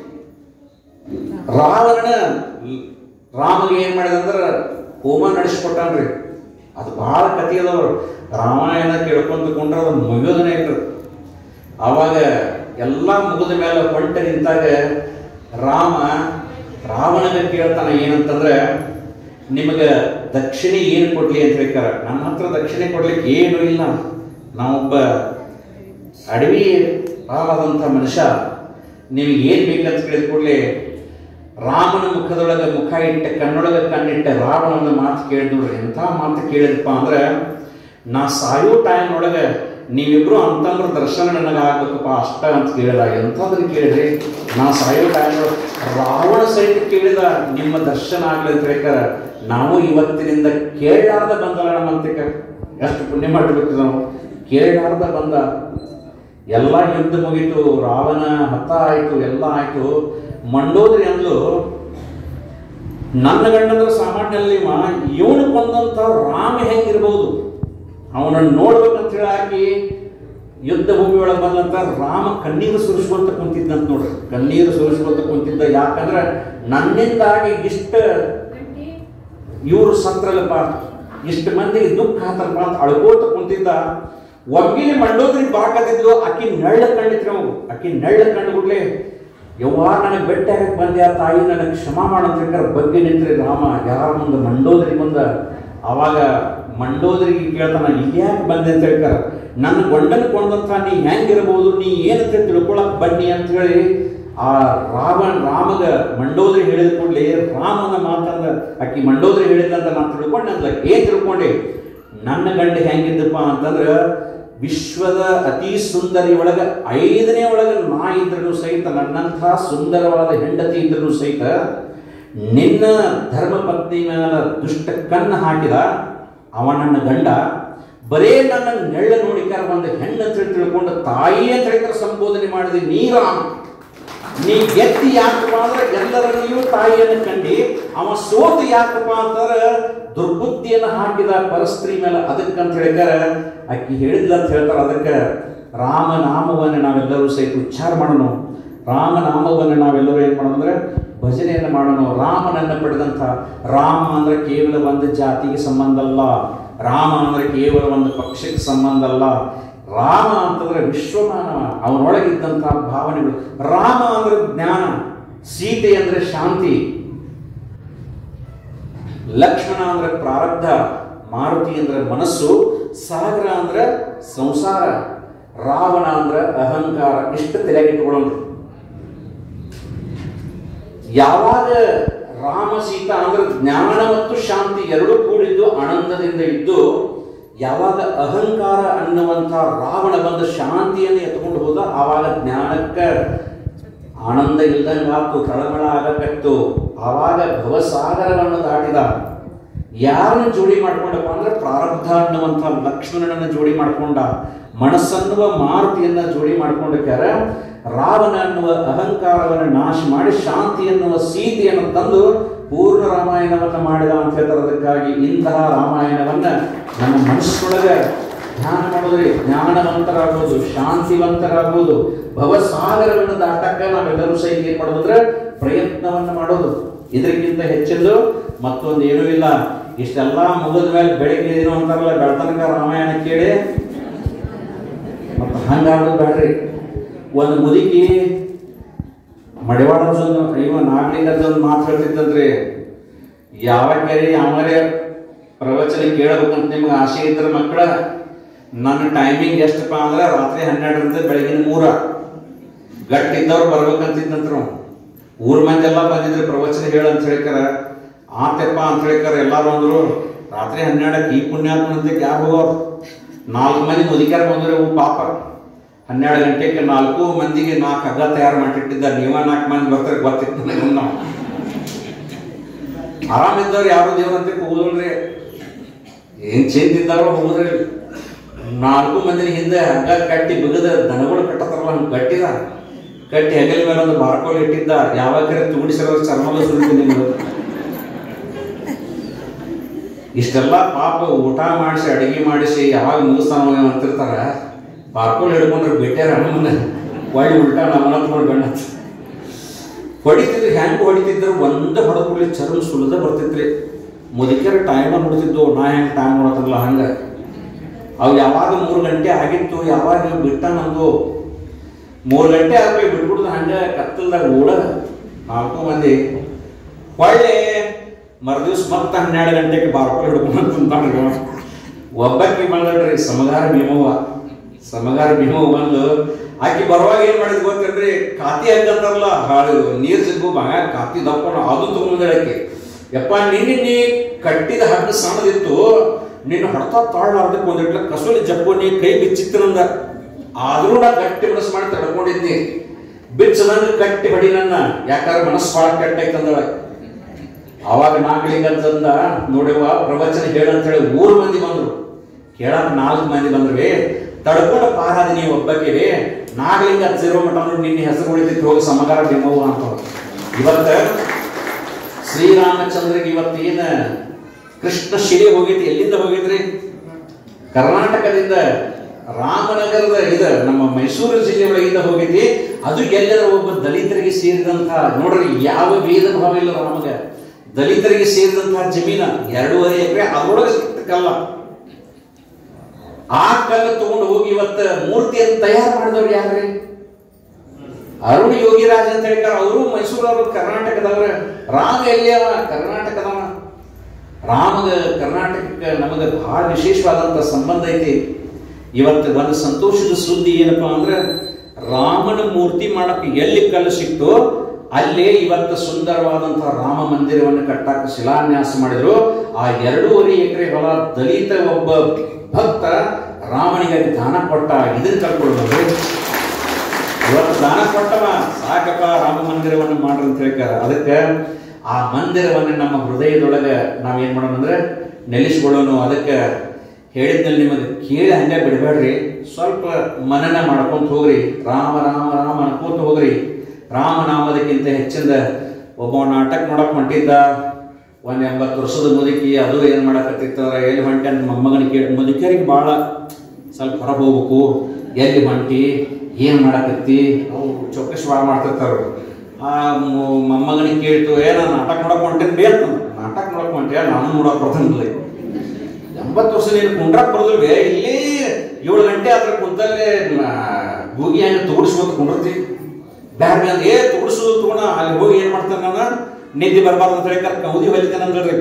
ರಾವಣನ ರಾಮಗೆ ಏನ್ ಮಾಡಿದಂದ್ರ ಹೋಮ ನಡೆಸ್ಕೊಟ್ಟಾನ್ರಿ ಅದು ಬಹಳ ಕಥೆ ಅದವ್ರು ರಾಮಾಯಣ ಕೇಳ್ಕೊಂತ ಕೊಂಡ್ರೆ ಅದು ಮುಗಿಯೋದನೇ ಇರ್ತದೆ ಆವಾಗ ಎಲ್ಲಾ ಮುಗಿದ ಮೇಲೆ ಹೊಂಟ ನಿಂತಾಗ ರಾಮ ರಾವಣನ ಕೇಳ್ತಾನ ಏನಂತಂದ್ರೆ ನಿಮಗೆ ದಕ್ಷಿಣೆ ಏನು ಕೊಡ್ಲಿ ಅಂತ ಹೇಳ್ತಾರ ನನ್ನ ಹತ್ರ ದಕ್ಷಿಣೆ ಕೊಡ್ಲಿಕ್ಕೆ ಏನು ಇಲ್ಲ ನಾವೊಬ್ಬ ಅಡವಿ ಆದಂಥ ಮನುಷ್ಯ ನಿಮಗೆ ಏನ್ ಬೇಕಂತ ಕೇಳಿದ ಕೂಡಲೇ ರಾಮನ ಮುಖದೊಳಗೆ ಮುಖ ಇಟ್ಟ ಕಣ್ಣೊಳಗೆ ಕಣ್ಣಿಟ್ಟ ರಾವಣನ ಮಾತು ಕೇಳಿದ್ರಿ ಎಂಥ ಮಾತು ಕೇಳಿದಪ್ಪ ಅಂದ್ರೆ ನಾ ಸಾಯೋ ಟೈಮ್ ಒಳಗೆ ನೀವಿಬ್ರು ಅಂತಂದ್ರ ದರ್ಶನ ನನಗೆ ಆಗ್ಬೇಕಪ್ಪ ಅಷ್ಟ ಅಂತ ಕೇಳಿದ ಎಂಥದನ್ನ ಕೇಳಿದ್ರಿ ನಾ ಸಾಯೋ ಟೈಮ್ ರಾವಣ ಸಹಿತ ಕೇಳಿದ ನಿಮ್ಮ ದರ್ಶನ ಆಗ್ಲಿ ಅಂತ ಹೇಳ್ತಾರ ನಾವು ಇವತ್ತಿನಿಂದ ಕೇಳಾರ್ದ ಬಂದಲ್ಲ ನಮ್ಮಂತಿಕ ಎಷ್ಟು ಪುಣ್ಯ ಮಾಡಬೇಕು ನಾವು ಕೇಳಾರ್ದ ಬಂದ ಎಲ್ಲ ಯುದ್ಧ ಮುಗೀತು, ರಾವಣ ಹತ ಆಯ್ತು, ಎಲ್ಲ ಆಯ್ತು. ಮಂಡೋದರಿ ಅಂದ್ಲು, ನನ್ನ ಗಂಡಂದ್ರೆ ಸಾಮಾನ್ಯಲ್ಲಿ ಇವನು ಕೊಂದಂತ ರಾಮ ಹೆಂಗಿರ್ಬೋದು, ಅವನನ್ನು ನೋಡ್ಬೇಕಂತ ಹೇಳಿ ಹಾಕಿ ಯುದ್ಧ ಭೂಮಿ ಒಳಗೆ ಬಂದಂತ ರಾಮ ಕಣ್ಣೀರು ಸುರಿಸುವಂತ ಕುಂತಿದ್ದಂತ ನೋಡ್ರಿ, ಕಣ್ಣೀರು ಸುರಿಸುವಂತ ಕುಂತಿದ್ದ. ಯಾಕಂದ್ರೆ ನನ್ನಿಂದಾಗಿ ಇಷ್ಟ ಇವರು ಸತ್ರಲ್ಲಪ್ಪ, ಇಷ್ಟು ಮಂದಿಗೆ ದುಃಖ ಆತಲ್ಪ ಅಂತ ಅಳ್ಕೋತ ಕುಂತಿದ್ದ. ಒಮ್ಮಿಲಿ ಮಂಡೋದ್ರಿ ಬಾಕತ್ತಿದ್ಲು, ಆಕಿ ನೆಳ್ಳ ಕಂಡಿತ್ತು ನಾವು, ಆಕಿ ನೆಳ್ಳ ಕಂಡು ಬಿಡ್ಲಿ, ಯವ್ವ ನನಗೆ ಬೆಟ್ಟ ಹಾಕಕ್ಕೆ ಬಂದೆ ತಾಯಿ, ನನಗೆ ಕ್ಷಮಾ ಮಾಡಂತ ಬಗ್ಗೆ ನಿಂತ್ರಿ ರಾಮ. ಯಾರ ಮುಂದೆ? ಮಂಡೋದ್ರಿ ಮುಂದ. ಅವಾಗ ಮಂಡೋದರಿಗೆ ಕೇಳ್ತಾನ, ಇಲ್ಯಾಕೆ ಬಂದೆ ಅಂತ ಹೇಳ್ತಾರ. ನನ್ನ ಗಂಡನ ಕೊಂದಂತ ನೀ ಹೆಂಗಿರ್ಬೋದು, ನೀ ಏನಂತ ತಿಳ್ಕೊಳಕ್ ಬನ್ನಿ ಅಂತ ಹೇಳಿ ಆ ರಾವಣ ರಾಮಗ ಮಂಡೋದರಿ ಹೇಳಿದ ಕೂಡಲೇ ರಾಮನ ಮಾತಂದ ಆಕಿ ಮಂಡೋದರಿ ಹೇಳಿದಂತ ನಾನು ತಿಳ್ಕೊಂಡೆ ಅಂತ. ಏನ್ ತಿಳ್ಕೊಂಡೆ? ನನ್ನ ಗಂಡ ಹೆಂಗಿದ್ದಪ್ಪ ಅಂತಂದ್ರ ವಿಶ್ವದ ಅತಿ ಸುಂದರಿ ಒಳಗ ಐದನೇ ಒಳಗ ನಾ ಇದ್ರೂ ಸಹಿತ, ನನ್ನಂಥ ಸುಂದರವಾದ ಹೆಂಡತಿ ಇದ್ರೂ ಸಹಿತ ನಿನ್ನ ಧರ್ಮ ಪತ್ನಿ ಮೇಲೆ ದುಷ್ಟ ಕಣ್ಣು ಹಾಕಿದ ಅವ ನನ್ನ ಗಂಡ. ಬರೇ ನನ್ನ ನೆಳ್ಳ ನೋಡಿಕಾರ ಬಂದ ಹೆಣ್ಣು ಅಂತ ಹೇಳಿ ತಿಳ್ಕೊಂಡು ತಾಯಿ ಅಂತ ಹೇಳಿದ್ರೆ ಸಂಬೋಧನೆ ಮಾಡಿದೆ. ನೀ ರಾಮ, ನೀ ಗೆದ್ದಿ ಯಾಕಪ್ಪ ಅಂದ್ರೆ ಎಲ್ಲರಲ್ಲಿಯೂ ತಾಯಿಯನ್ನು ಕಂಡು, ಅವ ಸೋತು ಯಾಕಪ್ಪ ಅಂತಂದ್ರೆ ದುರ್ಬುದ್ಧಿಯನ್ನು ಹಾಕಿದ ಪರಸ್ತ್ರೀ ಮೇಲೆ. ಅದಕ್ಕಂತ ಹೇಳಿದಾರ ಆಕಿ ಹೇಳಿದ್ಲ ಅಂತ ಹೇಳ್ತಾರೆ. ಅದಕ್ಕೆ ರಾಮನಾಮವನ್ನು ನಾವೆಲ್ಲರೂ ಸಹಿತ ಉಚ್ಚಾರ ಮಾಡೋಣ. ರಾಮನಾಮವನ್ನು ನಾವೆಲ್ಲರೂ ಏನು ಮಾಡೋಣ ಅಂದ್ರೆ ಭಜನೆಯನ್ನು ಮಾಡೋಣ. ರಾಮನನ್ನು ಪಡೆದಂಥ, ರಾಮ ಅಂದ್ರೆ ಕೇವಲ ಒಂದು ಜಾತಿಗೆ ಸಂಬಂಧ ಅಲ್ಲ, ರಾಮ ಅಂದ್ರೆ ಕೇವಲ ಒಂದು ಪಕ್ಷಕ್ಕೆ ಸಂಬಂಧ ಅಲ್ಲ. ರಾಮ ಅಂತಂದ್ರೆ ವಿಶ್ವಮಾನವ, ಅವನೊಳಗಿದ್ದಂತಹ ಭಾವನೆಗಳು. ರಾಮ ಅಂದ್ರೆ ಜ್ಞಾನ, ಸೀತೆ ಅಂದ್ರೆ ಶಾಂತಿ, ಲಕ್ಷ್ಮಣ ಅಂದ್ರೆ ಪ್ರಾರಬ್ಧ, ಮಾರುತಿ ಅಂದ್ರೆ ಮನಸ್ಸು, ಸಾಗರ ಅಂದ್ರೆ ಸಂಸಾರ, ರಾವಣ ಅಂದ್ರೆ ಅಹಂಕಾರ. ಇಷ್ಟು ತಲೆಗಿಟ್ಕೊಳ್ಳೋಣ. ಯಾವಾಗ ರಾಮ ಸೀತಾ ಅಂದ್ರೆ ಜ್ಞಾನ ಮತ್ತು ಶಾಂತಿ ಎರಡೂ ಕೂಡಿದ್ದು ಆನಂದದಿಂದ ಇದ್ದು, ಯಾವಾಗ ಅಹಂಕಾರ ಅನ್ನುವಂಥ ರಾವಣ ಬಂದು ಶಾಂತಿಯನ್ನು ಎತ್ಕೊಂಡು ಹೋದ, ಆವಾಗ ಜ್ಞಾನಕ್ಕೆ ಆನಂದ ಇಲ್ದಂಗಾತು, ತಳಮಳ ಆಗಕತ್ತು. ಆವಾಗ ಭವಸಾಗರವನ್ನು ದಾಟಿದ. ಯಾರನ್ನು ಜೋಡಿ ಮಾಡ್ಕೊಂಡಪ್ಪ ಅಂದ್ರೆ ಪ್ರಾರಬ್ಧ ಅನ್ನುವಂಥ ಲಕ್ಷ್ಮಣನನ್ನು ಜೋಡಿ ಮಾಡ್ಕೊಂಡ, ಮನಸ್ಸನ್ನುವ ಮಾರುತಿಯನ್ನ ಜೋಡಿ ಮಾಡ್ಕೊಂಡಕ್ಕಾರ ರಾವಣ ಅನ್ನುವ ಅಹಂಕಾರವನ್ನು ನಾಶ ಮಾಡಿ ಶಾಂತಿ ಎನ್ನುವ ಸೀತೆಯನ್ನು ತಂದು ಪೂರ್ಣ ರಾಮಾಯಣವನ್ನು ಮಾಡಿದ ಅಂತ ಹೇಳ್ತಾರೆ. ಅದಕ್ಕಾಗಿ ಇಂತಹ ರಾಮಾಯಣವನ್ನ ನಮ್ಮ ಮನಸ್ಸೊಳಗೆ ಧ್ಯಾನ ಮಾಡೋದ್ರಿ ಜ್ಞಾನವಂತರಾಗೋದು, ಶಾಂತಿವಂತರಾಗೋದು, ಭವಸಾಗರವನ್ನು ದಾಟಕ್ಕೆ ನಾವೆಲ್ಲರೂ ಸಹಿತ ಏನ್ ಮಾಡೋದಂದ್ರೆ ಪ್ರಯತ್ನವನ್ನು ಮಾಡೋದು. ಇದಕ್ಕಿಂತ ಹೆಚ್ಚಿದ್ದು ಮತ್ತೊಂದು ಏನೂ ಇಲ್ಲ. ಇಷ್ಟೆಲ್ಲ ಮುಗಿದ ಮೇಲೆ ಬೆಳಿಗ್ಗೆ ಏನು ಅಂತಾರಲ್ಲ, ಬೆಳತನಕ ರಾಮಾಯಣ ಕೇಳಿ ಮತ್ತೆ ಹಂಗಾಗೋದು ಬೇಡ್ರಿ. ಒಂದು ಮುದುಕಿ ಮಡಿವಾಳದೊಂದು ಇವ ನಾಗಲಿಂಗದೊಂದು ಮಾತು ಹೇಳ್ತಿದ್ದಂತ್ರಿ, ಯಾವ ಕೆರೆ ಯಾವರೇ ಪ್ರವಚನ ಕೇಳಬೇಕಂತ ನಿಮ್ಗೆ ಆಸೆ ಇದ್ರೆ ಮಕ್ಕಳ, ನನ್ನ ಟೈಮಿಂಗ್ ಎಷ್ಟಪ್ಪ ಅಂದ್ರೆ ರಾತ್ರಿ ಹನ್ನೆರಡರಿಂದ ಬೆಳಗಿನ ಮೂರ ಗಟ್ಟಿದ್ದವ್ರು ಬರ್ಬೇಕಂತಿದ್ದಂತ್ರು. ಊರ್ ಮಂದಿ ಎಲ್ಲ ಬಂದಿದ್ರು ಪ್ರವಚನ ಹೇಳಂತ ಹೇಳ್ಕಾರ. ಆತಪ್ಪ ಅಂತ ಹೇಳ್ಕಾರ. ಎಲ್ಲಾರು ಅಂದ್ರು ರಾತ್ರಿ ಹನ್ನೆರಡಕ್ಕೆ ಈ ಪುಣ್ಯಾತ್ಮನಂತೆ ಯಾರು ಹೋಗೋರು. ನಾಲ್ಕು ಮಂದಿ ಮುದುಕ್ಯಾರ ಬಂದ್ರೆ ಹೂ ಪಾಪ. ಹನ್ನೆರಡು ಗಂಟೆಗೆ ನಾಲ್ಕು ಮಂದಿಗೆ ನಾಲ್ಕು ಹಗ್ಗ ತಯಾರು ಮಾಡಿಟ್ಟಿದ್ದ. ನೀವ ನಾಲ್ಕು ಮಂದಿ ಬರ್ತಾರೆ ಗೊತ್ತಿತ್ತು ನನಗೆ. ನಾವು ಆರಾಮಿದ್ದವ್ರು ಯಾರು ದೇವ್ರಂತೆ ಹೋಗೋಲ್ರಿ, ಏನ್ ಚಿಂತಿದ್ದಾರೋ ಹೋದ್ರಿ. ನಾಲ್ಕು ಮಂದಿನ ಹಿಂದೆ ಹಗ್ಗ ಕಟ್ಟಿ ಬಿಗದ ದನಗಳು ಕಟ್ಟತಾರಲ್ಲ ಹಂಗೆ ಕಟ್ಟಿದ. ಕಟ್ಟಿ ಹೆಗಲ ಮೇಲೆ ಒಂದು ಬಾರ್ಕೋಲ್ ಇಟ್ಟಿದ್ದ. ಯಾವಾಗ ತುಗುಡಿಸಿರೋ ಚರ್ಮದ ಸುರಿತು ನಿಮ್ದು. ಇಷ್ಟೆಲ್ಲ ಪಾಪ ಊಟ ಮಾಡಿಸಿ ಅಡಿಗೆ ಮಾಡಿಸಿ ಯಾವಾಗ ಮುಗಿಸ್ತಾನ ಅಂತಿರ್ತಾರ. ಬಾರ್ಕೋಲ್ ಹಿಡ್ಕೊಂಡ್ರೆ ಬಿಟ್ಟಾರ ನಮ್ಮನ್ನ ಒಳ್ಳೆ ಉಲ್ಟಾ ನಮ್ಮನ್ನ ತಗೊಂಡು ಗಣ್ಣ ಹೊಡಿತಿದ್ರು. ಹೆಂಗೆ ಹೊಡಿತಿದ್ರು, ಒಂದು ಹೊಡೆದ್ಕೊಳ್ಳಿ ಚರ್ಮ ಸುಲಿದ ಬರ್ತಿದ್ರಿ. ಮುದುಕರ ಟೈಮ ನೋಡ್ತಿದ್ದು, ನಾ ಹೆಂಗೆ ಟೈಮ್ ನೋಡತ್ತಲ್ಲ ಹಂಗೆ. ಅವು ಯಾವಾಗ ಮೂರು ಗಂಟೆ ಆಗಿತ್ತು, ಯಾವಾಗ ಬಿಟ್ಟ ನಮ್ದು ಮೂರು ಗಂಟೆ ಆದ್ಮೇಲೆ ಬಿಟ್ಬಿಡ್ದು ಹಂಗೆ ಕತ್ತಲ್ದಾಗ ಓಡ ನಾಲ್ಕು ಮಂದಿ. ಒಳ್ಳೆ ಮರುದಿವ್ಸ ಮತ್ತೆ ಹನ್ನೆರಡು ಗಂಟೆಗೆ ಬಾರ್ಕೋಲ್ ಹಿಡ್ಕೊಂಡು ಕುಂತಾಡ್ರಿ. ಒಬ್ಬಕ್ಕೆ ಬಂದ್ರಿ ಸಮಗಾರ ಭೀಮವ್ವ. ಸಮಗಾರ ಭೀಮವ್ವ ಬಂದು ಆಕಿ ಬರುವಾಗ ಏನ್ ಮಾಡಿದ್ ಗೊತ್ತೇನ್ರಿ, ಕಾತಿ ಹಂಗಂತಾರಲ್ಲ ಹಾಳು ನೀರ್ ಸಿಗ್ಗು ಮಗ ಕಾತಿ ದಪ್ಪ ಅದು ತಗೊಂಡ್ಯಾಕೆ. ಯಪ್ಪ ನಿನ್ನೆ ನೀ ಕಟ್ಟಿದ ಹಗ್ಗ ಸಣ್ಣದಿತ್ತು, ನಿನ್ನ ಹೊಡ್ತಾ ತಾಳ್ಲಾರ್ದಕ್ಕೆ ಒಂದಿಟ್ಲ ಕಸೂಲಿ ಜಪ್ಪು ನೀ ಕೈ ಬಿಚ್ಚಿತ್ತನಂದ. ಆದ್ರೂ ನಾ ಗಟ್ಟಿ ಮನಸ್ಸು ಮಾಡಿ ತಡ್ಕೊಂಡಿದ್ನಿ. ಬಿಚ್ಚದಂಗ ಕಟ್ಟಿ ಹೊಡಿ ನನ್ನ, ಯಾಕಂದ್ರೆ ಮನಸ್ಸು ಭಾಳ ಕಟ್ಟೈತಂದಳ. ಅವಾಗ ನಾಗಲಿಂಗಂತಂದ ನೋಡಿವ ಪ್ರವಚನ ಹೇಳಂತ ಹೇಳಿ ಮೂರು ಮಂದಿ ಬಂದ್ರು. ಕೇಳಕ್ ನಾಲ್ಕು ಮಂದಿ ಬಂದ್ರಿ. ತಡ್ಕೊಂಡು ಪಾರಾದ ನೀವು ಒಬ್ಬಕ್ಕೆ ನಾಗಲಿಂಗ ಹಚ್ಚಿರೋ ಮಠ ನಿನ್ನೆ ಹೆಸರು ಉಳಿದಿತ್ತು ಹೋಗಿ ಸಮಗಾರ ಬಿಮ್ಮವ್ವ ಅಂತ. ಇವತ್ತ ಶ್ರೀರಾಮಚಂದ್ರಿಗೆ ಇವತ್ತೇನ ಕೃಷ್ಣ ಶಿಲೆ ಹೋಗಿತ್ತು, ಎಲ್ಲಿಂದ ಹೋಗಿದ್ರಿ? ಕರ್ನಾಟಕದಿಂದ, ರಾಮನಗರದ ಇದ ನಮ್ಮ ಮೈಸೂರು ಜಿಲ್ಲೆ ಒಳಗಿಂದ ಹೋಗಿದ್ದಿ. ಅದು ಎಲ್ಲರ ಒಬ್ಬ ದಲಿತರಿಗೆ ಸೇರಿದಂತ, ನೋಡ್ರಿ ಯಾವ ಭೇದ ಭಾವ ಇಲ್ಲ ರಾಮಗ. ದಲಿತರಿಗೆ ಸೇರಿದಂತಹ ಜಮೀನ ಎರಡೂವರೆ ಎಕರೆ, ಅದರೊಳಗೆ ಕಲ್ಲ. ಆ ಕಲ್ಲು ತಗೊಂಡು ಹೋಗಿ ಇವತ್ತ ಮೂರ್ತಿಯನ್ನು ತಯಾರು ಮಾಡಿದವ್ರು ಯಾರ್ರಿ? ಅರುಣ್ ಯೋಗಿರಾಜ್ ಅಂತ ಹೇಳ್ತಾರೆ. ಅವರು ಮೈಸೂರವರು, ಕರ್ನಾಟಕದವ್ರ. ರಾಮ ಎಲ್ಲಿಯವ? ಕರ್ನಾಟಕದವ. ರಾಮಗ ಕರ್ನಾಟಕಕ್ಕೆ ನಮಗೆ ಬಹಳ ವಿಶೇಷವಾದಂತ ಸಂಬಂಧ ಐತಿ. ಇವತ್ತು ಒಂದು ಸಂತೋಷದ ಸುದ್ದಿ ಏನಪ್ಪಾ ಅಂದ್ರೆ, ರಾಮನ ಮೂರ್ತಿ ಮಾಡಕ್ಕೆ ಎಲ್ಲಿ ಕಲ್ಲು ಸಿಕ್ತೋ ಅಲ್ಲೇ ಇವತ್ತು ಸುಂದರವಾದಂತಹ ರಾಮ ಮಂದಿರವನ್ನು ಕಟ್ಟಕ್ಕೆ ಶಿಲಾನ್ಯಾಸ ಮಾಡಿದ್ರು. ಆ ಎರಡೂವರೆ ಎಕರೆ ಹೊಲ ದಲಿತ ಒಬ್ಬ ಭಕ್ತ ರಾಮನಿಗಾಗಿ ದಾನ ಕೊಟ್ಟ. ಇದನ್ನ ಕಳ್ಕೊಳ್ಬೋದು. ಇವತ್ತು ದಾನ ಕೊಟ್ಟವ, ಸಾಕಪ್ಪ ರಾಮ ಮಂದಿರವನ್ನು ಮಾಡ್ರಿ ಅಂತ ಹೇಳ್ತಾರೆ. ಅದಕ್ಕೆ ಆ ಮಂದಿರವನ್ನು ನಮ್ಮ ಹೃದಯದೊಳಗೆ ನಾವೇನ್ ಮಾಡೋಣ ಅಂದ್ರೆ ನೆಲೆಸ್ಕೊಳ್ಳೋಣ. ಅದಕ್ಕೆ ಹೇಳಿದ್ನಲ್ಲಿ ನಿಮಗೆ ಕೇಳಿ ಹಂಗೆ ಬಿಡಬೇಡ್ರಿ, ಸ್ವಲ್ಪ ಮನನ ಮಾಡ್ಕೊಂತ ಹೋಗ್ರಿ. ರಾಮ ರಾಮ ರಾಮ ಅನ್ಕೋತ ಹೋಗ್ರಿ. ರಾಮನಾಮದಕ್ಕಿಂತ ಹೆಚ್ಚಿಂದ ಒಬ್ಬ ನಾಟಕ ನೋಡಕ್ ಹೊಂಟಿದ್ದ, ಒಂದ್ ಎಂಬತ್ತು ವರ್ಷದ ಮುದುಕಿ. ಅದು ಏನ್ ಮಾಡಕತ್ತಿರ್ತಾರ, ಎಲ್ಲಿ ಹೊಂಟಿ ಅಂತ ಮೊಮ್ಮಗನ ಕೇಳಿ, ಮುದುಕಿಯರಿಗೆ ಭಾಳ ಸ್ವಲ್ಪ ಹೊರ ಹೋಗ್ಬೇಕು, ಎಲ್ಲಿ ಹೊಂಟಿ, ಏನ್ ಮಾಡಕತ್ತಿ, ಅವು ಚೌಕಶ್ ಭಾಳ ಮಾಡ್ತಿರ್ತಾರ. ಆ ಮೊಮ್ಮಗನಿಗೆ ಕೇಳ್ತು, ಏನ ನಾಟಕ ನೋಡಕ್ ಹೊಂಟೇನ್ ಬೇ ಅಂತ. ನಾಟಕ ನೋಡಕ್ ಹೊಂಟೆ, ನಾನು ನೋಡಕ್ ಬರ್ತಂಗಿಲ್ಲ. ಎಂಬತ್ತು ವರ್ಷ ನೀನು ಕುಂಡ್ರಾಕ್ ಬರೋದಿಲ್ವೇ? ಇಲ್ಲಿ ಏಳು ಗಂಟೆ ಆದ್ರೆ ಕುಂತಲ್ಲೇ ಗೂಗಿ ಹಂಗೆ ತೋಡಿಸ್ಬೋದು ಕುಂಡ್ರತಿ. ಬ್ಯಾಡ ಏ ತೋಡಿಸೋದು ತಗೋಣ, ಅಲ್ಲಿ ಹೋಗಿ ಏನ್ ಮಾಡ್ತಾನೆ, ನಾನು ನಿದ್ದೆ ಬರಬಾರ್ದು ಅಂತ ಹೇಳಿ ಕೌದಿ ಹೊಲಿತಾನೆ ಅಂದ್ರಿ.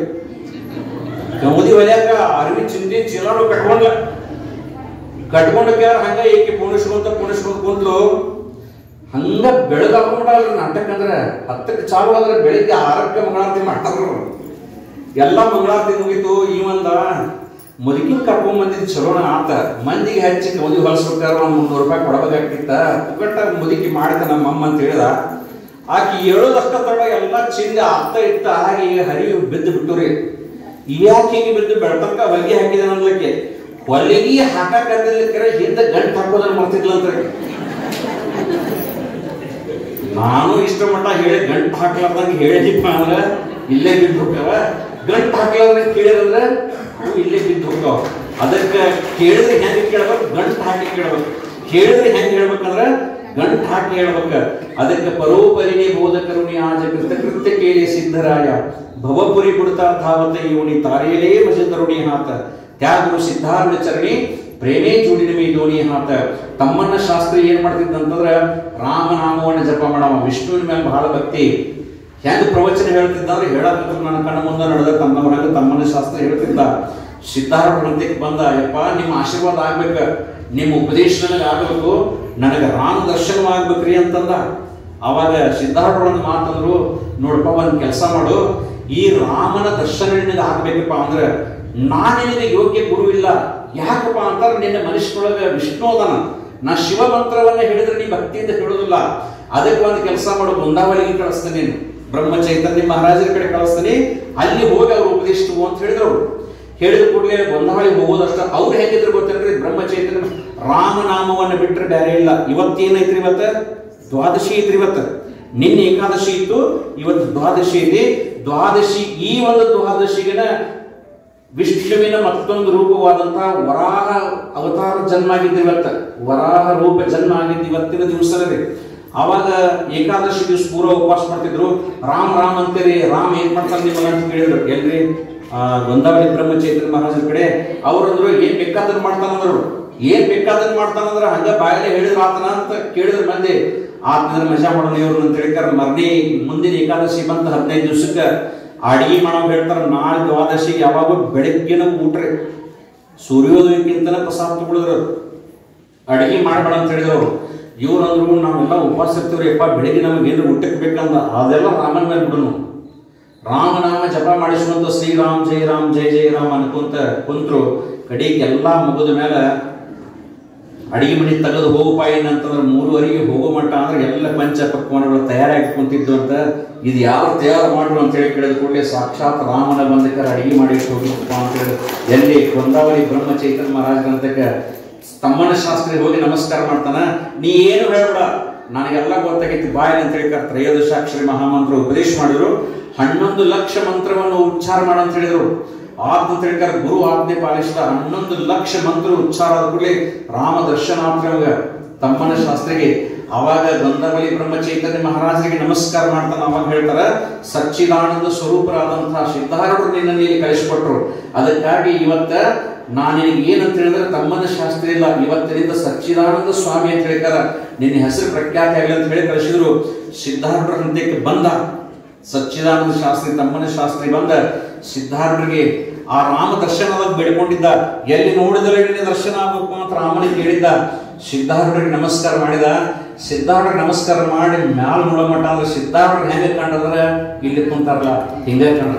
ಕೌದಿ ಹೊಲಿಯಾಕ ಅರಿವಿ ಚಿಂದಿ ಚೀಲಾನು ಕಟ್ಕೊಂಡ್ಲ. ಕಟ್ಕೊಂಡಕ್ಕೆ ಹಂಗ ಏಕೆ ಪುಣಿಸ್ಕೊಂತ ಪುಣಿಸ್ಕೊಂತ ಕುಂತ್ಲು. ಹಂಗ ಬೆಳಗಾಗ್ಬಿಡಲ್ರಿ ನಾಟಕ. ಅಂದ್ರೆ ಹತ್ತಕ್ಕೆ ಚಾಲು ಆದ್ರೆ ಬೆಳಿಗ್ಗೆ ಆರಕ್ಕೆ ಮಂಗಳಾರತಿ ಮಾಡ್ತಾರ. ಎಲ್ಲ ಮಂಗಳಾರತಿ ಮುಗಿತು. ಈ ಒಂದ ಮುದುಕಿನ ಕರ್ಕೊಂಡ್ ಬಂದಿದ್ ಚಲೋಣ ಆತ. ಮಂದಿಗೆ ಹಚ್ಚಿ ಕೌದಿ ಹೊಲಿಸ್ಬೇಕಾದ್ರೆ ಒಂದ್ ಮುನ್ನೂರು ರೂಪಾಯಿ ಕೊಡಬೇಕಾಗ್ತಿತ್ತ. ಪುಕ್ಕಟ್ಟ ಮುದುಕಿ ಮಾಡಿದ ನಮ್ಮಮ್ಮ ಅಂತ ಹೇಳಿದ. ಆಕಿ ಹೇಳೋದಷ್ಟ ತಡ ಎಲ್ಲ ಚಿಂದೆ ಅತ್ತ ಇತ್ತ ಆಗಿ ಹರಿವು ಬಿದ್ದು ಬಿಟ್ಟುರಿ. ಇವ್ಯಾಕೆ ಹಿಂಗೆ ಬಿದ್ದು ಬೆಳತಕ್ಕ ಹೊಲಿಗೆ ಹಾಕಿದ ಅನ್ಲಕ್ಕೆ. ಹೊಲಿಗೆ ಹಾಕಕ್ಕರೆ ಹಿಂದೆ ಗಂಟು ಹಾಕೋದನ್ನ ಮಾಡ್ತಿದ್ಲಂತ. ನಾನು ಇಷ್ಟ ಮಟ್ಟ ಹೇಳಿ ಗಂಟು ಹಾಕ್ಲಾರ್ದಂಗೆ ಹೇಳಿದಿಪ್ಪ ಅಂದ್ರೆ ಇಲ್ಲೇ ಬಿದ್ದು ಹೋಗ್ತಾವ. ಗಂಟು ಹಾಕ್ಲಾರ್ದ ಕೇಳಿದ್ರೆ ಅವು ಇಲ್ಲೇ ಬಿದ್ದು ಹೋಗ್ತಾವ. ಅದಕ್ಕೆ ಕೇಳಿದ್ರೆ ಹೆಂಗೆ ಕೇಳ್ಬೇಕು, ಗಂಟು ಹಾಕಿ ಕೇಳ್ಬೇಕು. ಕೇಳಿದ್ರೆ ಹೆಂಗೆ ಹೇಳ್ಬೇಕಂದ್ರೆ ಗಂಟು ಹಾಕಿ ಹೇಳ್ಬೇಕ. ಅದಕ್ಕೆ ಪರೋಪರಿನೇ ಬೋಧಕರುಣಿ ಆಜ ಕೃತ ಕೃತ್ಯ ಕೇಳಿ ಸಿದ್ಧರಾಯ ಭವಪುರಿ ಕೊಡ್ತಾ ಧಾವತ ಇವನಿ ತಾರೇಲೇ ಭಜ ತರುಣಿ ಹಾತ ತ್ಯಾಗರು ಸಿದ್ಧಾರ್ಥ ಚರಣಿ ಪ್ರೇಮೇ ಜೋಡಿನ ಮೇ ದೋಣಿ ಹಾತ. ತಮ್ಮನ್ನ ಶಾಸ್ತ್ರಿ ಏನ್ ಮಾಡ್ತಿದ್ದಂತಂದ್ರ ರಾಮನಾಮವನ್ನ ಜಪ ಮಾಡವ. ವಿಷ್ಣುವಿನ ಮೇಲೆ ಬಹಳ ಭಕ್ತಿ. ಹೆಂಗ ಪ್ರವಚನ ಹೇಳ್ತಿದ್ದ ಅಂದ್ರೆ ಹೇಳಕ್ಕೆ ನನ್ನ ಕಣ್ಣ ಮುಂದೆ ನಡೆದ ತನ್ನವರಾಗ ತಮ್ಮನ ಶಾಸ್ತ್ರ ಹೇಳ್ತಿದ್ದ. ಸಿದ್ಧಾರ್ಥ ಗ್ರಂಥಕ್ಕೆ ಬಂದ, ಯಪ್ಪ ನಿಮ್ಮ ಆಶೀರ್ವಾದ ಆಗ್ಬೇಕ, ನಿಮ್ಮ ಉಪದೇಶ ನನಗೆ ಆಗ್ಬೇಕು, ನನಗೆ ರಾಮ ದರ್ಶನವಾಗ್ಬೇಕ್ರಿ ಅಂತಂದ. ಅವಾಗ ಸಿದ್ಧಾರ್ಥ ಒಂದು ಮಾತಂದ್ರು, ನೋಡಪ್ಪ ಒಂದ್ ಕೆಲಸ ಮಾಡು, ಈ ರಾಮನ ದರ್ಶನ ನಿನಗೆ ಆಗ್ಬೇಕಪ್ಪ ಅಂದ್ರೆ ನಾನು ನಿನಗೆ ಯೋಗ್ಯ ಗುರು ಇಲ್ಲ. ಯಾಕಪ್ಪ ಅಂತಾರೆ, ನಿನ್ನ ಮನುಷ್ಯನೊಳಗೆ ವಿಷ್ಣು ಅದನ. ನಾ ಶಿವ ಮಂತ್ರವನ್ನ ಹೇಳಿದ್ರೆ ನೀ ಭಕ್ತಿಯಿಂದ ಹೇಳೋದಿಲ್ಲ. ಅದಕ್ಕೆ ಒಂದು ಕೆಲಸ ಮಾಡು, ಬೃಂದಾವಳಿಗೆ ಕಳಿಸ್ತೀನಿ, ಬ್ರಹ್ಮ ಚೈತನ್ಯ ಮಹಾರಾಜರ ಕಡೆ ಕಳಿಸ್ತೀನಿ, ಅಲ್ಲಿ ಹೋಗಿ ಅವ್ರು ಉಪದೇಶ ತಗೋ ಅಂತ ಹೇಳಿದ್ರು. ಹೇಳಿದ ಕೂಡಲೇ ಬೃಂದಾವಳಿ ಹೋಗೋದಷ್ಟ. ಅವ್ರು ಹೇಗಿದ್ರು ಗೊತ್ತೇನ್ರಿ, ಬ್ರಹ್ಮ ಚೈತನ್ಯ ರಾಮನಾಮವನ್ನು ಬಿಟ್ಟರೆ ಬೇರೆ ಇಲ್ಲ. ಇವತ್ತೇನೈತ್ರಿ, ಇವತ್ತ ದ್ವಾದಶಿ ಐತ್ರಿ. ಇವತ್ತ ನಿನ್ನೆ ಏಕಾದಶಿ ಇತ್ತು, ಇವತ್ತು ದ್ವಾದಶಿ ಐತಿ. ದ್ವಾದಶಿ, ಈ ಒಂದು ದ್ವಾದಶಿಗಿನ ವಿಷ್ಣುವಿನ ಮತ್ತೊಂದು ರೂಪವಾದಂತಹ ವರಾಹ ಅವತಾರ ಜನ್ಮ ಆಗಿದ್ದು ಇವತ್ತ. ವರಾಹ ರೂಪ ಜನ್ಮ ಆಗಿದ್ದು ಇವತ್ತಿನ ದಿವಸದಲ್ಲಿ. ಅವಾಗ ಏಕಾದಶಿ ದಿವಸ ಪೂರ ಉಪವಾಸ ಮಾಡ್ತಿದ್ರು. ರಾಮ್ ರಾಮ್ ಅಂತೀರಿ, ರಾಮ್ ಏನ್ ಮಾಡ್ತಾನೆ ನಿಮಗೆ ಅಂತ ಕೇಳಿದ್ರು. ಎಲ್ರಿ ಗೊಂದಾವಳಿ ಬ್ರಹ್ಮ ಚೈತನ್ಯ ಮಹಾರಾಜರ ಕಡೆ ಅವ್ರಂದ್ರು, ಏನ್ ಬೇಕಾದನ್ ಮಾಡ್ತಾನಂದ್ರು. ಏನ್ ಬೇಕಾದನ್ ಮಾಡ್ತಾನಂದ್ರ ಹಂಗ ಬಾಯಲ್ಲೇ ಹೇಳಿದ್ರು ಆತನ ಅಂತ ಕೇಳಿದ್ರು ಮಂದಿ. ಆತನ ಮಜಾ ಮಾಡೋಣ ಇವ್ರು ಅಂತ ಹೇಳಿಕಾರ. ಮರ್ನಿ ಮುಂದಿನ ಏಕಾದಶಿ ಬಂತ ಹದಿನೈದು ದಿವಸಕ್ಕೆ ಅಡಿಗೆ ಮಾಡೋ ಹೇಳ್ತಾರ. ನಾಳೆ ದ್ವಾದಶಿಗೆ ಯಾವಾಗ ಬೆಳಗ್ಗಿನ ಊಟ್ರಿ, ಸೂರ್ಯೋದಯಕ್ಕಿಂತನ ಪ್ರಸಾದ ತಗೊಳಿದ್ರು. ಅಡಿಗೆ ಮಾಡಬೇಡ ಅಂತ ಹೇಳಿದ್ರು ಅವ್ರು. ಇವ್ರಂದ್ರು ನಾವೆಲ್ಲ ಉಪವಾಸ ಇರ್ತೀವ್ರಿ, ಯಪ್ಪ ಬೆಳಿಗ್ಗೆ ನಮಗೆ ಏನು ಊಟಕ್ಕೆ ಬೇಕಂದ. ಅದೆಲ್ಲ ರಾಮನ ಮೇಲೆ ಬಿಡನು. ರಾಮನಾಮ ಜಪ ಮಾಡಿಸುವಂತ ಶ್ರೀರಾಮ್ ಜೈ ರಾಮ್ ಜೈ ಜೈ ರಾಮ್ ಅನ್ಕೊಂತ ಕುಂತ್ರು. ಕಡೆಗೆ ಎಲ್ಲ ಮುಗಿದ ಮೇಲೆ ಅಡಿಗೆ ಮನೆ ತೆಗೆದು ಹೋಗಪ್ಪ ಏನಂತಂದ್ರೆ ಮೂರುವರೆಗೆ ಹೋಗೋ ಮಟ್ಟ ಅಂದ್ರೆ ಎಲ್ಲ ಪಂಚ ಪಕ್ವಾನಗಳು ತಯಾರಾಗಿ ಕುಂತಿದ್ದು ಅಂತ. ಇದು ಯಾವ ತಯಾರು ಮಾಡ್ರು ಅಂತ ಹೇಳಿ ಕೇಳಿದ ಕೂಡಲೇ ಸಾಕ್ಷಾತ್ ರಾಮನ ಬಂದಕ್ಕೆ ಅಡಿಗೆ ಮಾಡಿ ಹೋಗಪ್ಪ ಅಂತ ಹೇಳಿ ಎಲ್ಲಿ ಗೊಂದಾವಳಿ ಬ್ರಹ್ಮ ಚೈತನ್ಯ ಮಹಾರಾಜ ಗ್ರಂಥಕ್ಕೆ ತಮ್ಮನ ಶಾಸ್ತ್ರಿ ಹೋಗಿ ನಮಸ್ಕಾರ ಮಾಡ್ತಾನ. ನೀ ಏನು ಹೇಳ್ಬೇಡ, ನನಗೆಲ್ಲ ಗೊತ್ತಾಗೈತಿ ಬಾಯಿ ಅಂತ ಹೇಳ್ತಾರೆ. ತ್ರಯೋದಶಾಕ್ಷರಿ ಮಹಾಮಂತ್ರ ಉಪದೇಶ ಮಾಡಿದ್ರು. ಹನ್ನೊಂದು ಲಕ್ಷ ಮಂತ್ರವನ್ನು ಉಚ್ಚಾರ ಮಾಡ ಅಂತ ಹೇಳಿದ್ರು. ಆದ ಹೇಳ್ತಾರೆ ಗುರು ಆಜ್ಞೆ ಪಾಲಿಸಿದ ಹನ್ನೊಂದು ಲಕ್ಷ ಮಂತ್ರ ಉಚ್ಚಾರ ಆದ ಕೂಡಲೇ ರಾಮ ದರ್ಶನಾತ್ರ ತಮ್ಮನ ಶಾಸ್ತ್ರಿಗೆ. ಅವಾಗ ಗಂಧಬಲಿ ಬ್ರಹ್ಮಚೈತನ್ಯ ಮಹಾರಾಜರಿಗೆ ನಮಸ್ಕಾರ ಮಾಡ್ತಾನೆ. ಅವಾಗ ಹೇಳ್ತಾರ ಸಚ್ಚಿದಾನಂದ ಸ್ವರೂಪರಾದಂತಹ ಸಿದ್ಧಾರೂಢರು ನಿನ್ನನ್ನು ಇಲ್ಲಿ ಕಳಿಸಿಕೊಟ್ರು. ಅದಕ್ಕಾಗಿ ಇವತ್ತ ನಾನು ನಿನಗೆ ಏನಂತ ಹೇಳಿದ್ರೆ ತಮ್ಮನ ಶಾಸ್ತ್ರಿ ಇಲ್ಲ, ಇವತ್ತಿನಿಂದ ಸಚ್ಚಿದಾನಂದ ಸ್ವಾಮಿ ಅಂತ ಹೇಳ್ತಾರ. ನಿನ್ನ ಹೆಸರು ಪ್ರಖ್ಯಾತಿ ಆಗಲಿ ಅಂತ ಹೇಳಿ ಕಳಿಸಿದ್ರು. ಸಿದ್ಧಾರೂಢರ ಹಂತಕ್ಕೆ ಬಂದ ಸಚ್ಚಿದಾನಂದ ಶಾಸ್ತ್ರಿ, ತಮ್ಮನ ಶಾಸ್ತ್ರಿ ಬಂದ ಸಿದ್ಧಾರೂಢರಿಗೆ ಆ ರಾಮ ದರ್ಶನದಾಗ ಬೇಡಿಕೊಂಡಿದ್ದ. ಎಲ್ಲಿ ನೋಡಿದರೆ ನಿನ್ನ ದರ್ಶನ ಆಗಬೇಕು ಅಂತ ರಾಮನಿಗೆ ಕೇಳಿದ್ದ. ಸಿದ್ಧಾರೂಢರಿಗೆ ನಮಸ್ಕಾರ ಮಾಡಿದ. ಸಿದ್ಧಾರೂಢರಿಗೆ ನಮಸ್ಕಾರ ಮಾಡಿ ಮ್ಯಾಲ ನೋಡೋ ಮಟ್ಟ ಅಂದ್ರೆ ಸಿದ್ಧಾರೂಢರು ಹೆಂಗೆ ಕಂಡ್ರೆ ಇಲ್ಲಿ ಕುಂತಾರಲ್ಲ ಹಿಂಗೆ ಕಂಡ್ರ.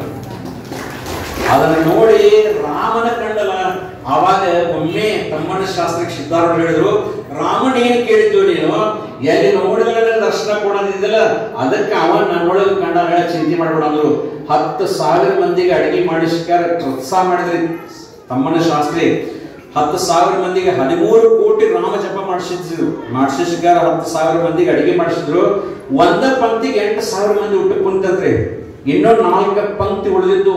ಅದನ್ನ ನೋಡಿ ರಾಮನ ಕಂಡಲ್ಲ. ಆವಾಗ ಒಮ್ಮೆ ತಮ್ಮನ ಶಾಸ್ತ್ರಕ್ಕೆ ಸಿದ್ಧಾರೂಢರು ಹೇಳಿದ್ರು, ರಾಮನ ಏನ್ ಕೇಳಿದ್ವು ನೀನು, ಎಲ್ಲಿ ನೋಡಿದ್ರೆ ದರ್ಶನ ಕೊಡೋದಿದ್ದಲ್ಲ, ಅದಕ್ಕೆ ಅವನ್ ನನ್ನೊಳಗೆ ಕಂಡ ಚಿಂತೆ ಮಾಡ್ಬೇಡ ಅಂದ್ರು. ಹತ್ತು ಸಾವಿರ ಮಂದಿಗೆ ಅಡಿಗೆ ಮಾಡಿಸ್ಕಾರ ಪ್ರೋತ್ಸಾಹ ಮಾಡಿದ್ರಿ ತಮ್ಮನ ಶಾಸ್ತ್ರಿ. ಹತ್ತು ಸಾವಿರ ಮಂದಿಗೆ ಹದಿಮೂರು ಕೋಟಿ ರಾಮ ಜಪ ಮಾಡಿಸಿದ್ರು ಮಾಡಿಸಿಸ್ಕಾರ. ಹತ್ತು ಸಾವಿರ ಮಂದಿಗೆ ಅಡಿಗೆ ಮಾಡಿಸಿದ್ರು. ಒಂದ ಪಂಕ್ತಿಗೆ ಎಂಟು ಸಾವಿರ ಮಂದಿ ಊಟಕ್ಕೆ ಕುಂತಂತ್ರಿ. ಇನ್ನೊಂದು ನಾಲ್ಕು ಪಂಕ್ತಿ ಉಳಿದಿದ್ದು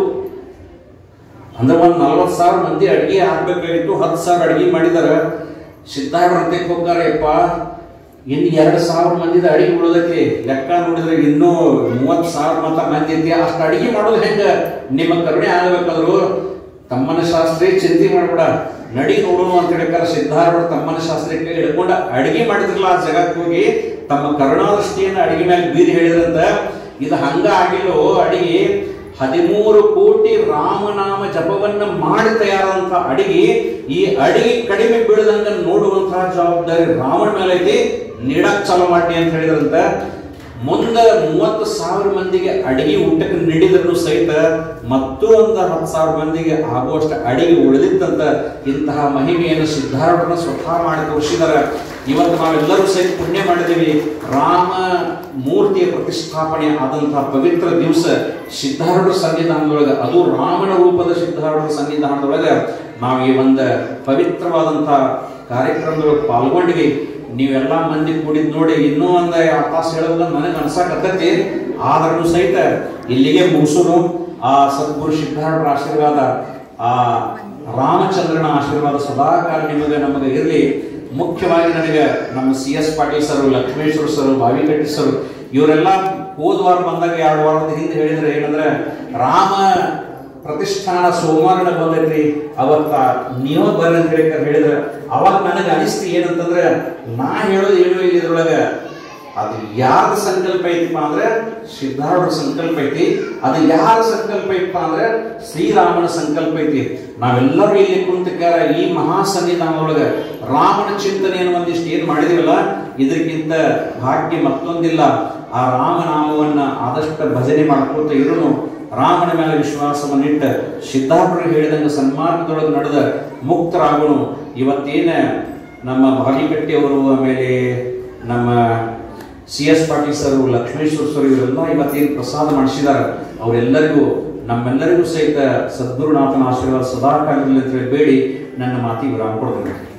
ಅಂದ್ರೆ ಒಂದ್ ನಲ್ವತ್ ಸಾವಿರ ಮಂದಿ ಅಡಿಗೆ ಹಾಕ್ಬೇಕಾಗಿತ್ತು. ಹತ್ತು ಸಾವಿರ ಅಡಿಗೆ ಮಾಡಿದಾರ. ಸಿದ್ಧಾರೂಢರು ಅಂತಕ್ಕೆ ಹೋಗ್ತಾರಪ್ಪ, ಇನ್ನು ಎರಡು ಸಾವಿರ ಮಂದಿದ ಅಡಿಗೆ ಉಳಿದೈತಿ. ಲೆಕ್ಕ ನೋಡಿದ್ರೆ ಇನ್ನೂ ಮೂವತ್ ಸಾವಿರ ಮತ್ತ ಮಂದಿ ಐತಿ. ಅಷ್ಟು ಅಡಿಗೆ ಮಾಡೋದು ಹೆಂಗ, ನಿಮ್ಮ ಕರುಣೆ ಆಗಬೇಕಾದ್ರು ತಮ್ಮನ ಶಾಸ್ತ್ರಿ ಚಿಂತೆ ಮಾಡ್ಬೇಡ, ನಡಿ ನೋಡೋಣ ಅಂತ ಹೇಳ್ಕಾರ. ಸಿದ್ಧಾರೂಢರು ತಮ್ಮನ ಶಾಸ್ತ್ರಕ್ಕೆ ಹಿಡ್ಕೊಂಡ ಅಡಿಗೆ ಮಾಡಿದ್ರಲ್ಲ ಆ ಜಗಕ್ಕೆ ಹೋಗಿ ತಮ್ಮ ಕರುಣಾದೃಷ್ಟಿಯನ್ನು ಅಡಿಗೆ ಮೇಲೆ ಬೀರಿ ಹೇಳಿದ್ರಂತ. ಇದು ಹಂಗ ಆಗಿಲ್ಲೋ ಅಡಿಗೆ. ಹದಿಮೂರು ಕೋಟಿ ರಾಮನಾಮ ಜಪವನ್ನ ಮಾಡಿ ತಯಾರಾದಂತ ಅಡಿಗೆ. ಈ ಅಡಿಗೆ ಕಡಿಮೆ ಬೀಳದಂಗ ನೋಡುವಂತಹ ಜವಾಬ್ದಾರಿ ರಾಮನ ಮೇಲೆ ಐತಿ. ನೀಡಕ್ ಚಾಲು ಮಾಡಿ ಅಂತ ಹೇಳಿದ್ರಂತ. ಮುಂದೆ ಮೂವತ್ತು ಸಾವಿರ ಮಂದಿಗೆ ಅಡಿಗೆ ಊಟಕ್ಕೆ ನೀಡಿದ್ರು ಸಹಿತ ಮತ್ತೂ ಒಂದು ಹತ್ತು ಸಾವಿರ ಮಂದಿಗೆ ಆಗುವಷ್ಟು ಅಡಿಗೆ ಉಳಿದಿತ್ತಂತ. ಇಂತಹ ಮಹಿಮೆಯನ್ನು ಸಿದ್ಧಾರೂಢರನ್ನ ಸ್ವತಃ ಮಾಡಿ ತೋರಿಸಿದಾರೆ. ಇವತ್ತು ನಾವೆಲ್ಲರೂ ಸಹಿತ ಪುಣ್ಯ ಮಾಡಿದ್ದೀವಿ. ರಾಮ ಮೂರ್ತಿಯ ಪ್ರತಿಷ್ಠಾಪನೆ ಆದಂತಹ ಪವಿತ್ರ ದಿವಸ ಸಿದ್ಧಾರೂಢರ ಸನ್ನಿಧಾನದೊಳಗೆ, ಅದು ರಾಮನ ರೂಪದ ಸಿದ್ಧಾರೂಢರ ಸನ್ನಿಧಾನದೊಳಗೆ ನಾವು ಈ ಒಂದು ಪವಿತ್ರವಾದಂತಹ ಕಾರ್ಯಕ್ರಮದೊಳಗೆ ಪಾಲ್ಗೊಂಡ್ವಿ. ನೀವೆಲ್ಲ ಮಂದಿ ಕೂಡಿದ್ ನೋಡಿ ಇನ್ನೂ ಒಂದು ತಾಸು ಹೇಳೋದನ್ನ ನನಗೆ ಅನ್ಸಾಕತ್ತೈತಿ. ಆದ್ರೂ ಸಹಿತ ಇಲ್ಲಿಗೆ ಮುಗಿಸೋದು. ಆ ಸದ್ಗುರು ಸಿದ್ಧಾರೂಢರ ಆಶೀರ್ವಾದ, ಆ ರಾಮಚಂದ್ರನ ಆಶೀರ್ವಾದ ಸದಾಕಾಲ ನಿಮಗೆ ನಮಗೆ ಇರಲಿ. ಮುಖ್ಯವಾಗಿ ನನಗೆ ನಮ್ಮ C S Patil sir, Lakshmeshwar sir, Bavikatti sir ಇವರೆಲ್ಲ ಹೋದ ವಾರ ಬಂದಾಗ ಎರಡು ವಾರದ ಹಿಂದೆ ಹೇಳಿದ್ರೆ ಏನಂದ್ರೆ ರಾಮ ಪ್ರತಿಷ್ಠಾನ ಸೋಮವಾರ ಬಂದೈತ್ರಿ, ಅವತ್ತ ನೀವು ಬರ್ರಿ ಅಂತ ಹೇಳಿ ಹೇಳಿದ್ರೆ ಅವಾಗ ನನಗೆ ಅನಿಸ್ತು ಏನಂತಂದ್ರೆ ನಾ ಹೇಳೋದು ಏನು ಇಲ್ಲ ಇದ್ರೊಳಗೆ. ಅದು ಯಾರ ಸಂಕಲ್ಪ ಐತಿಪ್ಪ ಅಂದ್ರೆ ಸಿದ್ಧಾರೂಢರ ಸಂಕಲ್ಪ ಐತಿ. ಅದು ಯಾರ ಸಂಕಲ್ಪ ಐತಪ್ಪ ಅಂದ್ರೆ ಶ್ರೀರಾಮನ ಸಂಕಲ್ಪ ಐತಿ. ನಾವೆಲ್ಲರೂ ಇಲ್ಲಿ ಕುಂತಕ್ಕಾರ ಈ ಮಹಾ ಸನ್ನಿಧಾನದೊಳಗೆ ರಾಮನ ಚಿಂತನೆಯನ್ನು ಒಂದಿಷ್ಟು ಏನ್ ಮಾಡಿದಿವಲ್ಲ, ಇದಕ್ಕಿಂತ ಭಾಗ್ಯ ಮತ್ತೊಂದಿಲ್ಲ. ಆ ರಾಮನಾಮವನ್ನ ಆದಷ್ಟು ಭಜನೆ ಮಾಡ್ಕೊತ ಇರೋನು, ರಾಮನ ಮೇಲೆ ವಿಶ್ವಾಸವನ್ನಿಟ್ಟ ಸಿದ್ಧಾರೂಢರು ಹೇಳಿದಂಗೆ ಸನ್ಮಾರ್ಗದೊಳಗೆ ನಡೆದ ಮುಕ್ತರಾಗೋನು. ಇವತ್ತೇನ ನಮ್ಮ ಬಾವಿಕಟ್ಟಿ ಅವರು, ಆಮೇಲೆ ನಮ್ಮ C S Patil sir, Lakshmeshwar sir ಇವರೆಲ್ಲ ಇವತ್ತೇನು ಪ್ರಸಾದ ಮಾಡಿಸಿದಾರ, ಅವರೆಲ್ಲರಿಗೂ ನಮ್ಮೆಲ್ಲರಿಗೂ ಸಹಿತ ಸದ್ಗುರುನಾಥನ ಆಶೀರ್ವಾದ ಸದಾಕಾಲದಲ್ಲಿ ಅಂತ ಹೇಳಿ ಬೇಡಿ ನನ್ನ ಮಾತಿಗೆ ವಿರಾಮ ಕೊಡ್ತೇನೆ.